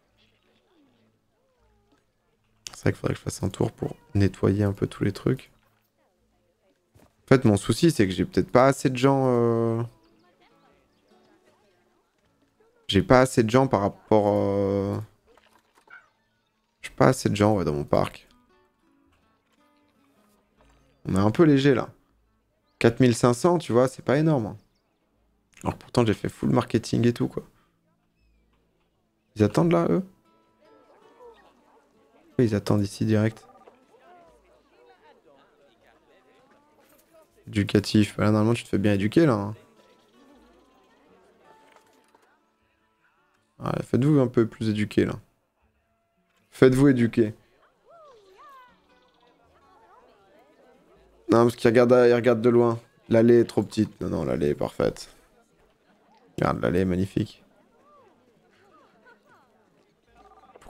C'est vrai qu'il faudrait que je fasse un tour pour nettoyer un peu tous les trucs. En fait, mon souci, c'est que j'ai peut-être pas assez de gens... Euh... J'ai pas assez de gens par rapport... Euh... J'ai pas assez de gens ouais, dans mon parc. On est un peu léger, là. quatre mille cinq cents, tu vois, c'est pas énorme, hein. Alors pourtant, j'ai fait full marketing et tout, quoi. Ils attendent, là, eux? Oui, ils attendent ici, direct. Éducatif. Bah là, normalement, tu te fais bien éduquer, là, hein. Ouais, faites-vous un peu plus éduquer, là. Faites-vous éduquer. Non, parce qu'il regarde, il regarde de loin. L'allée est trop petite. Non, non, l'allée est parfaite. Regarde, l'allée est magnifique.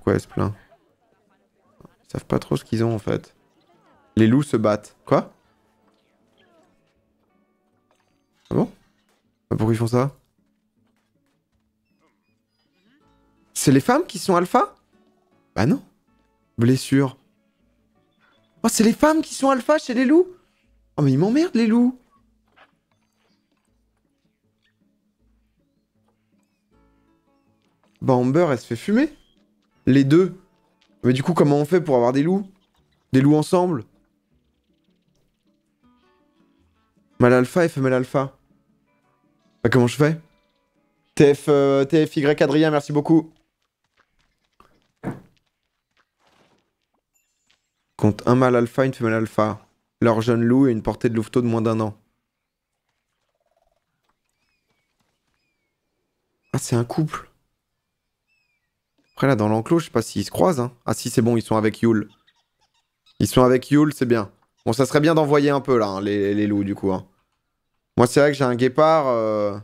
Pourquoi elle se plaint? Ils savent pas trop ce qu'ils ont en fait. Les loups se battent. Quoi? Ah bon? Pourquoi ils font ça? C'est les femmes qui sont alpha? Bah non. Blessure. Oh, c'est les femmes qui sont alpha chez les loups? Oh, mais ils m'emmerdent, les loups. Bah, Amber, elle se fait fumer. Les deux. Mais du coup, comment on fait pour avoir des loups? Des loups ensemble? Mâle alpha et femelle alpha. Bah, comment je fais? T F, euh, T F Y Adrien, merci beaucoup. Compte un mâle alpha, une femelle alpha. Leur jeune loup et une portée de louveteau de moins d'un an. Ah, c'est un couple. Après, là, dans l'enclos, je sais pas s'ils se croisent. Hein. Ah, si, c'est bon, ils sont avec Yule. Ils sont avec Yule, c'est bien. Bon, ça serait bien d'envoyer un peu, là, hein, les, les loups, du coup. Hein. Moi, c'est vrai que j'ai un guépard. Euh...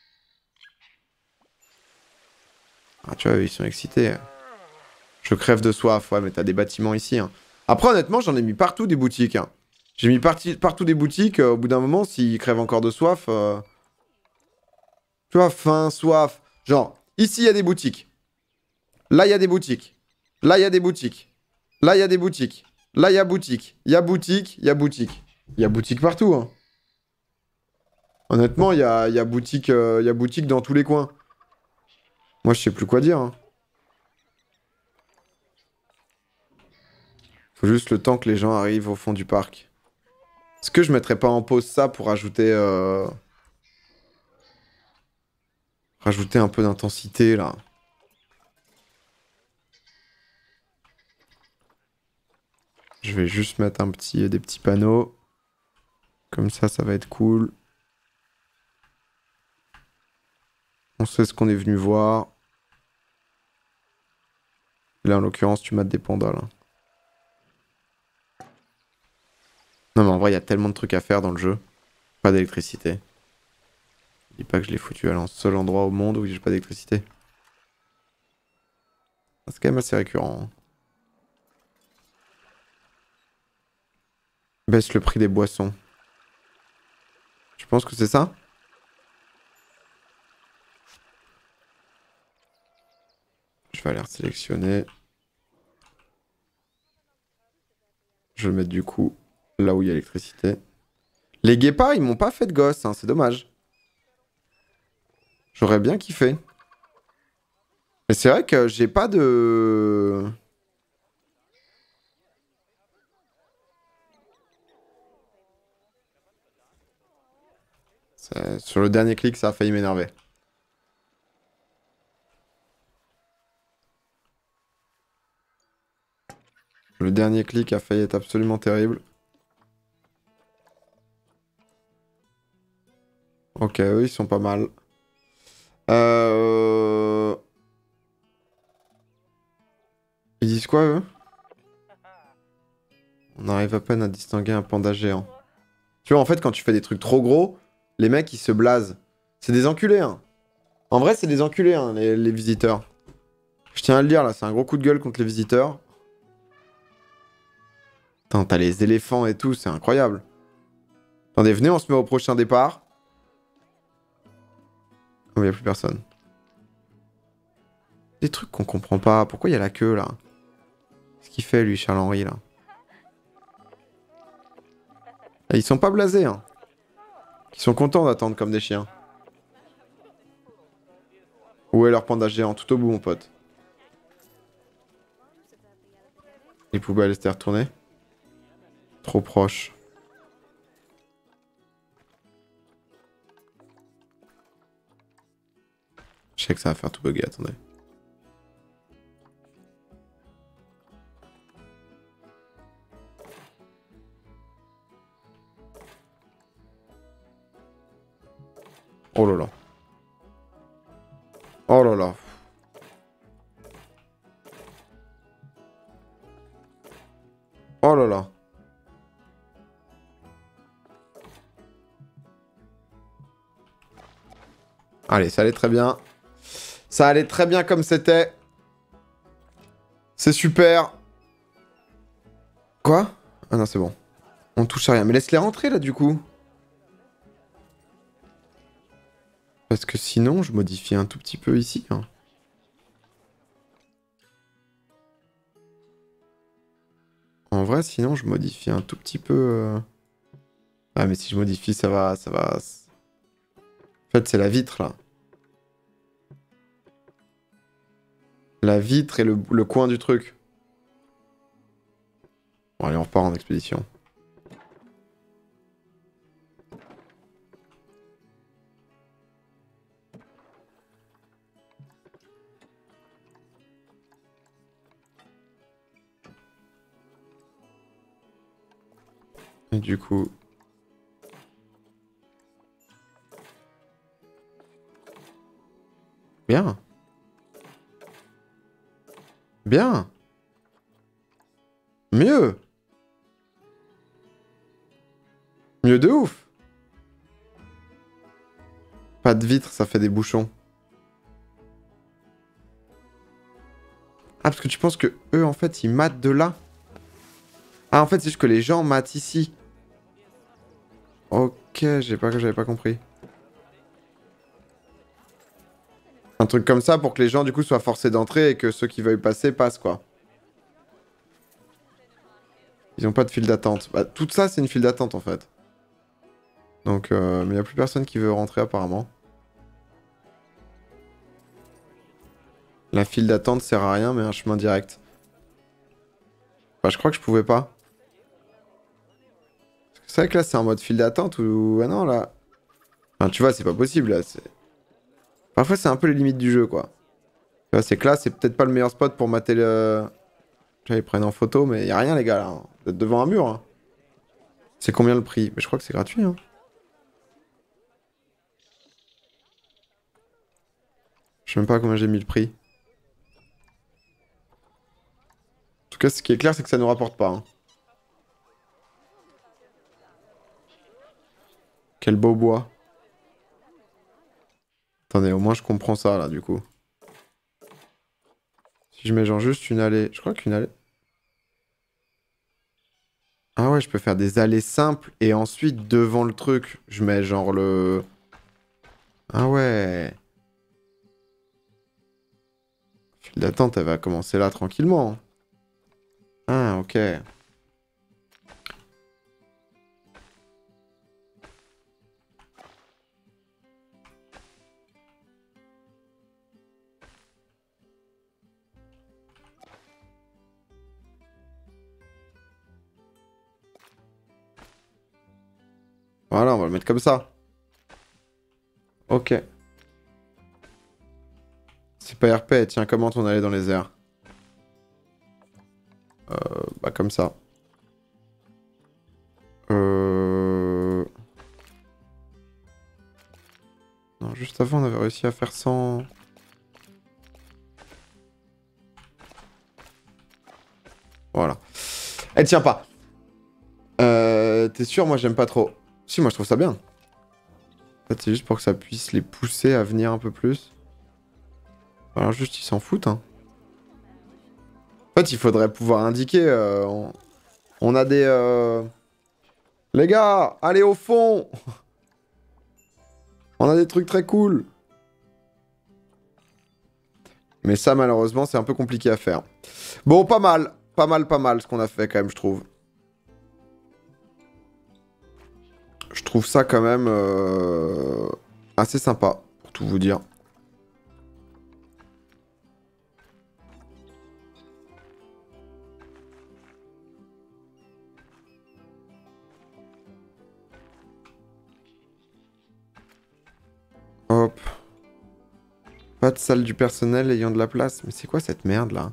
Ah, tu vois, ils sont excités. Je crève de soif. Ouais, mais t'as des bâtiments ici. Hein. Après, honnêtement, j'en ai mis partout des boutiques. Hein. J'ai mis parti... partout des boutiques. Euh, au bout d'un moment, s'ils crèvent encore de soif... Euh... Tu vois, faim, soif. Genre, ici, il y a des boutiques. Là, il y a des boutiques. Là, il y a des boutiques. Là, il y a des boutiques. Là, il y a boutique. Il y a boutique, il y a boutique. Il y a boutique partout. Hein. Honnêtement, il y a, y a boutique, euh, y a boutique dans tous les coins. Moi, je sais plus quoi dire. Hein. Faut juste le temps que les gens arrivent au fond du parc. Est-ce que je mettrais pas en pause ça pour ajouter... Euh... Rajouter un peu d'intensité, là. Je vais juste mettre un petit, des petits panneaux. Comme ça, ça va être cool. On sait ce qu'on est venu voir. Là, en l'occurrence, tu mates des pandas, là. Non, mais en vrai, il y a tellement de trucs à faire dans le jeu. Pas d'électricité. Je dis pas que je l'ai foutu à un seul endroit au monde où j'ai pas d'électricité. C'est quand même assez récurrent. Hein. Baisse le prix des boissons. Je pense que c'est ça? Je vais aller sélectionner. Je vais le mettre du coup là où il y a l'électricité. Les guépards, ils m'ont pas fait de gosse, hein, c'est dommage. J'aurais bien kiffé. Mais c'est vrai que j'ai pas de... Sur le dernier clic, ça a failli m'énerver. Le dernier clic a failli être absolument terrible. Ok, eux, ils sont pas mal. Euh... Ils disent quoi, eux? On arrive à peine à distinguer un panda géant. Tu vois, en fait, quand tu fais des trucs trop gros, les mecs, ils se blasent. C'est des enculés, hein. En vrai, c'est des enculés, hein, les, les visiteurs. Je tiens à le dire, là, c'est un gros coup de gueule contre les visiteurs. Putain, t'as les éléphants et tout, c'est incroyable. Attendez, venez, on se met au prochain départ. Oh, il n'y a plus personne. Des trucs qu'on comprend pas. Pourquoi il y a la queue, là? Qu'est-ce qu'il fait, lui, Charles-Henri, là? Et ils sont pas blasés, hein. Ils sont contents d'attendre comme des chiens. Où est leur panda géant? Tout au bout, mon pote. Les poubelles étaient retournées. Trop proche. Je sais que ça va faire tout bugger, attendez. Oh là là. Oh là là. Oh là là. Allez, ça allait très bien. Ça allait très bien comme c'était. C'est super. Quoi? Ah non, c'est bon. On touche à rien. Mais laisse-les rentrer, là, du coup. Parce que sinon, je modifie un tout petit peu ici. Hein. En vrai, sinon, je modifie un tout petit peu... Euh... Ah, mais si je modifie, ça va... ça va. En fait, c'est la vitre, là. La vitre et le, le coin du truc. Bon, allez, on repart en expédition. Et du coup... Bien. Bien. Mieux. Mieux de ouf. Pas de vitre, ça fait des bouchons. Ah, parce que tu penses que eux, en fait, ils matent de là? Ah, en fait, c'est juste que les gens matent ici. Ok, j'ai pas, j'avais pas compris. Un truc comme ça pour que les gens, du coup, soient forcés d'entrer et que ceux qui veulent passer passent, quoi. Ils ont pas de file d'attente. Bah, tout ça, c'est une file d'attente, en fait. Donc, euh, mais il n'y a plus personne qui veut rentrer, apparemment. La file d'attente sert à rien, mais un chemin direct. Bah, je crois que je pouvais pas. C'est vrai que là, c'est en mode file d'attente ou... Ah non, là... Enfin, tu vois, c'est pas possible, là. Parfois, c'est un peu les limites du jeu, quoi. Là, c'est que là, c'est peut-être pas le meilleur spot pour mater le... Tu vois, ils prennent en photo, mais y a rien, les gars, là. Vous êtes devant un mur, hein. C'est combien le prix? Mais je crois que c'est gratuit, hein. Je sais même pas combien j'ai mis le prix. En tout cas, ce qui est clair, c'est que ça nous rapporte pas, hein. Quel beau bois. Attendez, au moins je comprends ça, là, du coup. Si je mets genre juste une allée... Je crois qu'une allée... Ah ouais, je peux faire des allées simples et ensuite, devant le truc, je mets genre le... Ah ouais. File d'attente, elle va commencer là, tranquillement. Ah, ok. Voilà, on va le mettre comme ça. Ok. C'est pas R P, tiens, comment on allait dans les airs? Euh, bah comme ça. Euh... Non, juste avant, on avait réussi à faire sans... Voilà. Elle tient pas. Euh... T'es sûr? Moi, j'aime pas trop. Si, moi, je trouve ça bien. En fait, c'est juste pour que ça puisse les pousser à venir un peu plus. Alors juste, ils s'en foutent, hein. En fait, il faudrait pouvoir indiquer... Euh, on... on a des... Euh... Les gars, allez au fond. On a des trucs très cool. Mais ça, malheureusement, c'est un peu compliqué à faire. Bon, pas mal. Pas mal, pas mal, ce qu'on a fait, quand même, je trouve. Je trouve ça, quand même, euh... assez sympa, pour tout vous dire. Hop. Pas de salle du personnel ayant de la place. Mais c'est quoi cette merde là?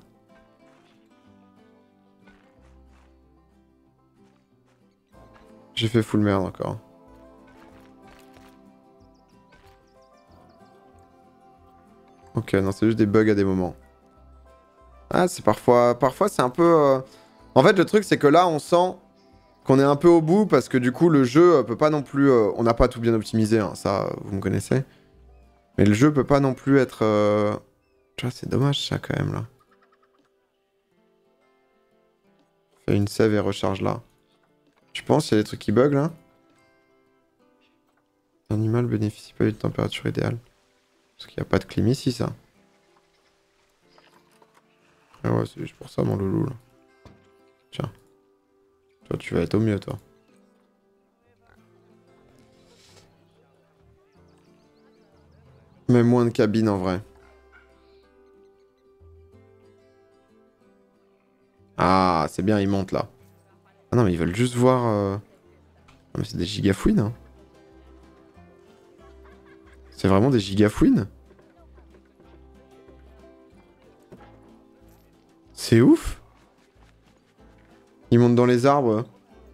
J'ai fait full merde encore. Ok, non, c'est juste des bugs à des moments. Ah, c'est parfois... Parfois, c'est un peu... Euh... En fait, le truc, c'est que là, on sent qu'on est un peu au bout parce que du coup, le jeu euh, peut pas non plus... Euh... On n'a pas tout bien optimisé, hein, ça, vous me connaissez. Mais le jeu peut pas non plus être... Euh... Tu vois, c'est dommage, ça, quand même, là. Fais une save et recharge là. Tu penses qu'il y a des trucs qui bug là? L'animal bénéficie pas d'une température idéale. Parce qu'il n'y a pas de clim ici, ça. Ah ouais, c'est juste pour ça, mon loulou, là. Tiens. Toi, tu vas être au mieux, toi. Même moins de cabine, en vrai. Ah, c'est bien, ils montent, là. Ah non, mais ils veulent juste voir... Euh... Non, mais c'est des gigafouines, hein. C'est vraiment des gigafouines. C'est ouf. Ils montent dans les arbres.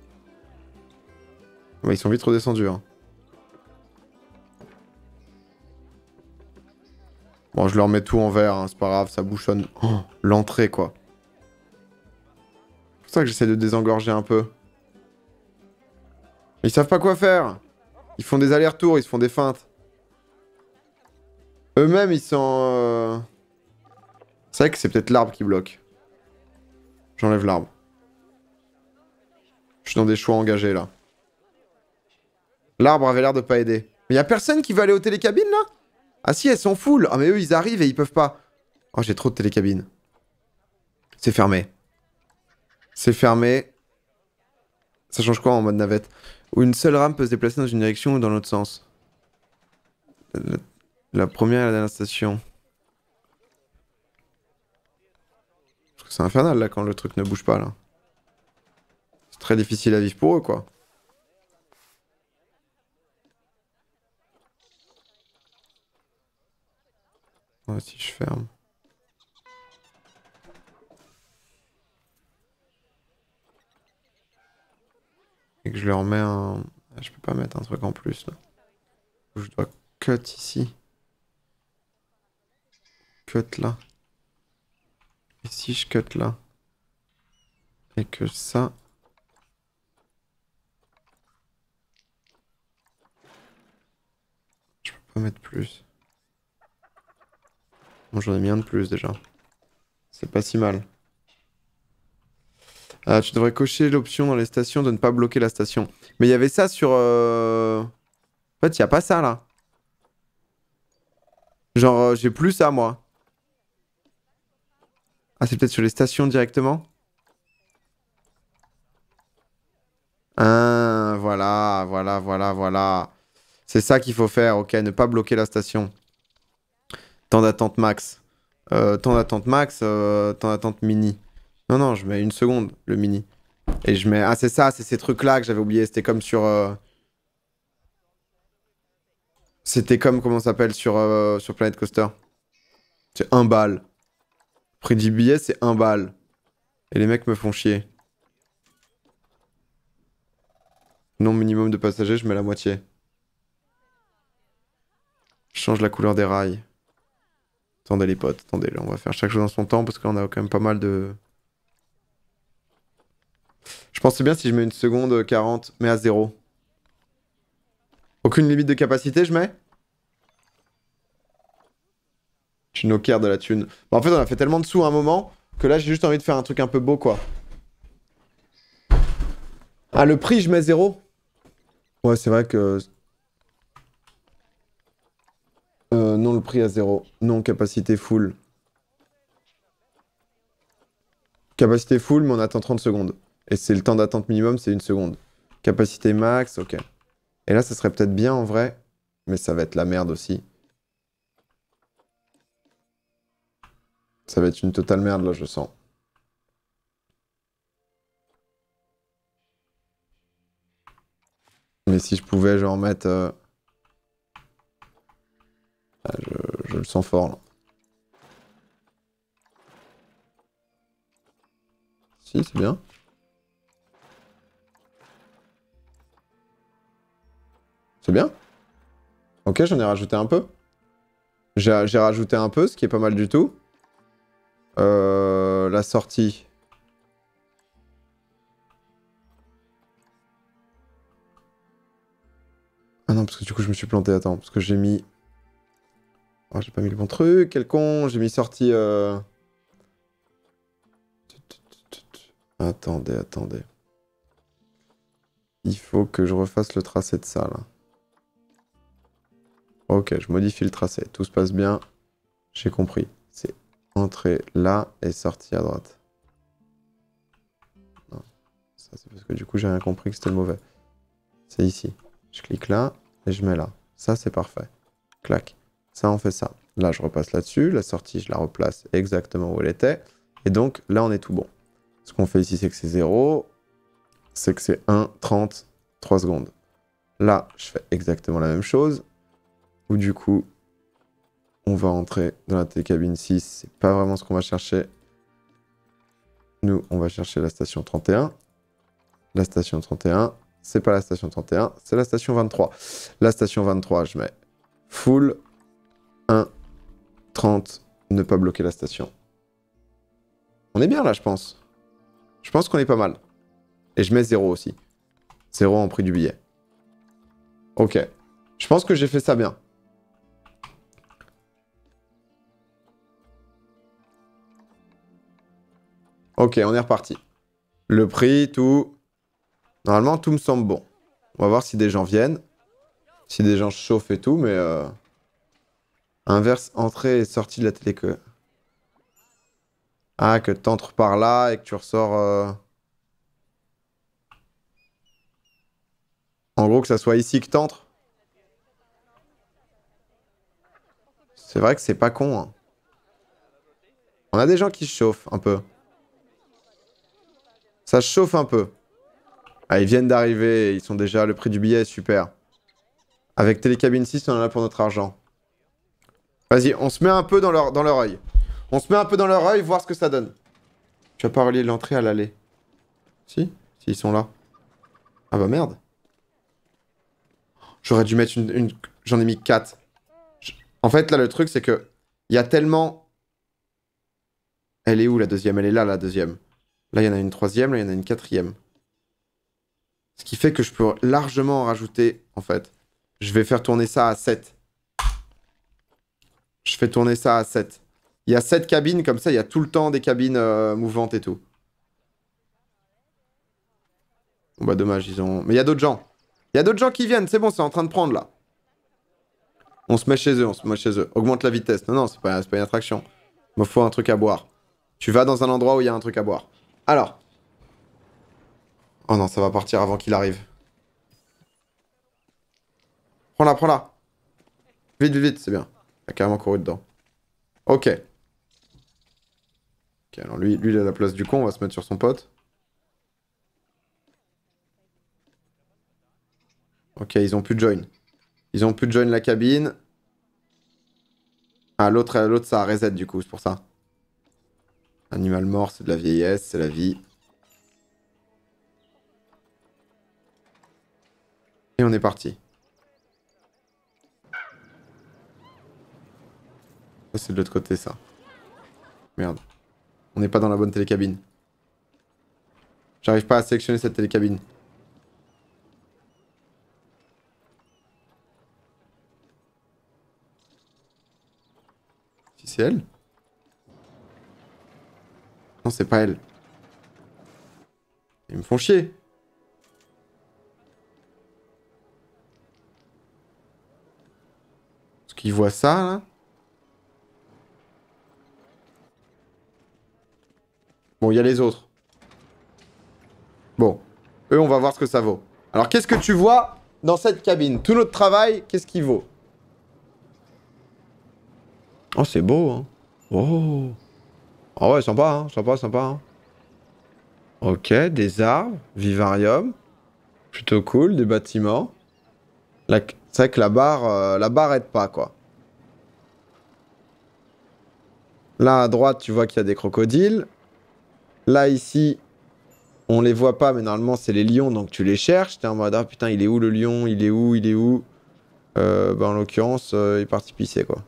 Ouais, ils sont vite redescendus. Hein. Bon, je leur mets tout en vert, hein, c'est pas grave, ça bouchonne. Oh, l'entrée, quoi. C'est pour ça que j'essaie de désengorger un peu. Mais ils savent pas quoi faire. Ils font des allers-retours, ils se font des feintes. Eux-mêmes, ils sont... Euh... C'est vrai que c'est peut-être l'arbre qui bloque. J'enlève l'arbre. Je suis dans des choix engagés, là. L'arbre avait l'air de pas aider. Mais y a personne qui veut aller aux télécabines, là? Ah si, elles sont full. Ah mais eux, ils arrivent et ils peuvent pas. Oh, j'ai trop de télécabines. C'est fermé. C'est fermé. Ça change quoi en mode navette? Où une seule rame peut se déplacer dans une direction ou dans l'autre sens. La, la première et la dernière station. Parce que c'est infernal, là, quand le truc ne bouge pas, là. C'est très difficile à vivre pour eux, quoi. Ouais, si je ferme. Et que je leur mets un... Ah, je peux pas mettre un truc en plus, là. Je dois cut ici. Cut là. Et si je cut là. Et que ça... Je peux pas mettre plus. Bon, j'en ai mis un de plus déjà. C'est pas si mal. Ah, tu devrais cocher l'option dans les stations de ne pas bloquer la station. Mais il y avait ça sur... Euh... En fait, il n'y a pas ça, là. Genre, euh, j'ai plus ça, moi. Ah, c'est peut-être sur les stations directement? Ah, voilà, voilà, voilà, voilà. C'est ça qu'il faut faire, ok. Ne pas bloquer la station. Temps d'attente max. Euh, temps d'attente max, euh, temps d'attente mini. Non, non, je mets une seconde, le mini. Et je mets... Ah, c'est ça, c'est ces trucs-là que j'avais oublié. C'était comme sur... Euh... C'était comme, comment ça s'appelle, sur, euh, sur Planet Coaster. C'est un balle. Prix du billet, c'est un balle. Et les mecs me font chier. Non minimum de passagers, je mets la moitié. Je change la couleur des rails. Attendez les potes, attendez, là, on va faire chaque chose dans son temps parce qu'on a quand même pas mal de... Je pense que c'est bien si je mets une seconde quarante, mais à zéro. Aucune limite de capacité, je mets? Je suis knocker de la thune. Bah, en fait, on a fait tellement de sous à un moment que là, j'ai juste envie de faire un truc un peu beau, quoi. Ah, le prix, je mets zéro? Ouais, c'est vrai que... Euh, non, le prix à zéro. Non, capacité full. Capacité full, mais on attend trente secondes. Et c'est le temps d'attente minimum, c'est une seconde. Capacité max, ok. Et là, ça serait peut-être bien en vrai, mais ça va être la merde aussi. Ça va être une totale merde, là, je sens. Mais si je pouvais, genre, mettre... Euh... Ah, je, je le sens fort, là. Si, c'est bien. C'est bien. Ok, j'en ai rajouté un peu. J'ai j'ai rajouté un peu, ce qui est pas mal du tout. Euh, la sortie. Ah non, parce que du coup, je me suis planté. Attends, parce que j'ai mis... Oh, j'ai pas mis le bon truc. Quel con. J'ai mis sortie... Euh... Attendez, attendez. Il faut que je refasse le tracé de ça, là. Ok, je modifie le tracé. Tout se passe bien. J'ai compris. C'est entrer là et sortir à droite. Non. Ça, c'est parce que du coup, j'ai rien compris que c'était le mauvais. C'est ici. Je clique là et je mets là. Ça, c'est parfait. Clac. Ça, on fait ça. Là, je repasse là-dessus. La sortie, je la replace exactement où elle était. Et donc, là, on est tout bon. Ce qu'on fait ici, c'est que c'est zéro. C'est que c'est un, trente, trois secondes. Là, je fais exactement la même chose. Où du coup, on va entrer dans la télécabine six. C'est pas vraiment ce qu'on va chercher. Nous, on va chercher la station trente et un. La station trente et un, c'est pas la station trente et un, c'est la station vingt-trois. La station vingt-trois, je mets full, un, trente, ne pas bloquer la station. On est bien là, je pense. Je pense qu'on est pas mal. Et je mets zéro aussi. zéro en prix du billet. Ok. Je pense que j'ai fait ça bien. Ok, on est reparti. Le prix, tout... Normalement, tout me semble bon. On va voir si des gens viennent. Si des gens chauffent et tout, mais... Euh... Inverse, entrée et sortie de la télé que... Ah, que t'entres par là et que tu ressors... Euh... En gros, que ça soit ici que t'entres. C'est vrai que c'est pas con, hein. On a des gens qui se chauffent un peu. Ça chauffe un peu. Ah, ils viennent d'arriver, ils sont déjà... Le prix du billet est super. Avec Télécabine six, on en a pour notre argent. Vas-y, on se met un peu dans leur, dans leur œil. On se met un peu dans leur œil, voir ce que ça donne. Tu vas pas relier l'entrée à l'allée. Si? Si, ils sont là. Ah bah merde. J'aurais dû mettre une... une... J'en ai mis quatre. Je... En fait, là, le truc, c'est que... Il y a tellement... Elle est où, la deuxième? Elle est là, la deuxième. Là, il y en a une troisième, là, il y en a une quatrième. Ce qui fait que je peux largement en rajouter, en fait. Je vais faire tourner ça à sept. Je fais tourner ça à sept. Il y a sept cabines, comme ça, il y a tout le temps des cabines euh, mouvantes et tout. Bon bah dommage, ils ont... Mais il y a d'autres gens. Il y a d'autres gens qui viennent, c'est bon, c'est en train de prendre, là. On se met chez eux, on se met chez eux. Augmente la vitesse. Non, non, c'est pas, c'est pas une attraction. Il me faut un truc à boire. Tu vas dans un endroit où il y a un truc à boire. Alors. Oh non, ça va partir avant qu'il arrive. Prends-la, prends-la. Vite, vite, vite, c'est bien. Il a carrément couru dedans. Ok. Ok, alors lui, lui, il a la place du con, on va se mettre sur son pote. Ok, ils ont pu join. Ils ont pu join la cabine. Ah, l'autre, l'autre, ça a reset du coup, c'est pour ça. Animal mort, c'est de la vieillesse, c'est la vie. Et on est parti. Ça, c'est de l'autre côté, ça. Merde. On n'est pas dans la bonne télécabine. J'arrive pas à sélectionner cette télécabine. Si c'est elle? Non, c'est pas elle. Ils me font chier. Parce qu'ils voient ça, là. Bon, il y a les autres. Bon. Eux, on va voir ce que ça vaut. Alors, qu'est-ce que tu vois dans cette cabine? Tout notre travail, qu'est-ce qu'il vaut? Oh, c'est beau, hein. Oh. Ah ouais, sympa, hein. Sympa, sympa, hein. Ok, des arbres, vivarium. Plutôt cool, des bâtiments. La... C'est vrai que la barre, euh, la barre aide pas, quoi. Là, à droite, tu vois qu'il y a des crocodiles. Là, ici, on les voit pas, mais normalement, c'est les lions, donc tu les cherches. T'es en mode, ah putain, il est où le lion? Il est où? Il est où? euh, bah, en l'occurrence, euh, il est parti pisser, quoi.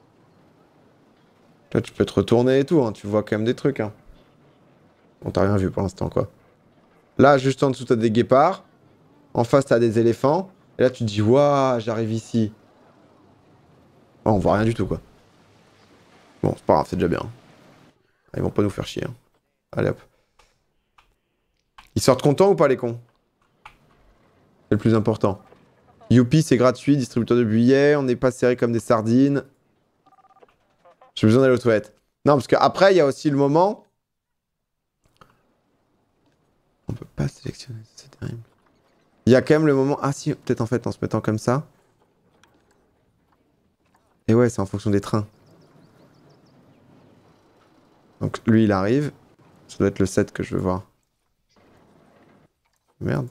Là, tu peux te retourner et tout, hein. Tu vois quand même des trucs, hein. Bon, t'as rien vu pour l'instant, quoi. Là, juste en dessous, t'as des guépards. En face, t'as des éléphants. Et là, tu te dis, waouh, j'arrive ici. Oh, on voit rien du tout, quoi. Bon, c'est pas grave, c'est déjà bien. Ah, ils vont pas nous faire chier, hein. Allez, hop. Ils sortent contents ou pas, les cons? C'est le plus important. Youpi, c'est gratuit, distributeur de billets, on n'est pas serré comme des sardines. J'ai besoin d'aller aux toilettes. Non, parce qu'après, il y a aussi le moment... On peut pas sélectionner, c'est terrible. Il y a quand même le moment... Ah si, peut-être en fait, en se mettant comme ça. Et ouais, c'est en fonction des trains. Donc lui, il arrive. Ça doit être le sept que je veux voir. Merde.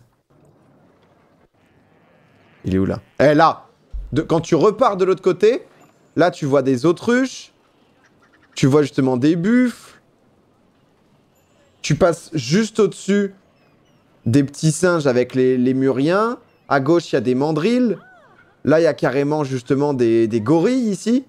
Il est où là? Eh là de, Quand tu repars de l'autre côté, là tu vois des autruches. Tu vois justement des buffles. Tu passes juste au-dessus des petits singes avec les, les muriens. À gauche, il y a des mandrilles. Là, il y a carrément justement des, des gorilles ici.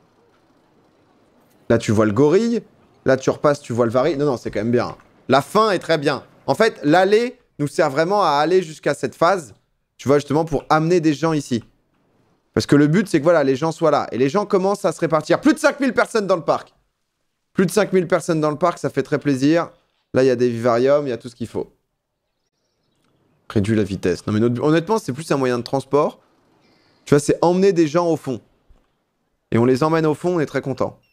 Là, tu vois le gorille. Là, tu repasses, tu vois le vari. Non, non, c'est quand même bien. La fin est très bien. En fait, l'aller nous sert vraiment à aller jusqu'à cette phase. Tu vois, justement, pour amener des gens ici. Parce que le but, c'est que voilà, les gens soient là. Et les gens commencent à se répartir. Plus de cinq mille personnes dans le parc. Plus de cinq mille personnes dans le parc, ça fait très plaisir. Là, il y a des vivariums, il y a tout ce qu'il faut. Réduit la vitesse. Non, mais notre... honnêtement, c'est plus un moyen de transport. Tu vois, c'est emmener des gens au fond. Et on les emmène au fond, on est très content.